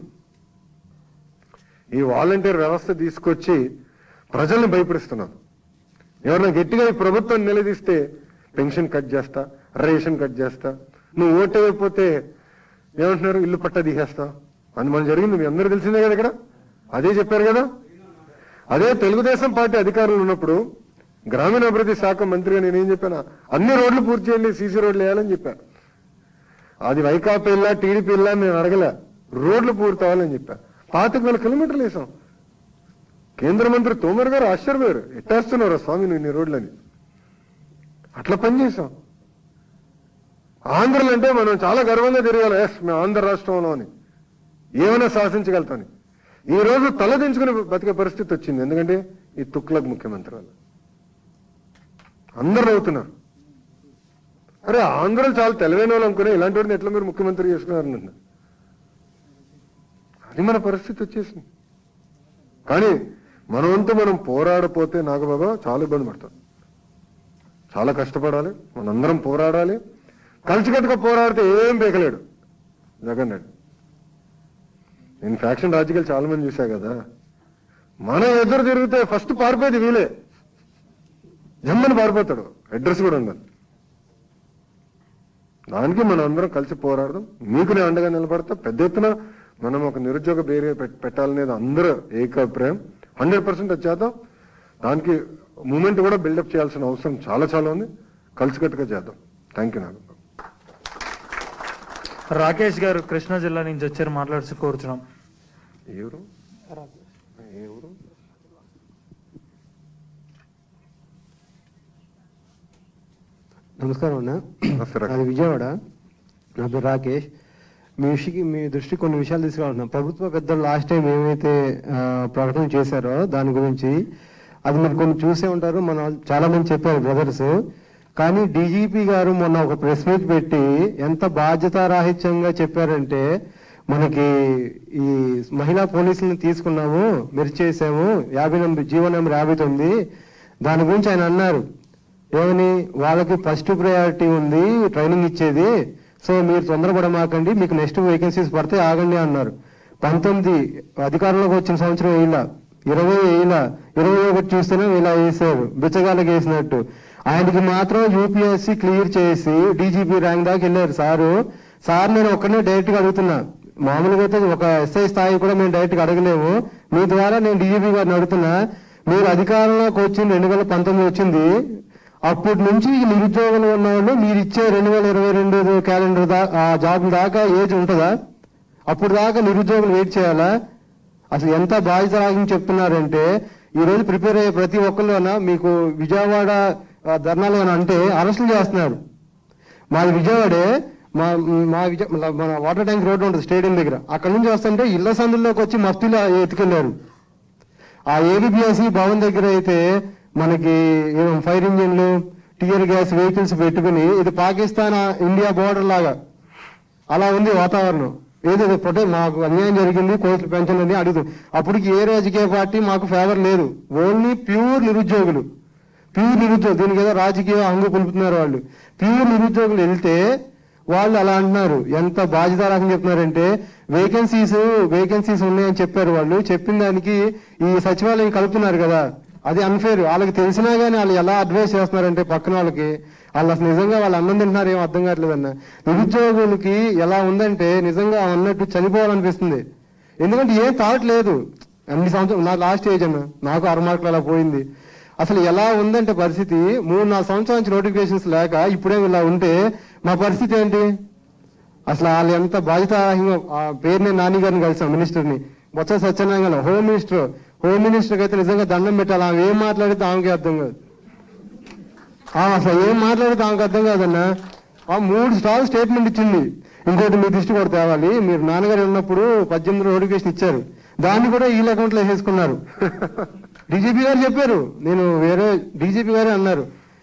ఈ వాలంటీర్ వ్యవస్థ తీసుకొచ్చి ప్రజల్ని భయపడిస్తున్నారు. ఎవరైనా గట్టిగా ఈ ప్రభుత్వం నిలదీస్తే పెన్షన్ కట్ చేస్తా, రేషన్ కట్ చేస్తా, నువ్వు ఓటు అయిపోతే ఏమంటున్నారు, ఇల్లు పట్టా తీసేస్తా అని మనం జరిగింది మీ అందరూ తెలిసిందే కదా. ఇక్కడ అదే చెప్పారు కదా. అదే తెలుగుదేశం పార్టీ అధికారులు ఉన్నప్పుడు గ్రామీణాభివృద్ధి శాఖ మంత్రిగా నేనేం చెప్పాను, అన్ని రోడ్లు పూర్తి చేయండి, సీసీ రోడ్లు వేయాలని చెప్పాను. అది వైకాపా ఇల్లా టీడీపీ ఇల్లా నేను అడగలే, రోడ్లు పూర్తి అవ్వాలని చెప్పా. పాతిక వేల కిలోమీటర్లు వేసాం. కేంద్ర మంత్రి తోమర్ గారు ఆశ్చర్యపోయారు, ఎట్టేస్తున్నారు స్వామి నువ్వు ఇన్ని రోడ్లని. అట్లా పనిచేసాం. ఆంధ్రలో అంటే మనం చాలా గర్వంగా తిరగాలి, ఎస్ మేము ఆంధ్ర రాష్ట్రంలో అని, ఏమైనా శాసించగలుగుతాను. ఈ రోజు తలదించుకుని బతికే పరిస్థితి వచ్చింది. ఎందుకంటే ఈ తుక్లక్ ముఖ్యమంత్రి వాళ్ళు అందరూ అవుతున్నారు. అరే ఆంధ్రలో చాలా తెలివైన వాళ్ళు అనుకునే ఇలాంటి వాడిని ఎట్లా మీరు ముఖ్యమంత్రి చేసుకున్నారన్న, అది మన పరిస్థితి వచ్చేసింది. కానీ మన వంతు మనం పోరాడపోతే నాగబాబా చాలా ఇబ్బంది పడతాం. చాలా కష్టపడాలి, మనందరం పోరాడాలి. కలిసికట్టుగా పోరాడితే ఏం పీకలేడు జగన్ రెడ్డి. నేను ఫ్యాక్షన్ రాజకీయాలు చాలా మంది చూసా కదా, మనం ఎదురు తిరిగితే ఫస్ట్ పారిపోయేది వీలే, జమ్మని పారిపోతాడు, అడ్రస్ కూడా ఉండదు. దానికి మనం అందరం కలిసి పోరాడదాం. మీకు నేను అండగా నిలబడతా. పెద్ద ఎత్తున మనం ఒక నిరుద్యోగ బేరియర్ పెట్టాలనేది అందరూ ఏకాభిప్రాయం. హండ్రెడ్ పర్సెంట్ అది చేద్దాం. దానికి మూమెంట్ కూడా బిల్డప్ చేయాల్సిన అవసరం చాలా చాలా ఉంది. కలిసికట్టుగా చేద్దాం. Thank you. నాకు రాకేష్ గారు కృష్ణా జిల్లా నుంచి వచ్చారు, మాట్లాడుతూ కోరుచున్నాం. ఎవరు ఎవరు నమస్కారం అన్న, అది విజయవాడ. నా పేరు రాకేష్. మీ విషయకి మీ దృష్టి కొన్ని విషయాలు తీసుకురావాలన్నా. ప్రభుత్వ పెద్దలు లాస్ట్ టైం ఏమైతే ప్రకటన చేశారో దాని గురించి, అది మీరు కొన్ని చూసే ఉంటారు, మన చాలా మంది చెప్పారు బ్రదర్స్. కానీ డీజీపీ గారు మొన్న ఒక ప్రెస్ మీట్ పెట్టి ఎంత బాధ్యతారాహిత్యంగా చెప్పారంటే, మనకి ఈ మహిళా పోలీసులను తీసుకున్నాము, మెరిచేసాము, యాభై నెంబర్ జీవో నెంబర్ యాభై తొమ్మిది దాని గురించి ఆయన అన్నారు. ఏమని, వాళ్ళకి ఫస్ట్ ప్రయారిటీ ఉంది ట్రైనింగ్ ఇచ్చేది, సో మీరు తొందరపడమాకండి, మీకు నెక్స్ట్ వేకెన్సీస్ పడితే ఆగండి అన్నారు. పంతొమ్మిది అధికారంలోకి వచ్చిన సంవత్సరం వేయాల, ఇరవై వేయాల, ఇరవై ఒకటి చూస్తేనే ఇలా వేసారు, బిచ్చగాళ్ళకి వేసినట్టు. ఆయనకి మాత్రం యూపీఎస్సీ క్లియర్ చేసి డీజీపీ ర్యాంక్ దాకా వెళ్ళారు సారు. సార్ నేను ఒక్కనే డైరెక్ట్ గా అడుగుతున్నా, మామూలుగా అయితే ఒక ఎస్ఐ స్థాయి కూడా మేము డైరెక్ట్ గా అడగలేము, మీ ద్వారా నేను డీజీపీ గారిని అడుగుతున్నా. మీరు అధికారంలోకి వచ్చింది రెండు వేల పంతొమ్మిది వచ్చింది, అప్పటి నుంచి నిరుద్యోగులు ఉన్న వాళ్ళు మీరు ఇచ్చే రెండు వేల ఇరవై రెండు క్యాలెండర్ దా ఆ జాబ్ దాకా ఏజ్ ఉంటుందా? అప్పుడు దాకా నిరుద్యోగులు వెయిట్ చేయాలా? అసలు ఎంత బాధ్యత రాగని చెప్తున్నారంటే, ఈ రోజు ప్రిపేర్ అయ్యే ప్రతి ఒక్కరిలోనా మీకు విజయవాడ ధర్నాలు అని అంటే అరెస్టులు చేస్తున్నారు. మాది విజయవాడే, మా మా విజయ మన వాటర్ ట్యాంక్ రోడ్డు ఉంటుంది స్టేడియం దగ్గర, అక్కడ నుంచి వస్తుంటే ఇళ్ల సందుల్లోకి వచ్చి మఫ్తీలో ఎత్తుకెళ్లారు. ఆ ఏబిపిఎస్సి భవన్ దగ్గర అయితే మనకి ఫైర్ ఇంజిన్లు, టియర్ గ్యాస్ వెహికల్స్ పెట్టుకుని, ఇది పాకిస్తాన్ ఇండియా బోర్డర్ లాగా అలా ఉంది వాతావరణం. ఏదో ప్రొటెక్ట్ మాకు అన్యాయం జరిగింది, కోర్టులు పెంచండి అడుగుతుంది. అప్పటికి ఏ రాజకీయ పార్టీ మాకు ఫేవర్ లేదు, ఓన్లీ ప్యూర్ నిరుద్యోగులు. ప్యూర్ నిరుద్యోగులు, దీనికి ఏదో రాజకీయ హంగు పులుపుతున్నారు వాళ్ళు. ప్యూర్ నిరుద్యోగులు వెళ్తే వాళ్ళు అలా అంటున్నారు. ఎంత బాధ్యతారకంగా చెప్తున్నారంటే వేకెన్సీస్ వేకెన్సీస్ ఉన్నాయని చెప్పారు. వాళ్ళు చెప్పిన దానికి ఈ సచివాలయం కలుపుతున్నారు కదా, అది అన్ఫేర్. వాళ్ళకి తెలిసినా కానీ వాళ్ళు ఎలా అడ్వైస్ చేస్తున్నారంటే పక్కన వాళ్ళకి, వాళ్ళు అసలు నిజంగా వాళ్ళు అన్నం తింటున్నారు ఏమో అర్థం కావట్లేదన్న. నిరుద్యోగులకి ఎలా ఉందంటే నిజంగా అన్నట్టు చనిపోవాలనిపిస్తుంది. ఎందుకంటే ఏం థాట్ లేదు. అన్ని సంవత్సరం నా లాస్ట్ ఏజ్ అన్న, నాకు ఆరు మార్కులు అలా పోయింది. అసలు ఎలా ఉందంటే పరిస్థితి, మూడు నాలుగు సంవత్సరాల నుంచి నోటిఫికేషన్స్ లేక ఇప్పుడే ఇలా ఉంటే మా పరిస్థితి ఏంటి? అసలు వాళ్ళు ఎంత బాధ్యతారహింగా, ఆ పేరుని నాని గారిని కలిసాం మినిస్టర్ని, Botsa Satyanarayana home minister. Home మినిస్టర్కి అయితే నిజంగా దండం పెట్టాలి. ఆమె ఏం మాట్లాడితే ఆమెకి అర్థం కాదు. అసలు ఏం మాట్లాడితే ఆమెకు అర్థం కాదన్న. ఆ మూడు స్టాల్ స్టేట్మెంట్ ఇచ్చింది. ఇంకోటి మీ దృష్టి కూడా తేవాలి, మీరు నాన్నగారు ఉన్నప్పుడు పద్దెనిమిది నోటిఫికేషన్ ఇచ్చారు, దాన్ని కూడా వీళ్ళ అకౌంట్లో వేసేసుకున్నారు. డీజీపీ గారు చెప్పారు, నేను వేరే డీజీపీ గారే అన్నారు,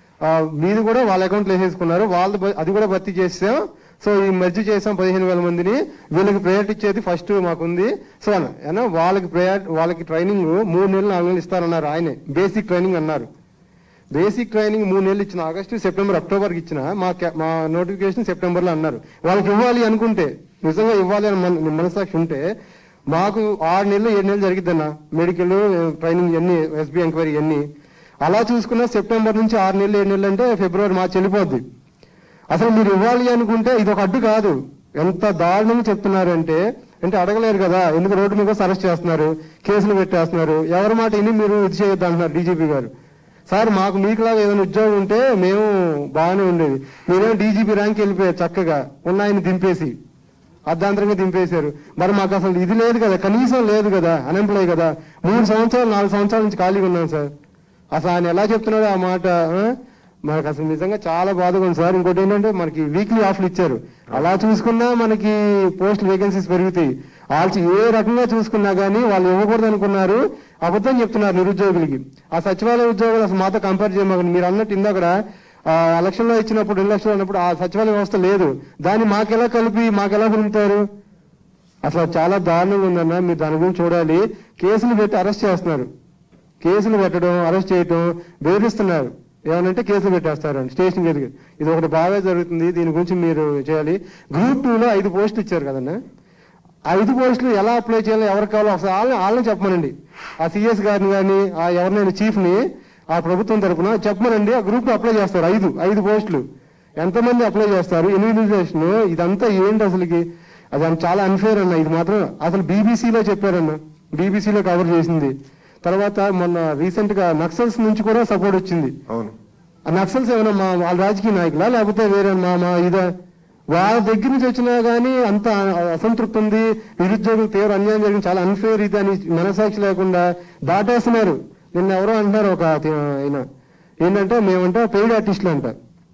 మీది కూడా వాళ్ళ అకౌంట్లో వేసేసుకున్నారు, వాళ్ళది అది కూడా భర్తీ చేసాం. సో ఈ మెర్జ్ చేసాం పదిహేను వేల మందిని, వీళ్ళకి ప్రయారిటీ ఇచ్చేది ఫస్ట్ మాకుంది. సో అన్న వాళ్ళకి ప్రయారిటీ, వాళ్ళకి ట్రైనింగ్ మూడు నెలలు నాలుగు నెలలు ఇస్తారన్నారు. ఆయనే బేసిక్ ట్రైనింగ్ అన్నారు. బేసిక్ ట్రైనింగ్ మూడు నెలలు ఇచ్చిన, ఆగస్టు సెప్టెంబర్ అక్టోబర్కి ఇచ్చిన, మా మా నోటిఫికేషన్ సెప్టెంబర్లో అన్నారు. వాళ్ళకి ఇవ్వాలి అనుకుంటే, నిజంగా ఇవ్వాలి అని మన మనసాక్షి ఉంటే మాకు ఆరు నెలలు ఏడు నెలలు జరిగిద్దన్న మెడికల్ ట్రైనింగ్ ఎన్ని, ఎస్బీ ఎంక్వైరీ ఎన్ని. అలా చూసుకున్న సెప్టెంబర్ నుంచి ఆరు నెలలు ఏడు నెలలు అంటే ఫిబ్రవరి మార్చి వెళ్ళిపోద్ది. అసలు మీరు ఇవ్వాలి అనుకుంటే ఇది ఒక అడ్డు కాదు. ఎంత దారుణంగా చెప్తున్నారు అంటే అంటే అడగలేరు కదా, ఎందుకు రోడ్డు మీద అరెస్ట్ చేస్తున్నారు, కేసులు పెట్టేస్తున్నారు, ఎవరి మాట విని మీరు ఇది చేయొద్దు అంటున్నారు డీజీపీ గారు. సార్ మాకు మీకులాగా ఏదైనా ఉద్యోగం ఉంటే మేము బాగానే ఉండేది, మీరేమో డీజీపీ ర్యాంక్ వెళ్ళిపోయారు చక్కగా, ఉన్నాయని దింపేసి అర్ధాంతరంగా దింపేశారు. మరి మాకు అసలు ఇది లేదు కదా, కనీసం లేదు కదా, అన్ఎంప్లాయ్ కదా. మూడు సంవత్సరాలు నాలుగు సంవత్సరాల నుంచి ఖాళీగా ఉన్నాం సార్. అసలు ఆయన ఎలా చెప్తున్నాడు ఆ మాట, మనకు అసలు నిజంగా చాలా బాధగా ఉంది సార్. ఇంకోటి ఏంటంటే మనకి వీక్లీ ఆఫ్లు ఇచ్చారు, అలా చూసుకున్నా మనకి పోస్ట్ వేకెన్సీస్ పెరుగుతాయి. వాళ్ళు ఏ రకంగా చూసుకున్నా కానీ వాళ్ళు ఇవ్వకూడదు అనుకున్నారు, అబద్ధం చెప్తున్నారు నిరుద్యోగులకి. ఆ సచివాలయ ఉద్యోగులు అసలు మాతో కంపేర్ చేయమని మీరు అన్నట్టు ఇందాక ఎలక్షన్ లో ఇచ్చినప్పుడు రెండు లక్షలు అన్నప్పుడు ఆ సచివాలయ వ్యవస్థ లేదు, దాన్ని మాకెలా కలిపి మాకెలా పొందుతారు? అసలు చాలా దారుణంగా ఉందన్న. మీరు దాని గురించి చూడాలి. కేసులు పెట్టి అరెస్ట్ చేస్తున్నారు, కేసులు పెట్టడం అరెస్ట్ చేయటం బెదిరిస్తున్నారు. ఏమనంటే కేసులు పెట్టేస్తారు అండి స్టేషన్ ఎదుగు. ఇది ఒకటి బాగా జరుగుతుంది, దీని గురించి మీరు చేయాలి. గ్రూప్ టూలో ఐదు పోస్టులు ఇచ్చారు కదన్నా, ఐదు పోస్టులు ఎలా అప్లై చేయాలో ఎవరికి కావాలో అసలు వాళ్ళని వాళ్ళని చెప్పమనండి. ఆ సిఎస్ గారిని కానీ ఆ ఎవరినైనా చీఫ్ని ఆ ప్రభుత్వం తరఫున చెప్పమనండి. ఆ గ్రూప్ అప్లై చేస్తారు. ఐదు ఐదు పోస్టులు ఎంతమంది అప్లై చేస్తారు, ఇన్విజిలేషన్, ఇదంతా ఏంటి అసలుకి? అది చాలా అన్ఫేర్ అన్న. ఇది మాత్రం అసలు బీబీసీలో చెప్పారన్న, బీబీసీలో కవర్ చేసింది. తర్వాత మొన్న రీసెంట్ గా నక్సల్స్ నుంచి కూడా సపోర్ట్ వచ్చింది. అవును, ఆ నక్సల్స్ ఏమైనా మా వాళ్ళ రాజకీయ నాయకులా లేకపోతే వేరే మా మా ఇదా? వాళ్ళ దగ్గర నుంచి వచ్చినా కానీ అంత అసంతృప్తి ఉంది, నిరుద్యోగులు తీవ్ర అన్యాయం జరిగింది, చాలా అన్ఫేర్ ఇది అని మనసాక్షి లేకుండా దాటేస్తున్నారు. నిన్న ఎవరో అంటున్నారు ఒక ఆయన ఏంటంటే మేమంటే పెయిడ్ ఆర్టిస్టులు అంట,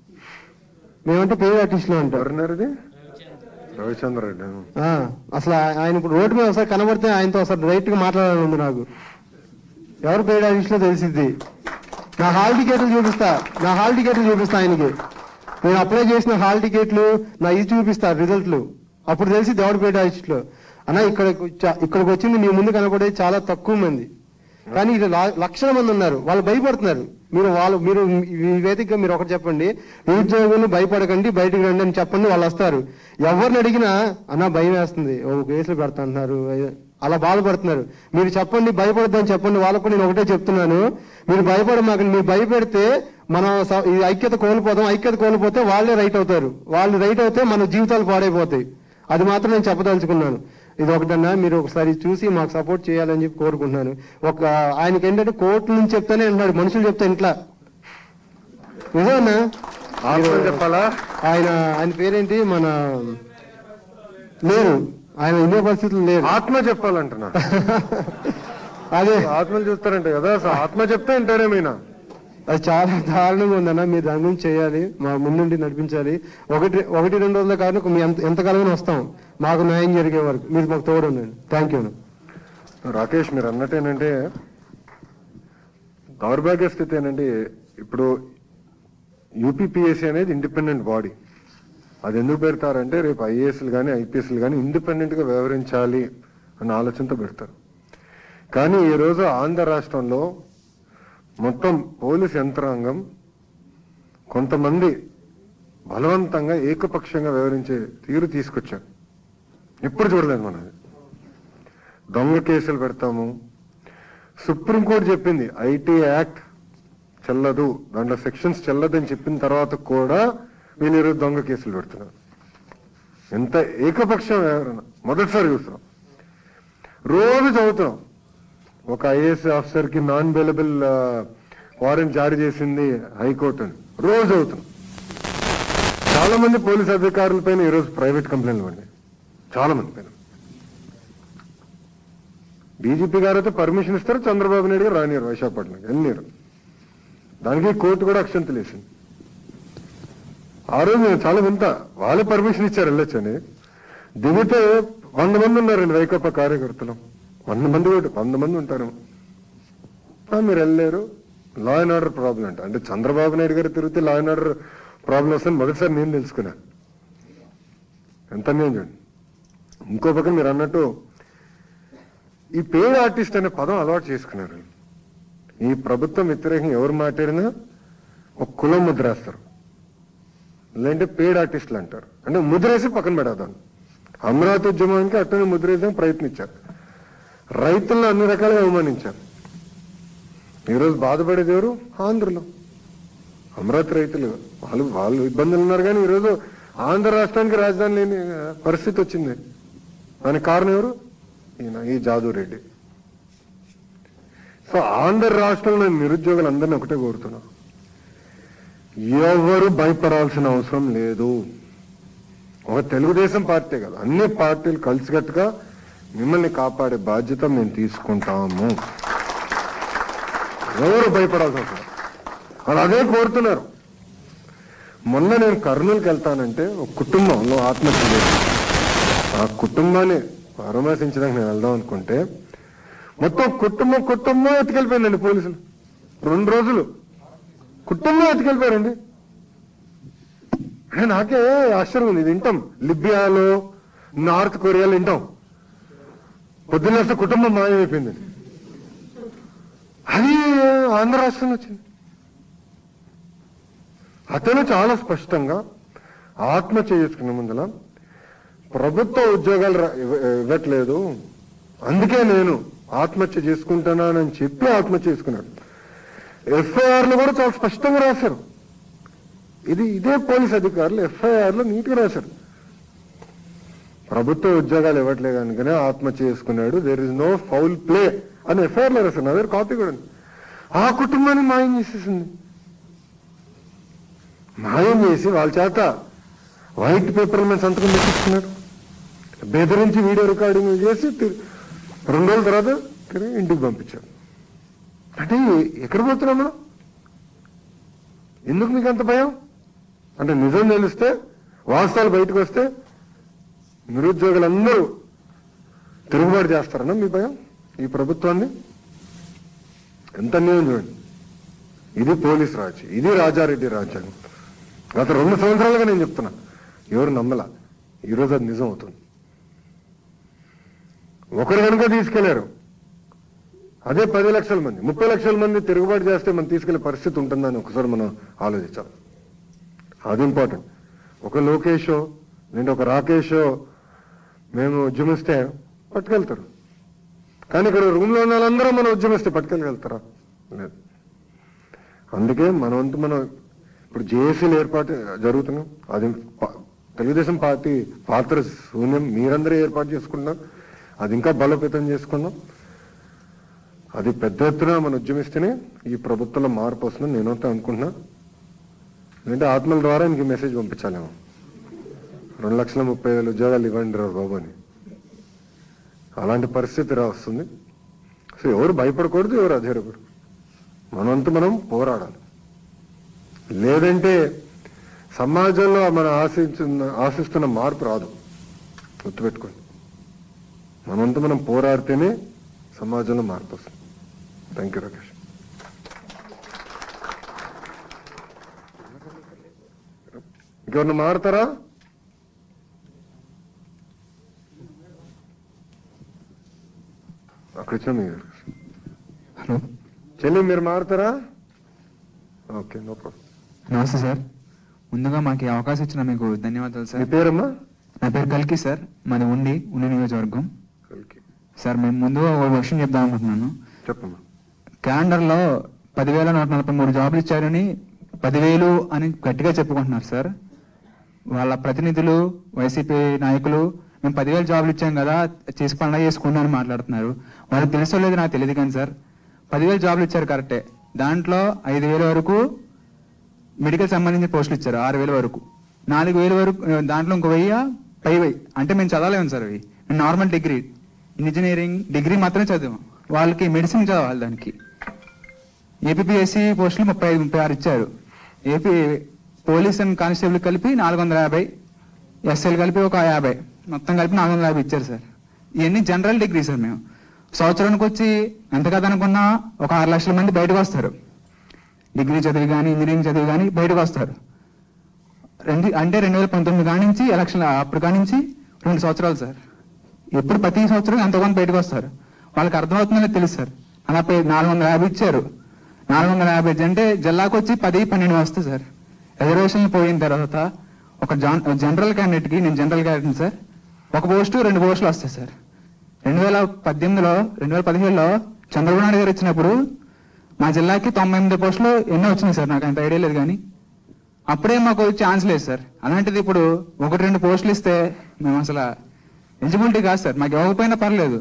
మేమంటే పెయిడ్ ఆర్టిస్టులు అంటారు. రవిచంద్ర రెడ్డి అసలు ఆయన ఇప్పుడు రోడ్డు మీద ఒకసారి కనబడితే ఆయనతో ఒకసారి డైరెక్ట్ గా మాట్లాడాలని ఉంది నాకు. ఎవరు పెయిడ్ ఆర్టిస్టులో తెలిసింది. నా హాల్ టికెట్లు చూపిస్తా, నా హాల్ టికెట్లు చూపిస్తా ఆయనకి. నేను అప్లై చేసిన హాల్ టికెట్లు నా ఇది చూపిస్తా రిజల్ట్లు, అప్పుడు తెలిసి ఎవరు పెయిడ్ ఆర్టిస్టులు అన్న. ఇక్కడ ఇక్కడికి వచ్చింది మీ ముందు కనపడేది చాలా తక్కువ మంది, కానీ ఇది లక్షల మంది ఉన్నారు. వాళ్ళు భయపడుతున్నారు. మీరు వాళ్ళు మీరు ఈ వేదికగా మీరు ఒకటి చెప్పండి, నిరుద్యోగులు భయపడకండి, బయటకు రండి అని చెప్పండి, వాళ్ళు వస్తారు. ఎవరిని అడిగినా అన్న భయం వేస్తుంది, ఓ కేసులు పెడతా అంటున్నారు, అలా బాధపడుతున్నారు. మీరు చెప్పండి, భయపడద్దని చెప్పండి. వాళ్ళకు నేను ఒకటే చెప్తున్నాను, మీరు భయపడమాకండి. మీరు భయపెడితే మనం ఈ ఐక్యత కోల్పోతాం. ఐక్యత కోల్పోతే వాళ్ళే రైట్ అవుతారు. వాళ్ళు రైట్ అవుతే మన జీవితాలు పాడైపోతాయి. అది మాత్రం నేను చెప్పదలుచుకున్నాను. ఇది ఒకటన్నా మీరు ఒకసారి చూసి మాకు సపోర్ట్ చేయాలని చెప్పి కోరుకుంటున్నాను. ఒక ఆయనకి ఏంటంటే కోర్టు నుంచి చెప్తానే అంటున్నాడు, మనుషులు చెప్తే ఇంట్లో నిజమన్నా చెప్పాలా? ఆయన ఆయన పేరేంటి మన లేరు, ఆయన ఇదే పరిస్థితులు లేరు. ఆత్మ చెప్పాలంటున్నా. అదే ఆత్మలు చూస్తారంట కదా, ఆత్మ చెప్తే వింటారేమైనా. అది చాలా దారుణంగా ఉందన్న. మీరు దాని గురించి చేయాలి, మా ముందుండి నడిపించాలి. ఒకటి ఒకటి రెండు రోజుల కారణం మేము ఎంత ఎంతకాలంగా వస్తాం, మాకు న్యాయం జరిగే వరకు మీరు మాకు తోడు ఉండండి. Thank you. రాకేష్ మీరు అన్నట్టు ఏంటంటే దౌర్భాగ్య స్థితి ఏంటంటే ఇప్పుడు యూపీపీఎస్సీ అనేది ఇండిపెండెంట్ బాడీ. అది ఎందుకు పెడతారంటే రేపు ఐఏఎస్లు కానీ ఐపీఎస్లు కానీ ఇండిపెండెంట్ గా వ్యవహరించాలి అన్న ఆలోచనతో పెడతారు. కానీ ఈ రోజు ఆంధ్ర రాష్ట్రంలో మొత్తం పోలీస్ యంత్రాంగం కొంతమంది బలవంతంగా ఏకపక్షంగా వ్యవహరించే తీరు తీసుకొచ్చారు. ఎప్పుడు చూడలేదు మనం. దొంగ కేసులు పెడతాము. సుప్రీంకోర్టు చెప్పింది ఐటీ యాక్ట్ చెల్లదు, దాంట్లో సెక్షన్స్ చెల్లదని చెప్పిన తర్వాత కూడా వీళ్ళు ఈరోజు దొంగ కేసులు పెడుతున్నారు. ఎంత ఏకపక్షం వ్యవహరణ మొదటిసారి చూస్తున్నాం. రోజు చదువుతున్నాం ఒక ఐఏఎస్ ఆఫీసర్ కి నాన్ బెయిలబుల్ వారెంట్ జారీ చేసింది హైకోర్టు అని రోజు చదువుతున్నాం. చాలా మంది పోలీస్ అధికారుల పైన ఈరోజు ప్రైవేట్ కంప్లైంట్లు పడినాయి, చాలా మంది పైన. డీజీపీ గారు అయితే పర్మిషన్ ఇస్తారు, చంద్రబాబు నాయుడు గారు రానియరు విశాఖపట్నం వెళ్ళినారు. దానికి కోర్టు కూడా అక్షంతలు వేసింది. ఆ రోజు నేను చాలా వింత, వాళ్ళే పర్మిషన్ ఇచ్చారు వెళ్ళొచ్చని. దిగితే వంద మంది ఉన్నారండి వైకాపా కార్యకర్తలు, వంద మంది వంద మంది ఉంటారు. మీరు వెళ్ళారు, లా అండ్ ఆర్డర్ ప్రాబ్లం అంట. అంటే చంద్రబాబు నాయుడు గారు తిరిగితే లా అండ్ ఆర్డర్ ప్రాబ్లం వస్తుంది మొదటిసారి నేను తెలుసుకున్నాను. ఎంత అన్యాయం చూడండి. ఇంకో పక్కన మీరు అన్నట్టు ఈ పేడ్ ఆర్టిస్ట్ అనే పదం అలవాటు చేసుకున్నారు. ఈ ప్రభుత్వం వ్యతిరేకంగా ఎవరు మాట్లాడినా ఒక కులం ముద్రేస్తారు, లేదంటే పేడ్ ఆర్టిస్టులు అంటారు. అంటే ముద్రేసి పక్కన పెడదాం. అమరావతి ఉద్యమానికి అట్టనే ముద్రేసాం ప్రయత్నించారు. రైతులను అన్ని రకాలుగా అవమానించారు. ఈరోజు బాధపడేది ఎవరు? ఆంధ్రలో అమరావతి రైతులు. వాళ్ళు వాళ్ళు ఇబ్బందులు ఉన్నారు, కానీ ఈరోజు ఆంధ్ర రాష్ట్రానికి రాజధాని లేని పరిస్థితి వచ్చింది. దానికి కారణం ఎవరు? ఈయన ఈ జాదూ రెడ్డి. సో ఆంధ్ర రాష్ట్రంలో నిరుద్యోగులు అందరినీ ఒకటే కోరుతున్నా, ఎవరు భయపడాల్సిన అవసరం లేదు. ఒక తెలుగుదేశం పార్టీ కదా, అన్ని పార్టీలు కలిసికట్టుగా మిమ్మల్ని కాపాడే బాధ్యత మేము తీసుకుంటాము. ఎవరు భయపడాల్సిన అవసరం. వాళ్ళు అదే కోరుతున్నారు. మొన్న నేను కర్నూలుకి వెళ్తానంటే ఒక కుటుంబంలో ఆత్మహత్య చేశాను. ఆ కుటుంబాన్ని పరామర్శించడానికి నేను వెళ్దాం అనుకుంటే మొత్తం కుటుంబం కుటుంబం ఎత్తుకెళ్ళిపోయిందండి పోలీసులు. రెండు రోజులు కుటుంబం ఎత్తుకెళ్ళిపోయారండి. నాకే ఆశ్చర్యం ఉంది. ఇది వింటాం లిబియాలో, నార్త్ కొరియాలో వింటాం. పొద్దున్న కుటుంబం మాయమైపోయిందండి. అది ఆంధ్ర రాష్ట్రంలో వచ్చింది. అతను చాలా స్పష్టంగా ఆత్మహత్య చేసుకున్న ముందల ప్రభుత్వ ఉద్యోగాలు ఇవ్వట్లేదు, అందుకే నేను ఆత్మహత్య చేసుకుంటున్నానని చెప్పి ఆత్మహత్య చేసుకున్నాడు. ఎఫ్ఐఆర్లు కూడా చాలా స్పష్టంగా రాశారు. ఇది ఇదే పోలీస్ అధికారులు ఎఫ్ఐఆర్లో నీట్గా రాశారు. ప్రభుత్వ ఉద్యోగాలు ఇవ్వట్లేదు అందుకనే ఆత్మహత్య చేసుకున్నాడు, there is no foul play అని ఎఫ్ఐఆర్లో రాశారు. నా దగ్గర కాపీ కూడా ఉంది. ఆ కుటుంబాన్ని మాయం చేసేసింది. మాయం చేసి వాళ్ళ చేత వైట్ పేపర్ మీద సంతకం పెట్టించుకున్నారు. బెదిరించి వీడియో రికార్డింగ్ చేసి రెండు రోజుల తర్వాత తిరిగి ఇంటికి పంపించారు. అంటే ఎక్కడ పోతున్నాం మనం? ఎందుకు మీకు అంత భయం? అంటే నిజం తెలిస్తే, వాస్తవాలు బయటకు వస్తే నిరుద్యోగులందరూ తిరుగుబాటు చేస్తారన్నా మీ భయం? ఈ ప్రభుత్వాన్ని ఎంత అన్యాయం చూడండి. ఇది పోలీస్ రాజ్యం, ఇది రాజారెడ్డి రాజ్యాంగం. గత రెండు సంవత్సరాలుగా నేను చెప్తున్నా, ఎవరు నమ్మలా. ఈరోజు అది నిజం అవుతుంది. ఒకరు కనుక తీసుకెళ్లారు, అదే పది లక్షల మంది ముప్పై లక్షల మంది తిరుగుబాటు చేస్తే మనం తీసుకెళ్లే పరిస్థితి ఉంటుందని ఒకసారి మనం ఆలోచించాలి. అది ఇంపార్టెంట్. ఒక లోకేషో లేదంటే ఒక రాకేషో మేము ఉద్యమిస్తే పట్టుకెళ్తారు, కానీ ఇక్కడ రూమ్లో ఉన్న వాళ్ళందరూ మనం ఉద్యమిస్తే పట్టుకెళ్ళగలుగుతారా? లేదు. అందుకే మన వంతు మనం ఇప్పుడు జేఏసీలు ఏర్పాటు జరుగుతున్నాం. అది తెలుగుదేశం పార్టీ పాత్ర శూన్యం, మీరందరూ ఏర్పాటు చేసుకున్నాం. అది ఇంకా బలోపేతం చేసుకున్నాం. అది పెద్ద ఎత్తున మనం ఉద్యమిస్తేనే ఈ ప్రభుత్వంలో మార్పు వస్తుందని నేనైతే అనుకుంటున్నా. ఎందుకంటే ఆత్మల ద్వారా ఇంక మెసేజ్ పంపించాలేమో, రెండు లక్షల ముప్పై వేల ఉద్యోగాలు ఇవ్వండి రా బాబు అని. అలాంటి పరిస్థితి రా వస్తుంది. సో ఎవరు భయపడకూడదు, ఎవరు అధైర్యకూడదు. మనంతా మనం పోరాడాలి. లేదంటే సమాజంలో మనం ఆశించిన ఆశిస్తున్న మార్పు రాదు. గుర్తుపెట్టుకోండి. మనంతా మనం పోరాడితేనే సమాజంలో మార్పు వస్తుంది. Thank you Rakesh. ఇంకెవరన్నా మారుతారా? అక్కడ ఇచ్చిన మీరు హలో చెల్లి, మీరు మారుతారా? Okay, no problem. నమస్తే సార్. ముందుగా మాకు ఈ అవకాశం ఇచ్చిన మీకు ధన్యవాదాలు సార్. మీ పేరమ్మా? నా పేరు కల్కి సార్, మాది ఉండి ఉండి నియోజకవర్గం. సార్ మేము ముందుగా ఒక విషయం చెప్దాం అనుకుంటున్నాను. చెప్పమ్మా. క్యాలెండర్లో పదివేల నూట నలభై మూడు జాబులు ఇచ్చారని పదివేలు అని గట్టిగా చెప్పుకుంటున్నారు సార్. వాళ్ళ ప్రతినిధులు వైసీపీ నాయకులు మేము పదివేల జాబులు ఇచ్చాం కదా చేసి పండుగ చేసుకున్నా అని మాట్లాడుతున్నారు. వాళ్ళకి తెలుసో లేదు నాకు తెలియదు కానీ సార్, పదివేల జాబులు ఇచ్చారు కరెక్టే. దాంట్లో ఐదు వేల వరకు మెడికల్ సంబంధించిన పోస్టులు ఇచ్చారు, ఆరు వేల వరకు. నాలుగు వేల వరకు దాంట్లో ఇంకో వెయ్యి పై వెయ్యి అంటే మేము చదవలేము సార్. అవి మేము నార్మల్ డిగ్రీ ఇంజనీరింగ్ డిగ్రీ మాత్రమే చదివాం. వాళ్ళకి మెడిసిన్ చదవాలి. దానికి ఏపీఎస్సి పోస్టులు ముప్పై ఐదు ముప్పై ఆరు ఇచ్చారు. ఏపీ పోలీస్ అండ్ కానిస్టేబుల్ కలిపి నాలుగు వందల యాభై, ఎస్ఎల్ కలిపి ఒక యాభై, మొత్తం కలిపి నాలుగు వందల యాభై ఇచ్చారు సార్. ఇవన్నీ జనరల్ డిగ్రీ సార్. మేము సంవత్సరానికి వచ్చి ఎంత కదనుకున్నా ఒక ఆరు లక్షల మంది బయటకు వస్తారు. డిగ్రీ చదివి కానీ ఇంజనీరింగ్ చదివి కానీ బయటకు వస్తారు. రెండు అంటే రెండు వేల పంతొమ్మిది కాడి నుంచి ఎలక్షన్ అప్పుడు కాడి నుంచి రెండు సంవత్సరాలు సార్. ఎప్పుడు ప్రతి సంవత్సరం ఎంతమంది బయటకు వస్తారు. వాళ్ళకి అర్థమవుతుందని తెలుసు సార్. అలా నాలుగు వందల యాభై ఇచ్చారు. నాలుగు వందల యాభై అంటే జిల్లాకు వచ్చి పది పన్నెండు వస్తాయి సార్. రిజర్వేషన్లు పోయిన తర్వాత ఒక జనరల్ క్యాండిడేట్కి, నేను జనరల్ క్యాండిడేట్ సార్, ఒక పోస్టు రెండు పోస్టులు వస్తాయి సార్. రెండు వేల పద్దెనిమిదిలో రెండు వేల పదిహేడులో చంద్రబాబు నాయుడు గారు వచ్చినప్పుడు మా జిల్లాకి తొంభై ఎనిమిది పోస్టులు ఎన్నో వచ్చినాయి సార్. నాకు అంత ఐడియా లేదు కానీ అప్పుడే మాకు ఛాన్స్ లేదు సార్. అలాంటిది ఇప్పుడు ఒకటి రెండు పోస్టులు ఇస్తే మేము అసలు ఎలిజిబిలిటీ కాదు సార్. మాకు ఇవ్వకపోయినా పర్లేదు,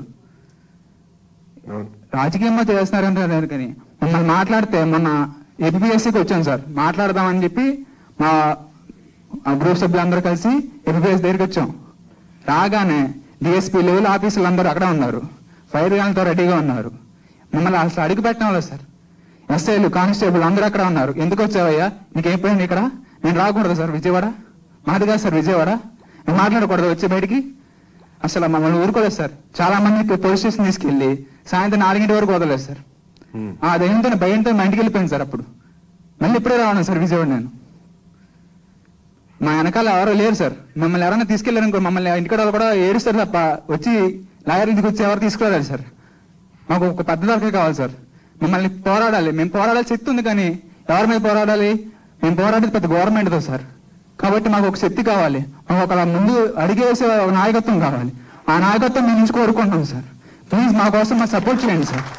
రాజకీయంగా చేస్తున్నారంటే కానీ మమ్మల్ని మాట్లాడితే మొన్న ఏపీఎస్సీకి వచ్చాం సార్, మాట్లాడదామని చెప్పి మా గ్రూప్ సభ్యులందరూ కలిసి ఏపీఎస్ దగ్గరికి వచ్చాం. రాగానే డిఎస్పీ లెవెల్ ఆఫీసులు అందరూ అక్కడ ఉన్నారు, ఫైర్ గాన్లతో రెడీగా ఉన్నారు. మమ్మల్ని అసలు అడిగి పెట్టడం లేదు సార్. ఎస్ఐలు కానిస్టేబుల్ అందరూ అక్కడ ఉన్నారు. ఎందుకు వచ్చావయ్యా, నీకు ఏం పోయింది ఇక్కడ? నేను రాకూడదు సార్ విజయవాడ, మాది కాదు సార్ విజయవాడ, నేను మాట్లాడకూడదు వచ్చి బయటికి. అసలు మమ్మల్ని ఊరుకోలేదు సార్. చాలా మంది పోలీస్ స్టేషన్ తీసుకెళ్లి సాయంత్రం నాలుగింటి వరకు వదలేదు సార్. ఆ దయ్యంతో భయంతో మా ఇంటికి వెళ్ళిపోయింది సార్. అప్పుడు మళ్ళీ ఇప్పుడే రావడం సార్ విజయవాడ. నేను మా వెనకాల ఎవరో లేరు సార్. మమ్మల్ని ఎవరైనా తీసుకెళ్లారనుకో మమ్మల్ని ఇంటికాడ కూడా ఏడుస్తారు తప్ప వచ్చి లాయర్ ఇంటికి వచ్చి ఎవరు తీసుకురావాలి సార్. మాకు ఒక పద్ధతి కావాలి సార్. మమ్మల్ని పోరాడాలి, మేము పోరాడాలి శక్తి ఉంది కానీ ఎవరి మీద పోరాడాలి? మేము పోరాడేది పెద్ద గవర్నమెంట్తో సార్. కాబట్టి మాకు ఒక శక్తి కావాలి, మాకు ఒక ముందు అడిగేసే నాయకత్వం కావాలి. ఆ నాయకత్వం మేము నుంచి కోరుకుంటున్నాం సార్. ప్లీజ్ మా కోసం మా సపోర్ట్ చేయండి సార్.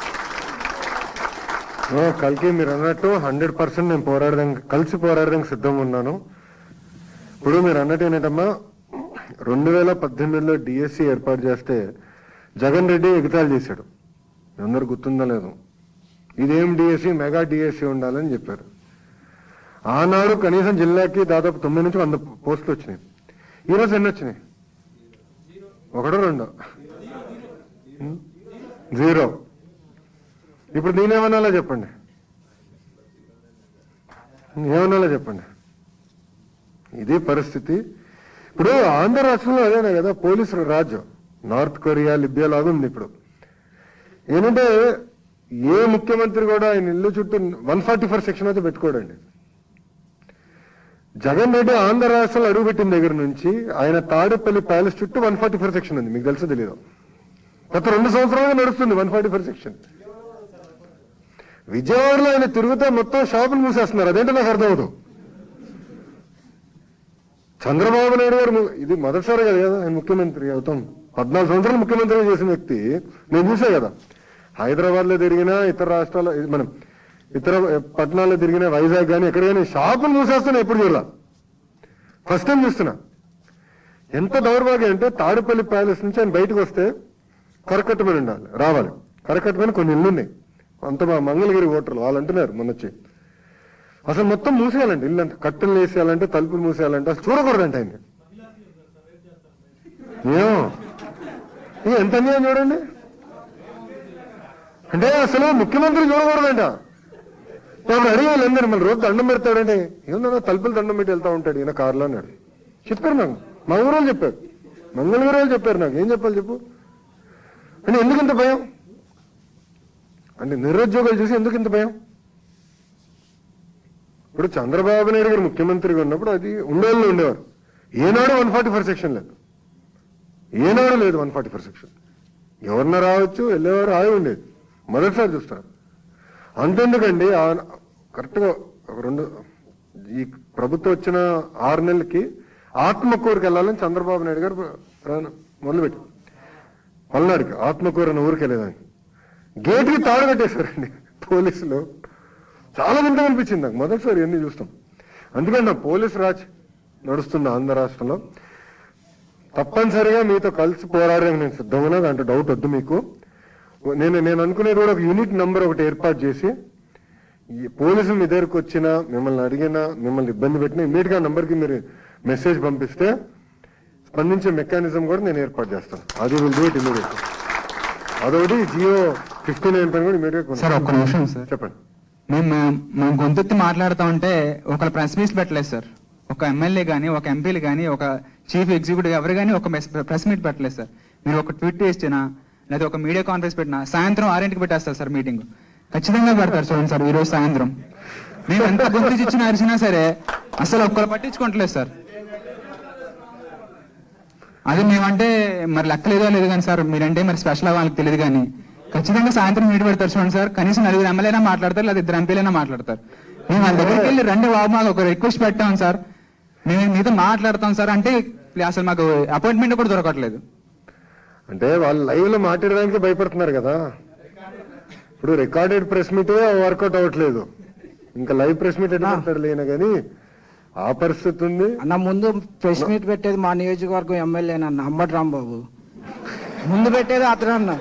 కలికి మీరు అన్నట్టు హండ్రెడ్ పర్సెంట్ నేను పోరాడదాం, కలిసి పోరాడడానికి సిద్ధంగా ఉన్నాను. ఇప్పుడు మీరు అన్నట్టు ఏంటమ్మా, రెండు వేల పద్దెనిమిదిలో డిఎస్సి ఏర్పాటు చేస్తే జగన్ రెడ్డి ఎగతాళి చేశాడు. అందరు గుర్తుందా లేదు? ఇదేం డిఎస్సి, మెగా డిఎస్సి ఉండాలని చెప్పారు. ఆనాడు కనీసం జిల్లాకి దాదాపు తొమ్మిది నుంచి వంద పోస్టులు వచ్చినాయి. ఈరోజు ఎన్ని వచ్చినాయి? ఒకటో రెండో? జీరో. ఇప్పుడు నేనేమన్నాలో చెప్పండి, ఏమన్నాలో చెప్పండి. ఇదే పరిస్థితి. ఇప్పుడు ఆంధ్ర రాష్ట్రంలో అదేనా కదా పోలీసులు రాజ్యం, నార్త్ కొరియా లిబియా లాగా ఉంది. ఇప్పుడు ఏంటంటే ఏ ముఖ్యమంత్రి కూడా ఆయన ఇల్లు చుట్టూ వన్ ఫార్టీ ఫోర్ సెక్షన్ అయితే పెట్టుకోడండి. జగన్ రెడ్డి ఆంధ్ర రాష్ట్రంలో అడుగుపెట్టిన దగ్గర నుంచి ఆయన తాడేపల్లి ప్యాలెస్ చుట్టూ వన్ ఫార్టీ ఫోర్ సెక్షన్ ఉంది. మీకు తెలుసో తెలియదు? గత రెండు సంవత్సరాలుగా నడుస్తుంది వన్ ఫార్టీ ఫోర్ సెక్షన్. విజయవాడలో ఆయన తిరుగుతే మొత్తం షాపులు మూసేస్తున్నారు. అదేంటో నాకు అర్థమవుతుంది. చంద్రబాబు నాయుడు గారు ఇది మొదటిసారి కదా కదా ఆయన ముఖ్యమంత్రి అవుతాం. పద్నాలుగు సంవత్సరాలు ముఖ్యమంత్రిగా చేసిన వ్యక్తి నేను చూసా కదా. హైదరాబాద్ లో తిరిగినా, ఇతర రాష్ట్రాల్లో మనం ఇతర పట్టణాల్లో తిరిగినా, వైజాగ్ కానీ ఎక్కడ కానీ షాపులు మూసేస్తున్నా ఎప్పుడు చూడాల. ఫస్ట్ టైం చూస్తున్నా. ఎంత దౌర్భాగ్యం అంటే తాడేపల్లి ప్యాలెస్ నుంచి ఆయన బయటకు వస్తే కరకట్టుమని ఉండాలి, రావాలి. కరకట్టుమని కొన్ని ఇల్లు ఉన్నాయి. అంత మా మంగళగిరి ఓటర్లు వాళ్ళు అంటున్నారు మొన్నొచ్చి అసలు మొత్తం మూసేయాలంటే, ఇల్లు అంతా కట్టెలు వేసేయాలంటే, తలుపులు మూసేయాలంటే అసలు చూడకూడదంట ఆయన. ఏమో ఎంత అన్యాయం చూడండి. అంటే అసలు ముఖ్యమంత్రి చూడకూడదంట. ఇప్పుడు అడిగాలి అందరు మళ్ళీ రోజు దండం పెడతాడంటే ఏమన్నా తలుపులు దండం పెట్టి వెళ్తా ఉంటాడు ఈయన కారులో అన్నాడు. చెప్పారు నాకు, మా ఊరోళ్ళు చెప్పారు, మంగళగిరి వాళ్ళు చెప్పారు. నాకు ఏం చెప్పాలి చెప్పు. అంటే ఎందుకు ఇంత భయం? అంటే నిరుద్యోగాలు చూసి ఎందుకు ఇంత భయం? ఇప్పుడు చంద్రబాబు నాయుడు గారు ముఖ్యమంత్రిగా ఉన్నప్పుడు అది ఉండేళ్ళు ఉండేవారు. ఏనాడు వన్ ఫార్టీ ఫోర్ సెక్షన్ లేదు, ఏనాడు లేదు వన్ ఫార్టీ ఫోర్ సెక్షన్. ఎవరన్నా రావచ్చు, వెళ్ళేవారు ఆగి ఉండేది. మొదటిసారి చూస్తారు. అంతెందుకండి కరెక్ట్గా ఒక రెండు ఈ ప్రభుత్వం వచ్చిన ఆరు నెలలకి ఆత్మకూరుకి వెళ్ళాలని చంద్రబాబు నాయుడు గారు ప్ర- మొదలుపెట్టారు. పల్నాడుకి ఆత్మకూరు అన్న ఊరికి వెళ్ళేదానికి గేట్కి తాడు కట్టేశారండి పోలీసులు. చాలా వింత అనిపించింది నాకు మొదటిసారి ఎన్ని చూస్తాం. అందుకని నా పోలీసు రాజ్ నడుస్తుంది ఆంధ్ర రాష్ట్రంలో. తప్పనిసరిగా మీతో కలిసి పోరాడడానికి నేను సిద్ధంగా, దాంట్లో డౌట్ వద్దు మీకు. నేను నేను అనుకునేది కూడా ఒక యూనిట్ నంబర్ ఒకటి ఏర్పాటు చేసి ఈ పోలీసులు మీ దగ్గరకు వచ్చినా, మిమ్మల్ని అడిగినా, మిమ్మల్ని ఇబ్బంది పెట్టినా ఇమీడియట్ గా నంబర్కి మీరు మెసేజ్ పంపిస్తే స్పందించే మెకానిజం కూడా నేను ఏర్పాటు చేస్తాను. అది విల్ డూ ఇట్ ఇమీడియట్. అదొకటి జియో ఫిఫ్టీ నైన్ పైన కూడా ఇమీడియట్. సార్ ఒక్క నిమిషం సార్, చెప్పండి. మేము మేము గొంతెత్తి మాట్లాడుతూ ఉంటే ఒకళ్ళు ప్రెస్ మీట్ పెట్టలేదు సార్. ఒక ఎమ్మెల్యే కానీ, ఒక ఎంపీలు కానీ, ఒక చీఫ్ ఎగ్జిక్యూటివ్ ఎవరు కానీ ఒక ప్రెస్ మీట్ పెట్టలేదు సార్. మీరు ఒక ట్వీట్ చేసినా లేదా ఒక మీడియా కాన్ఫరెన్స్ పెట్టినా సాయంత్రం ఆరింటికి పెట్టేస్తారు సార్ మీటింగ్. ఖచ్చితంగా పెడతారు చూడండి సార్. ఈ రోజు సాయంత్రం మేము ఎంత గొంతు ఇచ్చినా అరిచినా సరే అసలు ఒక్కరు పట్టించుకోవట్లేదు సార్. అది మేమంటే మరి లెక్కలేదో లేదు కానీ సార్, మీరంటే మరి స్పెషల్ వాళ్ళకి తెలియదు కానీ ఖచ్చితంగా సాయంత్రం మీట్ పెడతారు చూడండి సార్. కనీసం నలుగురు ఎమ్మెల్యేనా మాట్లాడతారు, లేదా ఇద్దరు ఎంపీలైనా మాట్లాడతారు. మేము వాళ్ళ దగ్గరికి వెళ్ళి రెండు బాబు మాకు ఒక రిక్వెస్ట్ పెట్టాం సార్, మేము మీతో మాట్లాడతాం సార్ అంటే అసలు మాకు అపాయింట్మెంట్ కూడా దొరకట్లేదు. అంటే వాళ్ళు లైవ్ లో మాట్లాడడానికి భయపడుతున్నారు కదా. ఇప్పుడు రికార్డెడ్ ప్రెస్ మీట్ వర్కౌట్ అవ్వట్లేదు, ఇంకా లైవ్ ప్రెస్ మీట్ ఎట్లా పెడతాడు లేనా కానీ ఆ పరిస్థితి ఉంది. అన్న ముందు ప్రెస్ మీట్ పెట్టేది మా నియోజకవర్గం ఎమ్మెల్యేనన్న అంబటి రాంబాబు, ముందు పెట్టేది అతను అన్న.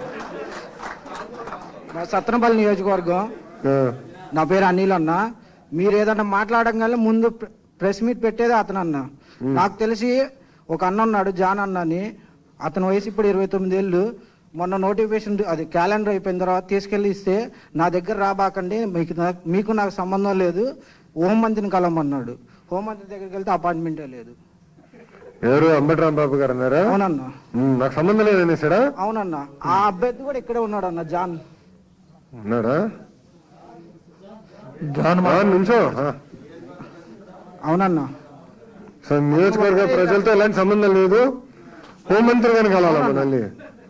మా సత్తనపల్లి నియోజకవర్గం, నా పేరు అనిల్ అన్న. మీరు ఏదన్నా మాట్లాడగానే ముందు ప్రెస్ మీట్ పెట్టేది అతను అన్న. నాకు తెలిసి ఒక అన్న ఉన్నాడు జాన్ అన్న అని, అతని వయసు ఇప్పుడు ఇరవై తొమ్మిది ఏళ్ళు. మొన్న నోటిఫికేషన్ అది క్యాలెండర్ అయిపోయిన తర్వాత తీసుకెళ్లి ఇస్తే నా దగ్గర రాబాకండి, మీకు మీకు నాకు సంబంధం లేదు, హోంమంత్రిని కలవమన్నాడు. హోంమంత్రి దగ్గరికి వెళ్తే అపాయింట్మెంటే లేదు. ఎవరు అంబటి రాంబాబు గారు అన్నారా? అవునన్నా. నాకు సంబంధం లేదనేసాడా? అవునన్నా. ఆ అభ్యర్థి కూడా ఇక్కడే ఉన్నాడు అన్న, జాన్ ఉన్నాడా? జాన్ నుంచో. అవునన్నా. నియోజకవర్గ ప్రజలతో ఎలాంటి సంబంధం లేదు, హోంమంత్రి గారిని కలవాలమ్మా మళ్ళీ.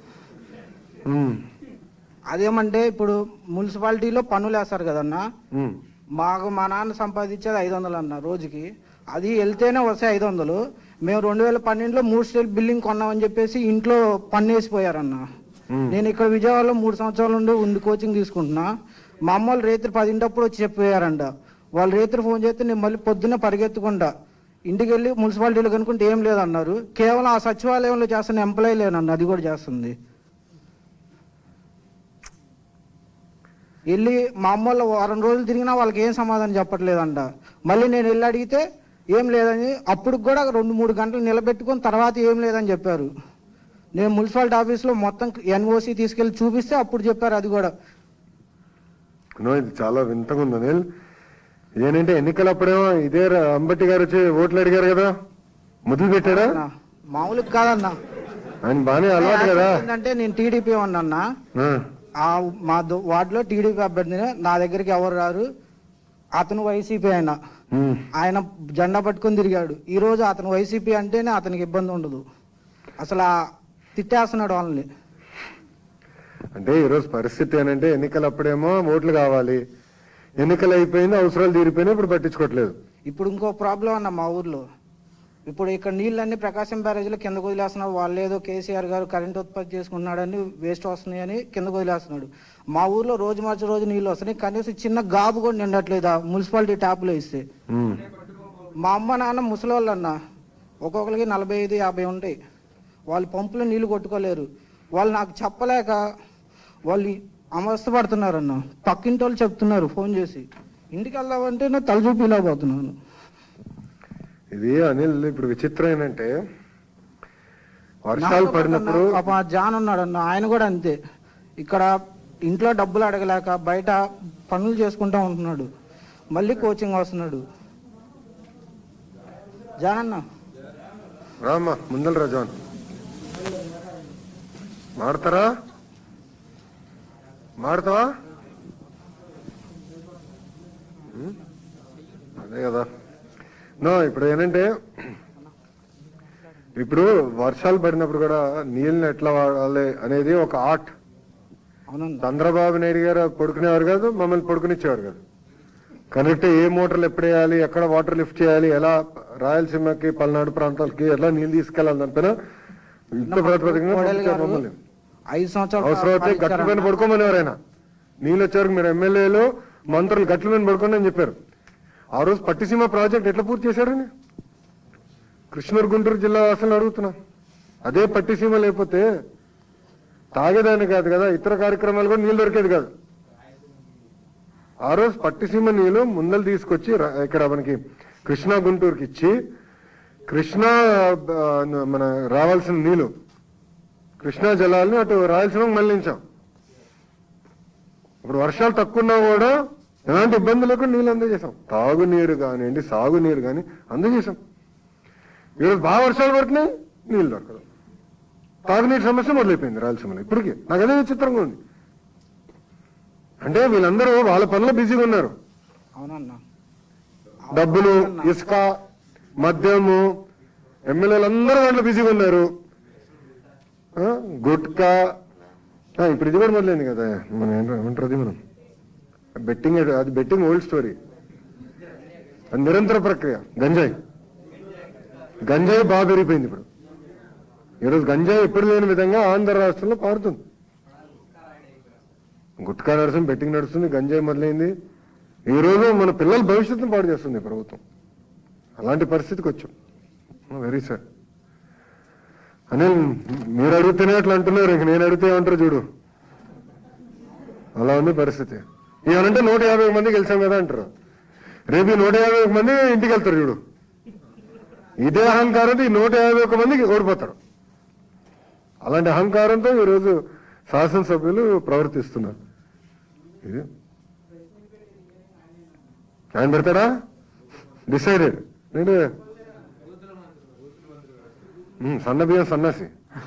అదేమంటే ఇప్పుడు మున్సిపాలిటీలో పన్నులు వేస్తారు కదన్నా, మాకు మా నాన్న సంపాదించేది ఐదు వందలు అన్న రోజుకి. అది వెళ్తేనే వస్తాయి ఐదు వందలు. మేము రెండు వేల పన్నెండులో మూడు స్టేట్ బిల్డింగ్ కొన్నామని చెప్పేసి ఇంట్లో పన్ను వేసిపోయారన్న. నేను ఇక్కడ విజయవాడలో మూడు సంవత్సరాల నుండి ఉండి కోచింగ్ తీసుకుంటున్నా. మా అమ్మ వాళ్ళు రేత్రి పదింటప్పుడు వచ్చి చెప్పిపోయారంట. వాళ్ళు రేత్రి ఫోన్ చేస్తే నేను మళ్ళీ పొద్దున్న పరిగెత్తుకుంటా ఇంటికి వెళ్ళి మున్సిపాలిటీలో కనుక్కుంటే ఏం లేదన్నారు. కేవలం ఆ సచివాలయంలో చేస్తున్న ఎంప్లాయీ లేనన్న, అది కూడా చేస్తుంది. వెళ్ళి మా అమ్మ వాళ్ళు వారం రోజులు తిరిగినా వాళ్ళకి ఏం సమాధానం చెప్పట్లేదంట. మళ్ళీ నేను వెళ్ళి అడిగితే ఏం లేదని, అప్పుడు కూడా రెండు మూడు గంటలు నిలబెట్టుకుని తర్వాత ఏం లేదని చెప్పారు. నేను మున్సిపాలిటీ ఆఫీస్లో మొత్తం ఎన్ఓసి తీసుకెళ్లి చూపిస్తే అప్పుడు చెప్పారు అది కూడా. ఇది చాలా వింతగా ఉంది అనిల్. ఏంటంటే ఎన్నికలప్పుడేమో ఇదే అంబటి గారు వచ్చి ఓట్లు అడిగారు కదా, మొదలు పెట్టాడా? మామూలుగా కాదన్నా, ఆయన బానే అలవాటు కదా. ఏంటంటే నేను టీడీపీ ఉన్నా, ఆ మా వార్డులో టీడీపీ అభ్యర్థిని, నా దగ్గరికి ఎవరు రారు. అతను వైసీపీ ఆయన ఆయన జెండా పట్టుకొని తిరిగాడు. ఈ రోజు అతను వైసీపీ అంటేనే అతనికి ఇబ్బంది ఉండదు, అసలు తిట్టేస్తున్నాడు వాళ్ళని. అంటే ఈరోజు పరిస్థితి ఏంటంటే ఎన్నికలప్పుడేమో ఓట్లు కావాలి, ఎన్నికలు అయిపోయింది, అవసరాలు తీరిపోయినా ఇప్పుడు పట్టించుకోవట్లేదు. ఇప్పుడు ఇంకో ప్రాబ్లం అన్న మా ఊర్లో, ఇప్పుడు ఇక్కడ నీళ్ళన్నీ ప్రకాశం బ్యారేజ్లో కిందకు వదిలేస్తున్నారు. వాళ్ళు ఏదో కేసీఆర్ గారు కరెంట్ ఉత్పత్తి చేసుకున్నాడని వేస్ట్ వస్తున్నాయని కిందకు వదిలేస్తున్నాడు. మా ఊర్లో రోజు మార్చి రోజు నీళ్ళు వస్తున్నాయి, కనీసం చిన్న గాబు కూడా నిండట్లేదు మున్సిపాలిటీ ట్యాప్లో ఇస్తే. మా అమ్మ నాన్న ముసలోళ్ళు అన్న, ఒక్కొక్కరికి నలభై ఐదు యాభై ఉంటాయి. వాళ్ళు పంపులో నీళ్లు కొట్టుకోలేరు. వాళ్ళు నాకు చెప్పలేక వాళ్ళు అమస్త పడుతున్నారన్న. పక్కింటి వాళ్ళు చెప్తున్నారు ఫోన్ చేసి, ఇంటికి వెళ్దామంటే నేను తల చూపిలేకపోతున్నాను. ఇది అనిల్ ఇప్పుడు విచిత్రం ఏంటంటే వర్షాలు పడినప్పుడు జాన్ ఉన్నాడు అన్న, ఆయన కూడా అంతే. ఇక్కడ ఇంట్లో డబ్బులు అడగలేక బయట పనులు చేసుకుంటా ఉంటున్నాడు, మళ్ళీ కోచింగ్ వస్తున్నాడు. జాన్ అన్న రామ్మా ముందల రా జాన్, మాడతారా? మాడతావా? అదే కదా. నో ఇప్పుడు ఏంటంటే ఇప్పుడు వర్షాలు పడినప్పుడు కూడా నీళ్ళని ఎట్లా వాడాలి అనేది ఒక ఆర్ట్. చంద్రబాబు నాయుడు గారు పడుకునేవారు కాదు, మమ్మల్ని పడుకునిచ్చేవారు కాదు. కనెక్ట్ ఏ మోటార్లు ఎప్పుడు వేయాలి, ఎక్కడ వాటర్ లిఫ్ట్ చేయాలి, ఎలా రాయలసీమకి పల్నాడు ప్రాంతాలకి ఎలా నీళ్ళు తీసుకెళ్లాలి దానిపైన యుద్ధ ప్రాతిపదికగా మమ్మల్ని ఐదు సంవత్సరాలు అవసరం అయితే గట్ల పైన పడుకోమని ఎవరైనా నీళ్ళు వచ్చేవరకు మీరు ఎమ్మెల్యేలు మంత్రులు గట్ల మీద పడుకోండి అని చెప్పారు. ఆ రోజు పట్టిసీమ ప్రాజెక్ట్ ఎట్లా పూర్తి చేశారని కృష్ణూరు గుంటూరు జిల్లా వాసులను అడుగుతున్నా. అదే పట్టిసీమ లేకపోతే తాగేదాన్ని కాదు కదా, ఇతర కార్యక్రమాలు కూడా నీళ్ళు దొరికేది కాదు. ఆ రోజు పట్టిసీమ నీళ్ళు ముందలు తీసుకొచ్చి ఇక్కడ మనకి కృష్ణా గుంటూరుకి ఇచ్చి కృష్ణా మన రావాల్సిన నీళ్లు కృష్ణా జలాలని అటు రాయలసీమకు మళ్లించాం. ఇప్పుడు వర్షాలు తక్కువ ఉన్నా కూడా ఎలాంటి ఇబ్బంది లేకుండా నీళ్ళు అందజేసాం. తాగునీరు కానివ్వండి, సాగునీరు కానీ అందజేసాం. ఈరోజు బాగా వర్షాలు పడుతున్నాయి, నీళ్ళు దొరకదు. తాగునీరు సమస్య మొదలైపోయింది రాయలసీమలో. ఇప్పటికీ నాకు అదే విచిత్రంగా ఉంది. అంటే వీళ్ళందరూ వాళ్ళ పనులు బిజీగా ఉన్నారు. అవునన్నా, డబ్బులు, ఇసుక, మద్యము, ఎమ్మెల్యేలు అందరూ దాంట్లో బిజీగా ఉన్నారు. గుట్కా, ఇప్పుడు ఇది కూడా మొదలైంది కదా, మన ఏమంటారు మనం బెట్టింగ్. అది బెట్టింగ్ ఓల్డ్ స్టోరీ, అది నిరంతర ప్రక్రియ. గంజాయి గంజాయి బాగా పెరిగిపోయింది. ఇప్పుడు ఈరోజు గంజాయి ఎప్పుడు లేని విధంగా ఆంధ్ర రాష్ట్రంలో పారుతుంది. గుట్కా నడుస్తుంది, బెట్టింగ్ నడుస్తుంది, గంజాయి మొదలైంది. ఈ రోజు మన పిల్లల భవిష్యత్తును పాడు చేస్తుంది ప్రభుత్వం. అలాంటి పరిస్థితికి వచ్చాం. Very sir. అనిల్, మీరు అడిగితేనే అట్లా అంటున్నారు, ఇంక నేను అడిగితే ఏమంటారు చూడు. అలా ఉంది పరిస్థితి. ఏమనంటే నూట యాభై మంది గెలిచాం కదా అంటారు. రేపు నూట యాభై ఒక మంది ఇంటికి వెళ్తారు చూడు. ఇదే అహంకారంతో ఈ నూట యాభై ఒక మందికి ఓడిపోతారు. అలాంటి అహంకారంతో ఈరోజు శాసనసభ్యులు ప్రవర్తిస్తున్నారు. ఇది ఆయన పెడతాడా డిసైడెడ్. నేను సన్న బియ్యం సన్నాసి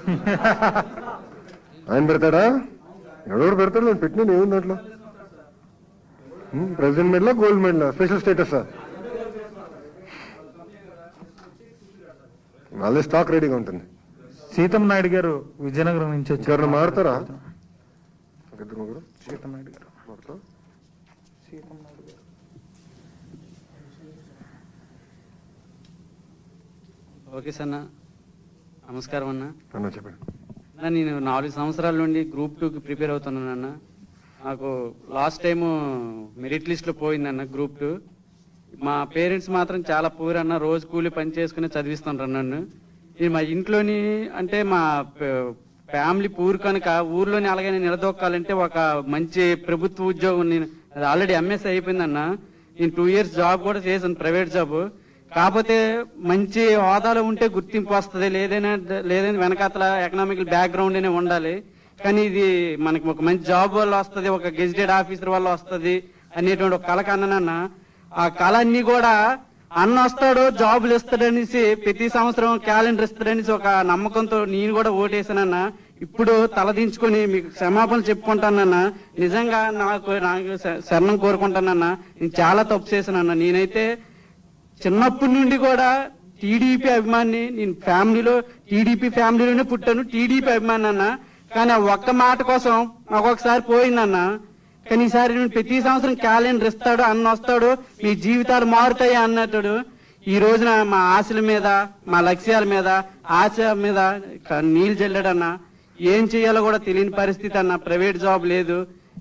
ఆయన పెడతాడా? ఎవడెవడు పెడతాడు? నేను పెట్టిన ఏముంది దాంట్లో? ప్రెసిడెంట్ మెడలా, గోల్డ్ మెడలా, స్పెషల్ స్టేటస్? వాళ్ళే స్టాక్ రెడీగా ఉంటుంది. సీతం నాయుడు గారు విజయనగరం నుంచి వచ్చి ఎవరైనా మారుతారా? సీతం నాయుడు గారు సీతం నాయుడు గారు ఓకే సార్. నమస్కారం అన్న. అన్న చెప్పండి. నేను నాలుగు సంవత్సరాల నుండి గ్రూప్ టూకి ప్రిపేర్ అవుతున్నాను అన్న. నాకు లాస్ట్ టైము మెరిట్ లిస్ట్లో పోయిందన్న గ్రూప్ టూ. మా పేరెంట్స్ మాత్రం చాలా పూర్ అన్న, రోజు కూలి పని చేసుకుని చదివిస్తుంటారు నన్ను. నేను మా ఇంట్లోని అంటే మా ఫ్యామిలీ పూర్ కనుక ఊర్లోని అలాగే నేను నిలదొక్కాలంటే ఒక మంచి ప్రభుత్వ ఉద్యోగం, నేను ఆల్రెడీ ఎంఎస్ అయిపోయిందన్న. నేను టూ ఇయర్స్ జాబ్ కూడా చేశాను, ప్రైవేట్ జాబ్. కాకపోతే మంచి హోదాలో ఉంటే గుర్తింపు వస్తుంది, లేదైనా లేదని వెనకాతల ఎకనామికల్ బ్యాక్గ్రౌండ్ అనే ఉండాలి. కానీ ఇది మనకి ఒక మంచి జాబ్ వల్ల వస్తుంది, ఒక గెజిటెడ్ ఆఫీసర్ వల్ల వస్తుంది అనేటువంటి ఒక కళ కన్నానన్న. ఆ కళ అన్ని కూడా అన్న వస్తాడు, జాబులు ఇస్తాడనేసి ప్రతి సంవత్సరం క్యాలెండర్ ఇస్తాడనేసి ఒక నమ్మకంతో నేను కూడా ఓటేసానన్న. ఇప్పుడు తలదించుకొని మీకు క్షమాపణ చెప్పుకుంటానన్న. నిజంగా నాకు నాకు శరణం కోరుకుంటానన్న. నేను చాలా తప్పు చేశానన్న. నేనైతే చిన్నప్పటి నుండి కూడా టీడీపీ అభిమాని. నేను ఫ్యామిలీలో టీడీపీ ఫ్యామిలీలోనే పుట్టాను, టీడీపీ అభిమాని అన్న. కానీ ఆ ఒక్క మాట కోసం నాకు ఒకసారి పోయిందన్న. కానీ ఈసారి నేను ప్రతి సంవత్సరం క్యాలెండర్ ఇస్తాడు, అన్న వస్తాడు, మీ జీవితాలు మారుతాయి అన్నట్టు. ఈ రోజున మా ఆశల మీద, మా లక్ష్యాల మీద, ఆశ మీద నీళ్ళు చెల్లాడన్న. ఏం చేయాలో కూడా తెలియని పరిస్థితి అన్న. ప్రైవేట్ జాబ్ లేదు.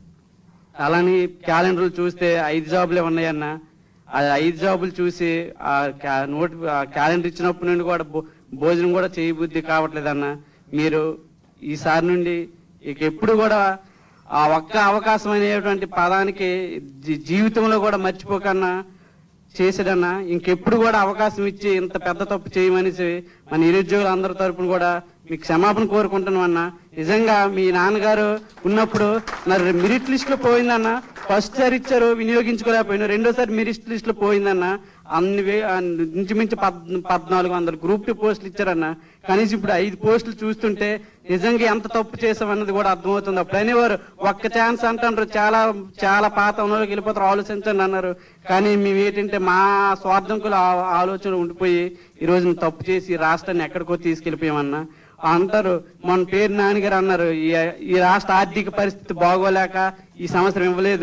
అలాని క్యాలెండర్లు చూస్తే ఐదు జాబులే ఉన్నాయన్న. ఆ ఐదు జాబులు చూసి ఆ నోట్ క్యాలెండర్ ఇచ్చినప్పటి నుండి కూడా భోజనం కూడా చేయబుద్ధి కావట్లేదన్న. మీరు ఈసారి నుండి ఇక ఎప్పుడు కూడా ఆ ఒక్క అవకాశం అనేటువంటి పదానికి జీవితంలో కూడా మర్చిపోకన్నా చేసాడన్నా. ఇంకెప్పుడు కూడా అవకాశం ఇచ్చి ఇంత పెద్ద తప్పు చేయమనేసి మన నిరుద్యోగులు అందరి తరపున కూడా మీకు క్షమాపణ కోరుకుంటున్నాం అన్న. నిజంగా మీ నాన్నగారు ఉన్నప్పుడు నా మెరిట్ లిస్ట్ లో పోయిందన్న. ఫస్ట్ సారి ఇచ్చారు, వినియోగించుకోలేకపోయినా. రెండోసారి మెరిట్ లిస్ట్ లో పోయిందన్న. అన్ని ఇంచుమించు పద్నాలుగు వందల గ్రూప్ టూ పోస్టులు ఇచ్చారన్న. కనీసం ఇప్పుడు ఐదు పోస్టులు చూస్తుంటే నిజంగా ఎంత తప్పు చేసామన్నది కూడా అర్థమవుతుంది. అప్పుడు అనేవారు ఒక్క ఛాన్స్ అంటారు, చాలా చాలా పాత ఉన్నోళ్ళకి వెళ్ళిపోతారు, ఆలోచించండి అన్నారు. కానీ మేము ఏంటంటే మా స్వార్థంకుల ఆలోచన ఉండిపోయి ఈ రోజు తప్పు చేసి రాష్ట్రాన్ని ఎక్కడికో తీసుకెళ్లిపోయామన్నా అంటారు. మన పేరు నాన్నగారు అన్నారు, ఈ రాష్ట్ర ఆర్థిక పరిస్థితి బాగోలేక ఈ సంవత్సరం ఇవ్వలేదు,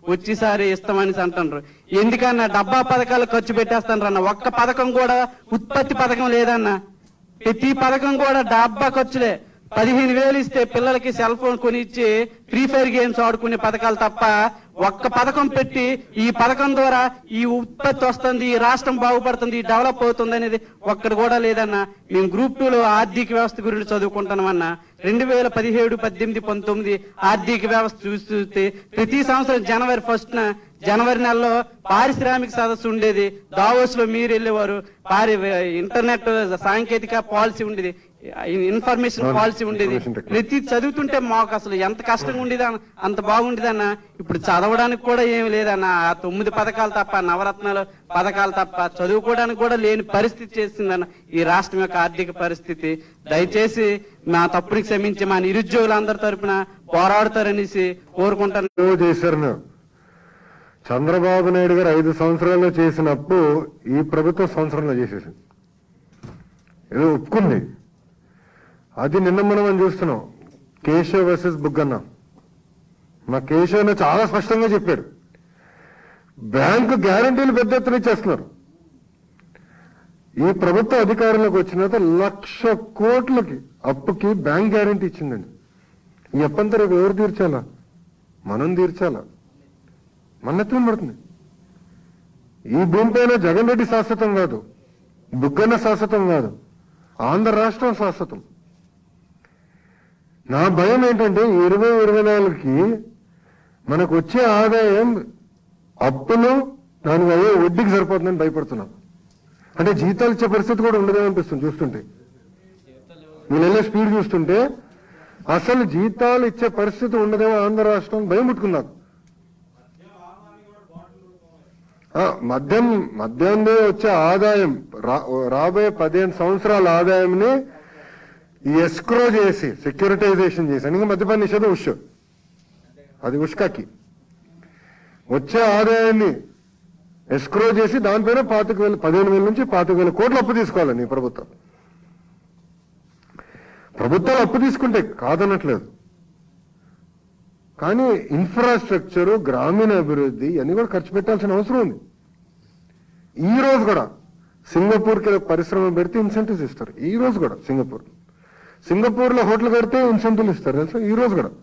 వచ్చేసారి ఇస్తామని అంటున్నారు. ఎందుకన్నా డబ్బా పథకాలు ఖర్చు పెట్టేస్తాను అన్న, ఒక్క పథకం కూడా ఉత్పత్తి పథకం లేదన్న. ప్రతి పథకం కూడా డబ్బా ఖర్చులే. పదిహేను వేలు ఇస్తే పిల్లలకి సెల్ ఫోన్ కొనిచ్చి ఫ్రీ ఫైర్ గేమ్స్ ఆడుకునే పథకాలు తప్ప ఒక్క పథకం పెట్టి ఈ పథకం ద్వారా ఈ ఉత్పత్తి వస్తుంది, ఈ రాష్ట్రం బాగుపడుతుంది, డెవలప్ అవుతుంది అనేది ఒక్కటి కూడా లేదన్న. మేము గ్రూప్ టూలో ఆర్థిక వ్యవస్థ గురించి చదువుకుంటున్నామన్నా. రెండు వేల పదిహేడు పద్దెనిమిది పంతొమ్మిది ఆర్థిక వ్యవస్థ చూస్తే ప్రతి సంవత్సరం జనవరి ఫస్ట్ న జనవరి నెలలో పారిశ్రామిక సదస్సు ఉండేది. దావోస్ లో మీరు వెళ్ళేవారు. పారి ఇంటర్నెట్ సాంకేతిక పాలసీ ఉండేది, ఇన్ఫర్మేషన్ పాలసీ ఉండేది. ప్రతి చదువుతుంటే మాకు అసలు ఎంత కష్టంగా ఉండేది, అంత బాగుండేదన్న. ఇప్పుడు చదవడానికి కూడా ఏమి లేదన్న. ఆ తొమ్మిది పథకాలు తప్ప, నవరత్నాలు పథకాలు తప్ప చదువుకోవడానికి కూడా లేని పరిస్థితి చేసిందన్న ఈ రాష్ట్రం యొక్క ఆర్థిక పరిస్థితి. దయచేసి మా తప్పుని క్షమించి మా నిరుద్యోగులందరి తరపున పోరాడతారనేసి కోరుకుంటాను. చేశారు చంద్రబాబు నాయుడు గారు ఐదు సంవత్సరాల్లో చేసినప్పుడు ఈ ప్రభుత్వం సంవత్సరంలో చేసేసింది. ఏదో ఒప్పుకుంది. అది నిన్న మనం చూస్తున్నాం. కేశవ్ వర్సెస్ బుగ్గన్న. మా కేశవ్ చాలా స్పష్టంగా చెప్పాడు, బ్యాంకు గ్యారంటీలు పెద్ద ఎత్తున ఇచ్చేస్తున్నారు. ఈ ప్రభుత్వ అధికారంలోకి వచ్చిన తర్వాత లక్ష కోట్లకి అప్పుకి బ్యాంక్ గ్యారంటీ ఇచ్చిందండి. ఈ అప్పంతా రేపు ఎవరు తీర్చాలా? మనం తీర్చాలా? మన ఎత్తున పడుతుంది. ఈ భూమిపైన జగన్ రెడ్డి శాశ్వతం కాదు, బుగ్గన్న శాశ్వతం కాదు, ఆంధ్ర రాష్ట్రం శాశ్వతం. నా భయం ఏంటంటే ఇరవై ఇరవై నాలుగుకి మనకు వచ్చే ఆదాయం అప్పులు దానికి అయ్యే వడ్డీకి సరిపోతుందని భయపడుతున్నాం. అంటే జీతాలు ఇచ్చే పరిస్థితి కూడా ఉండదేమనిపిస్తుంది చూస్తుంటే. వీళ్ళు వెళ్ళే స్పీడ్ చూస్తుంటే అసలు జీతాలు ఇచ్చే పరిస్థితి ఉండదేమో ఆంధ్ర రాష్ట్రం భయం పుట్టుకున్నాం. మద్యం మద్యంలో వచ్చే ఆదాయం రాబోయే పదిహేను సంవత్సరాల ఆదాయంని ఎస్క్రో చేసి సెక్యూరిటైజేషన్ చేసి, అందుకే మద్యపాన నిషేధం ఉష్ అది ఉష్కాకి వచ్చే ఆదాయాన్ని ఎస్క్రో చేసి దానిపైన పాతిక వేలు పదిహేను వేల నుంచి పాతిక వేల కోట్లు అప్పు తీసుకోవాలని ప్రభుత్వం. ప్రభుత్వాలు అప్పు తీసుకుంటే కాదనట్లేదు, కానీ ఇన్ఫ్రాస్ట్రక్చరు, గ్రామీణ అభివృద్ధి అన్ని కూడా ఖర్చు పెట్టాల్సిన అవసరం ఉంది. ఈ రోజు కూడా సింగపూర్కి పరిశ్రమ పెడితే ఇన్సెంటివ్స్ ఇస్తారు. ఈ రోజు కూడా సింగపూర్ సింగపూర్ లో హోటల్ పెడితే ఇన్సెంటివ్లు ఇస్తారు తెలుసా. ఈ రోజు కూడా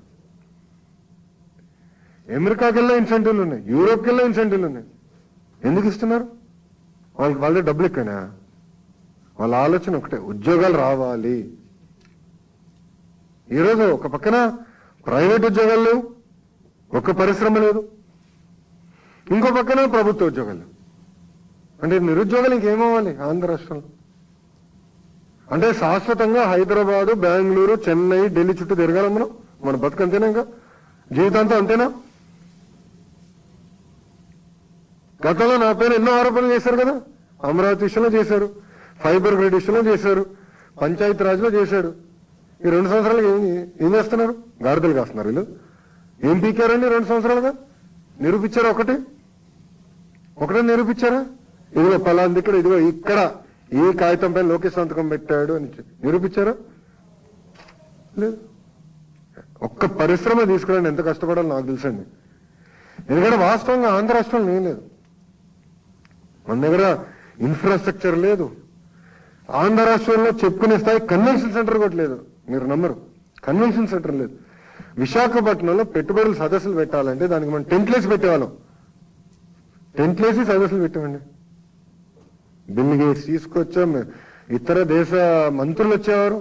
అమెరికాకి వెళ్ళే ఇన్సెంటివ్లు ఉన్నాయి, యూరోప్కి వెళ్ళే ఇన్సెంటివ్లు ఉన్నాయి. ఎందుకు ఇస్తున్నారు? వాళ్ళకి వాళ్ళే డబ్బులు ఎక్కువనా? వాళ్ళ ఆలోచన ఒకటే, ఉద్యోగాలు రావాలి. ఈరోజు ఒక పక్కన ప్రైవేట్ ఉద్యోగాలు లేవు, ఒక్క పరిశ్రమ లేదు, ఇంకో పక్కన ప్రభుత్వ ఉద్యోగాలు లేవు. అంటే నిరుద్యోగాలు ఇంకేమవ్వాలి ఆంధ్ర రాష్ట్రంలో? అంటే శాశ్వతంగా హైదరాబాదు, బెంగళూరు, చెన్నై, ఢిల్లీ చుట్టూ తిరగాలి మనం? మన బతుకు అంతేనా? ఇంకా జీవితాంతం అంతేనా? గతంలో నా పైన ఎన్నో ఆరోపణలు చేశారు కదా. అమరావతి విషయంలో చేశారు, ఫైబర్ గ్రిడ్ విషయంలో చేశారు, పంచాయతీ రాజ్లో చేశాడు. ఈ రెండు సంవత్సరాలుగా ఏం ఏం చేస్తున్నారు? గాడిదలు కాస్తున్నారు వీళ్ళు. ఏం పీకారండి రెండు సంవత్సరాలుగా? నిరూపించారా? ఒకటి ఒకటే నిరూపించారా? ఇదిగో పలాంది ఇక్కడ, ఇదిగో ఇక్కడ ఈ కాగితం పైన లోకేష్ సంతకం పెట్టాడు అని నిరూపించారా? లేదు. ఒక్క పరిశ్రమ తీసుకురండి, ఎంత కష్టపడాలో నాకు తెలుసండి. ఎందుకంటే వాస్తవంగా ఆంధ్ర రాష్ట్రంలో ఏం లేదు. మన దగ్గర ఇన్ఫ్రాస్ట్రక్చర్ లేదు. ఆంధ్ర రాష్ట్రంలో చెప్పుకునే స్థాయి కన్వెన్షన్ సెంటర్ కూడా లేదు. మీరు నమ్మరు, కన్వెన్షన్ సెంటర్ లేదు. విశాఖపట్నంలో పెట్టుబడులు సదస్సులు పెట్టాలంటే దానికి మనం టెంట్లేసి పెట్టేవాళ్ళం. టెంట్లేసి సదస్సులు పెట్టామండి. బిల్ గేట్స్ తీసుకొచ్చాం, ఇతర దేశ మంత్రులు వచ్చేవారు,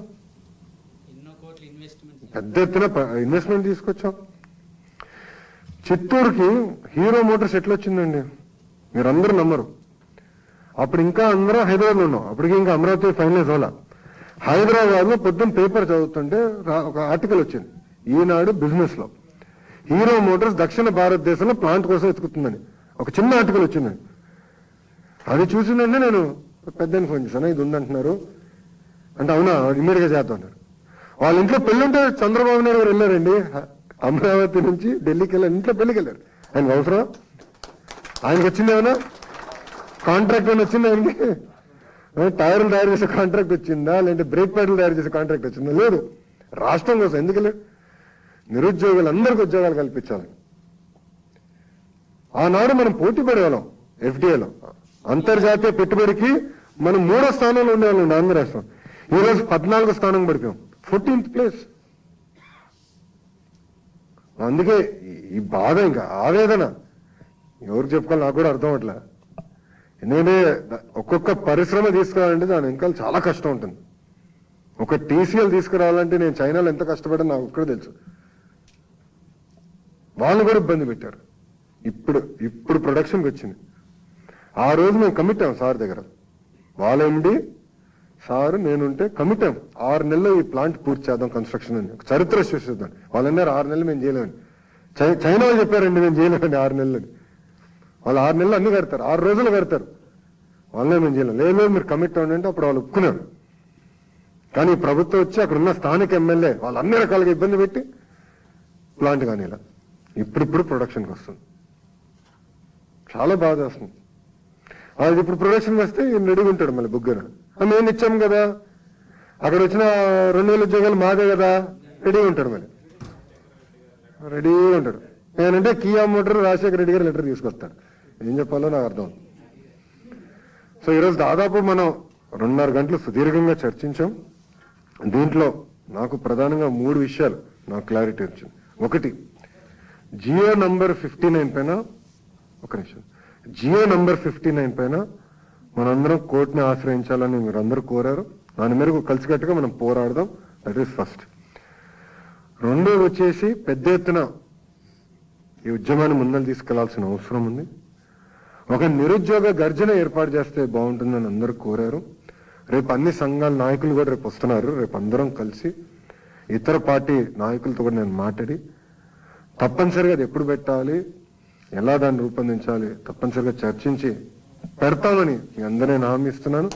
పెద్ద ఎత్తున ఇన్వెస్ట్మెంట్ తీసుకొచ్చాం. చిత్తూరుకి హీరో మోటార్స్ ఎట్లా వచ్చిందండి? మీరందరూ నమ్మరు. అప్పుడు ఇంకా అందరూ హైదరాబాద్ లో ఉన్నాం, అప్పటికి ఇంకా అమరావతి ఫైనలైజ్ అవ్వాల. హైదరాబాద్ లో పొద్దున్న పేపర్ చదువుతుంటే ఒక ఆర్టికల్ వచ్చింది ఈనాడు బిజినెస్ లో, హీరో మోటార్స్ దక్షిణ భారతదేశంలో ప్లాంట్ కోసం ఎత్తుకుతుందని ఒక చిన్న ఆర్టికల్ వచ్చిందండి. అది చూసిందంటే నేను పెద్దని ఫోన్ చేశాను, ఇది ఉందంటున్నారు అంటే అవునా ఇమ్మీడియట్ గా చేద్దాం అన్నారు. వాళ్ళ ఇంట్లో పెళ్ళుంటే చంద్రబాబు నాయుడు గారు వెళ్ళారండి, అమరావతి నుంచి ఢిల్లీకి వెళ్ళారు, ఇంట్లో పెళ్లికి వెళ్ళారు. ఆయనకు అవసరం? ఆయనకు వచ్చింది ఏమన్నా కాంట్రాక్ట్ అని వచ్చింది? ఆయనకి టైర్లు తయారు చేసే కాంట్రాక్ట్ వచ్చిందా, లేదంటే బ్రేక్ ప్యాడ్లు తయారు చేసే కాంట్రాక్ట్ వచ్చిందా? లేదు. రాష్ట్రం కోసం ఎందుకు లేదు? నిరుద్యోగులు అందరికీ ఉద్యోగాలు కల్పించాలి. ఆనాడు మనం పోటీ పడేవాళ్ళం ఎఫ్డిఏలో. అంతర్జాతీయ పెట్టుబడికి మనం మూడో స్థానంలో ఉండేవాళ్ళం ఆంధ్ర రాష్ట్రం. ఈ రోజు పద్నాలుగో స్థానం పడిపోయాం, ఫోర్టీన్త్ ప్లేస్. అందుకే ఈ బాధ, ఇంకా ఆవేదన ఎవరు చెప్పుకోవాలి నాకు కూడా అర్థం అవట్లే. ఎందుకంటే ఒక్కొక్క పరిశ్రమ తీసుకురావాలంటే దాని వెనకాల చాలా కష్టం ఉంటుంది. ఒక టీసీఎల్ తీసుకురావాలంటే నేను చైనాలో ఎంత కష్టపడ్డా నాకు ఒక్కడే తెలుసు. వాళ్ళు కూడా ఇబ్బంది పెట్టారు. ఇప్పుడు ఇప్పుడు ప్రొడక్షన్కి వచ్చింది. ఆ రోజు మేము కమిట్ అయ్యాం సార్ దగ్గర. వాళ్ళ ఎండి సార్ నేనుంటే కమిట్ అయ్యాం, ఆరు నెలలు ఈ ప్లాంట్ పూర్తి చేద్దాం కన్స్ట్రక్షన్ అని. చరిత్ర సృష్టిద్దాం. వాళ్ళు అన్నారు ఆరు నెలలు మేము చేయలేమని. చైనా వాళ్ళు చెప్పారండి మేము చేయలేమండి ఆరు నెలలని. వాళ్ళు ఆరు నెలలు అన్ని కడతారు, ఆరు రోజులు కడతారు. వాళ్ళే మేము చేయలేం. లేదు మీరు కమిట్ అవ్వండి అంటే అప్పుడు వాళ్ళు ఒప్పుకున్నారు. కానీ ప్రభుత్వం వచ్చి అక్కడ ఉన్న స్థానిక ఎమ్మెల్యే వాళ్ళు అన్ని రకాలుగా ఇబ్బంది పెట్టి ప్లాంట్ కానీ ఇలా ఇప్పుడిప్పుడు ప్రొడక్షన్కి వస్తుంది. చాలా బాధ వస్తుంది. అది ఇప్పుడు ప్రొడక్షన్కి వస్తే ఈయన రెడీగా ఉంటాడు మళ్ళీ బుగ్గన. మేము ఇచ్చాం కదా, అక్కడ వచ్చిన రెండు వేల ఉద్యోగాలు మాదే కదా, రెడీగా ఉంటాడు మళ్ళీ రెడీగా ఉంటాడు. నేనంటే కియా మోటార్ రాజశేఖర రెడ్డి గారు లెటర్ తీసుకొస్తాడు. ఏం చెప్పాలో నాకు అర్థం. సో ఈరోజు దాదాపు మనం రెండున్నర గంటలు సుదీర్ఘంగా చర్చించాం. దీంట్లో నాకు ప్రధానంగా మూడు విషయాలు నాకు క్లారిటీ వచ్చింది. ఒకటి, జియో నంబర్ ఫిఫ్టీ నైన్ పైన ఒక నిమిషం జియో నంబర్ ఫిఫ్టీ నైన్ పైన మనందరం కోర్టుని ఆశ్రయించాలని మీరు అందరూ కోరారు. దాని మేరకు కలిసికట్టుగా మనం పోరాడదాం. That is first. రెండోది వచ్చేసి పెద్ద ఎత్తున ఈ ఉద్యమాన్ని ముందలు తీసుకెళ్లాల్సిన అవసరం ఉంది. ఒక నిరుద్యోగ గర్జన ఏర్పాటు చేస్తే బాగుంటుందని అందరూ కోరారు. రేపు అన్ని సంఘాల నాయకులు కూడా రేపు వస్తున్నారు. రేపు అందరం కలిసి ఇతర పార్టీ నాయకులతో కూడా నేను మాట్లాడి తప్పనిసరిగా అది ఎప్పుడు పెట్టాలి, ఎలా దాన్ని రూపొందించాలి తప్పనిసరిగా చర్చించి పెడతామని మీ అందరూ నేను హామీ ఇస్తున్నాను.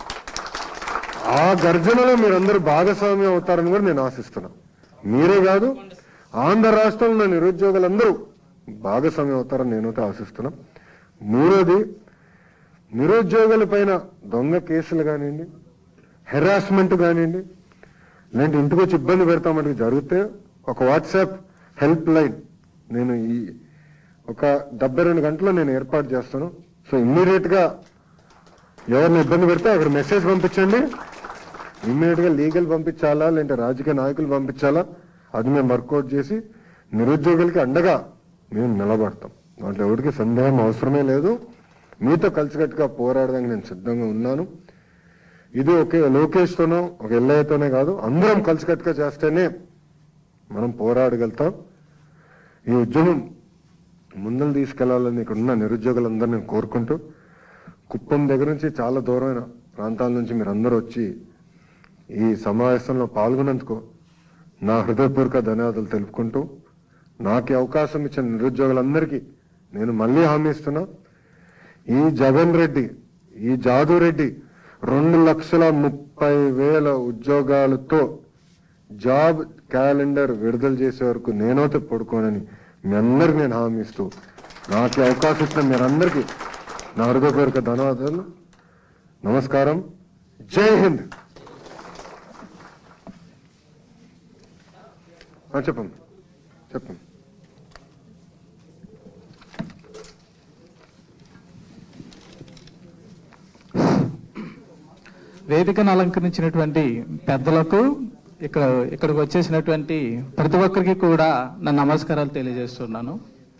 ఆ గర్జనలో మీరందరూ భాగస్వామ్యం అవుతారని కూడా నేను ఆశిస్తున్నాను. మీరే కాదు, ఆంధ్ర రాష్ట్రంలో నిరుద్యోగులందరూ భాగస్వామ్యం అవుతారని నేనైతే ఆశిస్తున్నాను. మూడోది, నిరుద్యోగుల పైన దొంగ కేసులు కానివ్వండి, హెరాస్మెంట్ కానివ్వండి, ఇలాంటి ఇంటికి వచ్చి ఇబ్బంది పెడతామంటే జరిగితే ఒక వాట్సాప్ హెల్ప్ లైన్ నేను ఈ ఒక డెబ్బై రెండు గంటల్లో నేను ఏర్పాటు చేస్తాను. సో ఇమ్మీడియట్ గా ఎవరిని ఇబ్బంది పెడితే అక్కడ మెసేజ్ పంపించండి. ఇమ్మీడియట్ గా లీగల్ పంపించాలా లేదంటే రాజకీయ నాయకులు పంపించాలా అది మేము వర్కౌట్ చేసి నిరుద్యోగులకి అండగా మేము నిలబడతాం. దాంట్లో ఎవరికి సందేహం అవసరమే లేదు. మీతో కలిసికట్టుగా పోరాడడానికి నేను సిద్ధంగా ఉన్నాను. ఇది ఒకే లోకేష్తోనో ఒక ఎల్ఐతోనే కాదు, అందరం కలిసికట్టుగా చేస్తేనే మనం పోరాడగలుగుతాం. ఈ ఉద్యమం ముందలు తీసుకెళ్లాలని ఇక్కడ ఉన్న నిరుద్యోగులందరూ నేను కోరుకుంటూ, కుప్పం దగ్గర నుంచి చాలా దూరమైన ప్రాంతాల నుంచి మీరు అందరూ వచ్చి ఈ సమావేశంలో పాల్గొన్నందుకు నా హృదయపూర్వక ధన్యవాదాలు తెలుపుకుంటూ, నాకు ఈ అవకాశం ఇచ్చిన నిరుద్యోగులందరికీ నేను మళ్ళీ హామీ ఇస్తున్నా, ఈ జగన్ రెడ్డి ఈ జాదు రెడ్డి రెండు లక్షల ముప్పై వేల ఉద్యోగాలతో జాబ్ క్యాలెండర్ విడుదల చేసే వరకు నేనైతే పడుకోనని మీ అందరికి నేను హామీ ఇస్తూ, నాకు అవకాశం ఇచ్చిన మీరందరికీ నా హృదయపూర్వక ధన్యవాదాలు. నమస్కారం. జై హింద్. చెప్పండి చెప్పండి వేదికను అలంకరించినటువంటి పెద్దలకు, ఇక్కడ ఇక్కడికి వచ్చేసినటువంటి ప్రతి ఒక్కరికి కూడా నా నమస్కారాలు తెలియజేస్తున్నాను.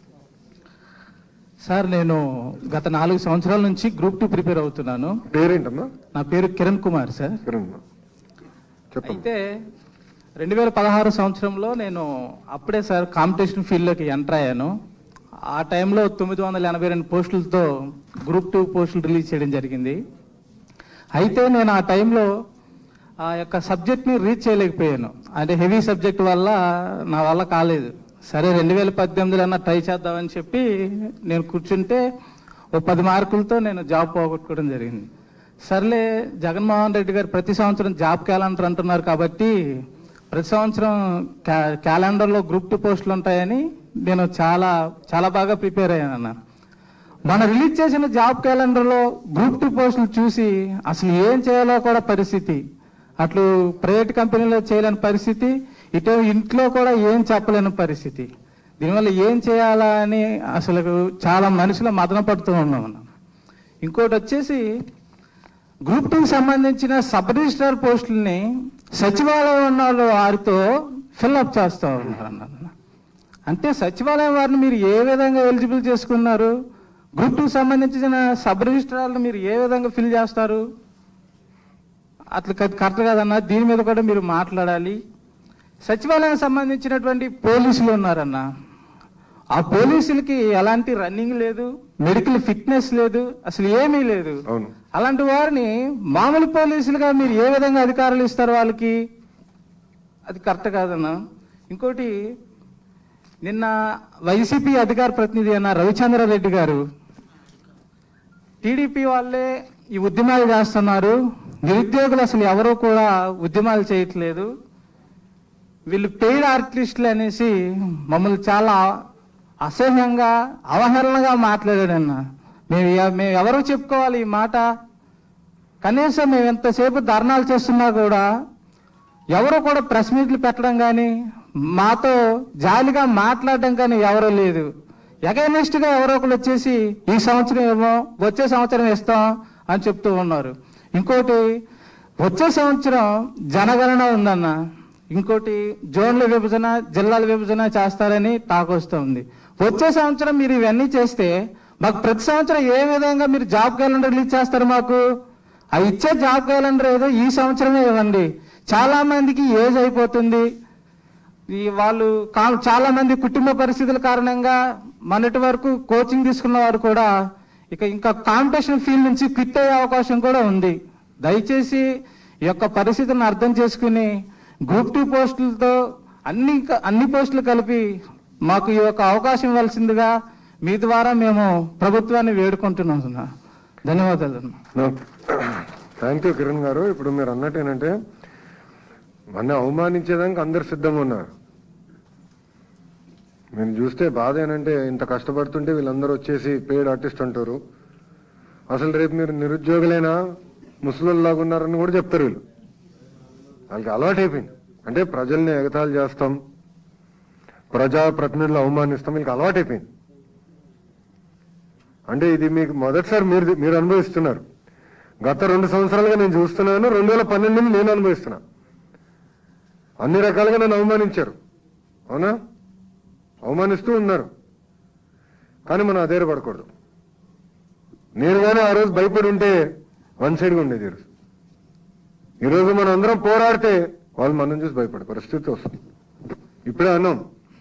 సార్, నేను గత నాలుగు సంవత్సరాల నుంచి గ్రూప్ టూ ప్రిపేర్ అవుతున్నాను. పేరేంటమ్మా? నా పేరు కిరణ్ కుమార్ సార్. అయితే రెండు వేల పదహారు సంవత్సరంలో నేను అప్పుడే సార్ కాంపిటీషన్ ఫీల్డ్లోకి ఎంటర్ అయ్యాను. ఆ టైంలో తొమ్మిది వందల ఎనభై రెండు పోస్టులతో గ్రూప్ టూ పోస్టులు రిలీజ్ చేయడం జరిగింది. అయితే నేను ఆ టైంలో ఆ యొక్క సబ్జెక్ట్ని రీచ్ చేయలేకపోయాను. అంటే హెవీ సబ్జెక్ట్ వల్ల నా వల్ల కాలేదు. సరే రెండు వేల పద్దెనిమిదిలో అన్నా ట్రై చేద్దామని చెప్పి నేను కూర్చుంటే ఓ పది మార్కులతో నేను జాబ్ పోగొట్టుకోవడం జరిగింది. సర్లే, జగన్మోహన్ రెడ్డి గారు ప్రతి సంవత్సరం జాబ్ క్యాలెండర్ అంటున్నారు కాబట్టి ప్రతి సంవత్సరం క్యా క్యాలెండర్లో గ్రూప్ టూ పోస్టులు ఉంటాయని నేను చాలా చాలా బాగా ప్రిపేర్ అయ్యాను అన్న. మన రిలీజ్ చేసిన జాబ్ క్యాలెండర్లో గ్రూప్ టూ పోస్టులు చూసి అసలు ఏం చేయాలో కూడా పరిస్థితి, అట్లు ప్రైవేట్ కంపెనీలో చేయలేని పరిస్థితి, ఇటు ఇంట్లో కూడా ఏం చెప్పలేని పరిస్థితి. దీనివల్ల ఏం చేయాలా అని అసలు చాలా మనసులో మదన పడుతూ ఉన్నాం. ఇంకోటి వచ్చేసి గ్రూప్ టూకి సంబంధించిన సబ్ రిజిస్ట్రార్ పోస్టుల్ని సచివాలయం ఉన్న వాళ్ళు వారితో ఫిల్అప్ చేస్తూ ఉన్నారు అన్న. అంటే సచివాలయం వారిని మీరు ఏ విధంగా ఎలిజిబుల్ చేసుకున్నారు? గ్రూప్ టూకి సంబంధించిన సబ్ రిజిస్ట్రార్లు మీరు ఏ విధంగా ఫిల్ చేస్తారు? అట్లా కరెక్ట్ కాదన్న, దీని మీద కూడా మీరు మాట్లాడాలి. సచివాలయం సంబంధించినటువంటి పోలీసులు ఉన్నారన్న, ఆ పోలీసులకి ఎలాంటి రన్నింగ్ లేదు, మెడికల్ ఫిట్నెస్ లేదు, అసలు ఏమీ లేదు. అలాంటి వారిని మామూలు పోలీసులుగా మీరు ఏ విధంగా అధికారులు ఇస్తారు వాళ్ళకి? అది కరెక్ట్ కాదన్న. ఇంకోటి, నిన్న వైసీపీ అధికార ప్రతినిధి అన్న రవిచంద్రారెడ్డి గారు టీడీపీ వాళ్ళే ఈ ఉద్యమాలు చేస్తున్నారు, నిరుద్యోగులు అసలు ఎవరూ కూడా ఉద్యమాలు చేయట్లేదు, వీళ్ళు పెయిడ్ ఆర్టిస్టులు అనేసి మమ్మల్ని చాలా అసహ్యంగా అవహేళనగా మాట్లాడాడన్న. మేము మేము ఎవరో చెప్పుకోవాలి ఈ మాట? కనీసం మేము ఎంతసేపు ధర్నాలు చేస్తున్నా కూడా ఎవరో కూడా ప్రెస్ మీట్లు పెట్టడం కానీ మాతో జాలిగా మాట్లాడడం కానీ ఎవరో లేదు. అగైనెస్ట్ గా ఎవరో ఒకరు వచ్చేసి ఈ సంవత్సరం ఏమో వచ్చే సంవత్సరం ఇస్తాం అని చెప్తూ ఉన్నారు. ఇంకోటి, వచ్చే సంవత్సరం జనగణన ఉందన్న, ఇంకోటి జోన్ల విభజన జిల్లాల విభజన చేస్తారని టాక్ వస్తుంది. వచ్చే సంవత్సరం మీరు ఇవన్నీ చేస్తే మాకు ప్రతి సంవత్సరం ఏ విధంగా మీరు జాబ్ క్యాలెండర్ రిలీజ్ చేస్తారు? మాకు ఆ ఇచ్చే జాబ్ క్యాలెండర్ ఏదో ఈ సంవత్సరమే ఇవ్వండి. చాలా మందికి ఏజ్ అయిపోతుంది, ఈ వాళ్ళు చాలా మంది కుటుంబ పరిస్థితుల కారణంగా మొన్నటి వరకు కోచింగ్ తీసుకున్న వారు కూడా ఇక ఇంకా కాంపిటీషన్ ఫీల్డ్ నుంచి క్విట్ అయ్యే అవకాశం కూడా ఉంది. దయచేసి ఈ యొక్క పరిస్థితిని అర్థం చేసుకుని గ్రూప్ టూ పోస్టులతో అన్ని అన్ని పోస్టులు కలిపి మాకు ఈ యొక్క అవకాశం ఇవ్వాల్సిందిగా మీ ద్వారా మేము ప్రభుత్వాన్ని వేడుకుంటున్నాం. ధన్యవాదాలు. థ్యాంక్ యూ కిరణ్ గారు. ఇప్పుడు మీరు అన్నట్టు ఏంటంటే మన అవమానించేదానికి అందరు సిద్ధంగా ఉన్నారు. మీరు చూస్తే బాధ ఏంటంటే ఇంత కష్టపడుతుంటే వీళ్ళందరూ వచ్చేసి పెయిడ్ ఆర్టిస్ట్ అంటారు. అసలు రేపు మీరు నిరుద్యోగులైనా ముసలిలాగా ఉన్నారని కూడా చెప్తారు వీళ్ళు. వాళ్ళకి అలవాటు అయిపోయింది. అంటే ప్రజల్ని ఎగతాళి చేస్తాం, ప్రజా ప్రతినిధులు అవమానిస్తాం, వీళ్ళకి అలవాటు అయిపోయింది. అంటే ఇది మీకు మొదటిసారి మీరు మీరు అనుభవిస్తున్నారు. గత రెండు సంవత్సరాలుగా నేను చూస్తున్నాను, రెండు వేల పన్నెండు నుంచి నేను అనుభవిస్తున్నా. అన్ని రకాలుగా నన్ను అవమానించారు, అవునా? అవమానిస్తూ ఉన్నారు. కానీ మనం అధైర్యపడకూడదు. నేను కానీ ఆ రోజు భయపడి ఉంటే వన్ సైడ్గా ఉండేది. ఈరోజు ఈరోజు మనం అందరం పోరాడితే వాళ్ళు మనం చూసి భయపడే పరిస్థితి వస్తుంది. ఇప్పుడే అన్నాం,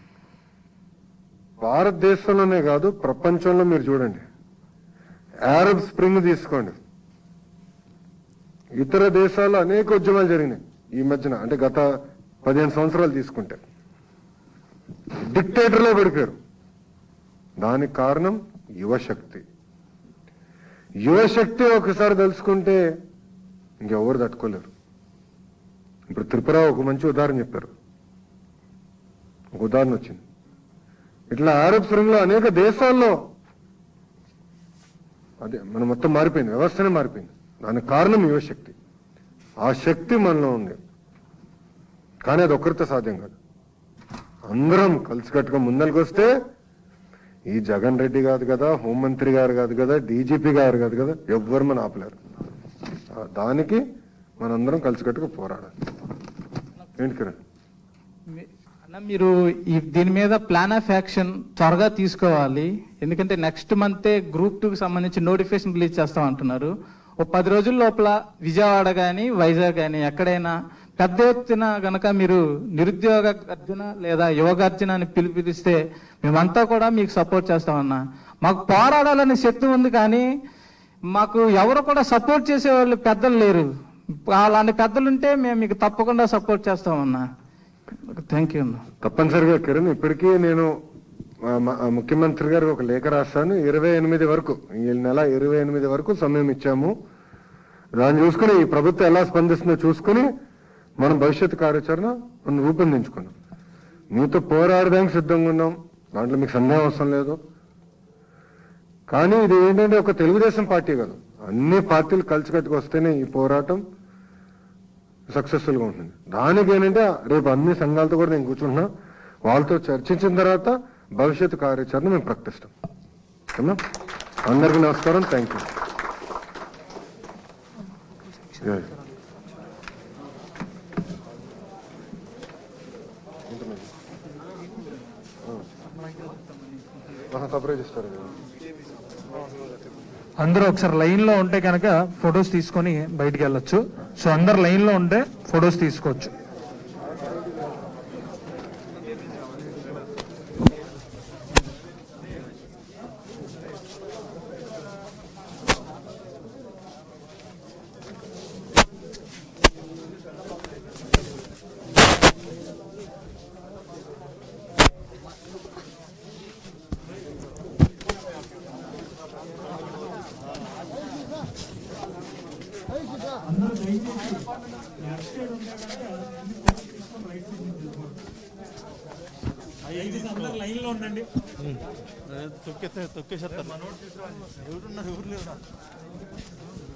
భారతదేశంలోనే కాదు ప్రపంచంలో మీరు చూడండి, అరబ్ స్ప్రింగ్ తీసుకోండి, ఇతర దేశాల్లో అనేక ఉద్యమాలు జరిగినాయి ఈ మధ్యన. అంటే గత పదిహేను సంవత్సరాలు తీసుకుంటే డిక్టేటర్లో పడిపోయారు. దానికి కారణం యువశక్తి. యువశక్తి ఒకసారి తెలుసుకుంటే ఇంకెవరు తట్టుకోలేరు. ఇప్పుడు త్రిపుర ఒక మంచి ఉదాహరణ చెప్పారు, ఒక ఉదాహరణ వచ్చింది. ఇట్లా అరబ్ స్ప్రింగ్ లో అనేక దేశాల్లో అదే మనం మొత్తం మారిపోయింది, వ్యవస్థనే మారిపోయింది. దానికి కారణం యువశక్తి. ఆ శక్తి మనలో ఉంది, కానీ అది ఒక్కరితో సాధ్యం కాదు. అందరం కలిసికట్టుగా ముందరికి వస్తే ఈ జగన్ రెడ్డి కాదు కదా, హోంమంత్రి గారు కాదు కదా, డీజీపీ గారు కాదు కదా, ఎవ్వరు మన ఆపలేరు. దానికి మనందరం కలిసికట్టుగా పోరాడాలి. ఏంటి కిరణ్? అన్న, మీరు ఈ దీని మీద ప్లాన్ ఆఫ్ యాక్షన్ త్వరగా తీసుకోవాలి. ఎందుకంటే నెక్స్ట్ మంతే గ్రూప్ టూకి సంబంధించి నోటిఫికేషన్ రిలీజ్ చేస్తాం అంటున్నారు. ఒక పది రోజుల లోపల విజయవాడ కానీ వైజాగ్ కానీ ఎక్కడైనా పెద్ద ఎత్తున గనక మీరు నిరుద్యోగ గర్జన లేదా యువ గర్జన అని పిలిపిస్తే మేమంతా కూడా మీకు సపోర్ట్ చేస్తామన్నా. మాకు పోరాడాలనే శక్తి ఉంది, కానీ మాకు ఎవరు కూడా సపోర్ట్ చేసే వాళ్ళు పెద్దలు లేరు. అలాంటి పెద్దలుంటే మేము మీకు తప్పకుండా సపోర్ట్ చేస్తామన్నా. థ్యాంక్ యూ అన్న. తప్పనిసరిగా కిరణ్, ఇప్పటికీ నేను ముఖ్యమంత్రి గారికి ఒక లేఖ రాస్తాను. ఇరవై ఎనిమిది వరకు ఈ నెల ఇరవై ఎనిమిది వరకు సమయం ఇచ్చాము. దాన్ని చూసుకుని ఈ ప్రభుత్వం ఎలా స్పందిస్తుందో చూసుకుని మనం భవిష్యత్ కార్యాచరణ మనం రూపొందించుకున్నాం. మీతో పోరాడడానికి సిద్ధంగా ఉన్నాం, దాంట్లో మీకు సందేహం అవసరం లేదు. కానీ ఇది ఏంటంటే ఒక తెలుగుదేశం పార్టీ కాదు, అన్ని పార్టీలు కలిసికట్టుకు వస్తేనే ఈ పోరాటం సక్సెస్ఫుల్ గా ఉంటుంది. దానికి ఏంటంటే రేపు అన్ని సంఘాలతో కూడా నేను కూర్చుంటున్నా, వాళ్ళతో చర్చించిన తర్వాత భవిష్యత్తు కార్యాచరణ మేము ప్రకటిస్తాం. ఓకేనా? అందరికీ నమస్కారం. Thank you. అందరూ ఒకసారి లైన్ లో ఉంటే కనుక ఫొటోస్ తీసుకొని బయటికి వెళ్ళొచ్చు. సో అందరు లైన్ లో ఉంటే ఫొటోస్ తీసుకోవచ్చు. లైన్ లో ఉండండి. తొక్కేస్తే తొక్కేసేస్తారు. ఎవరున్నారు? ఎవరు లేరు.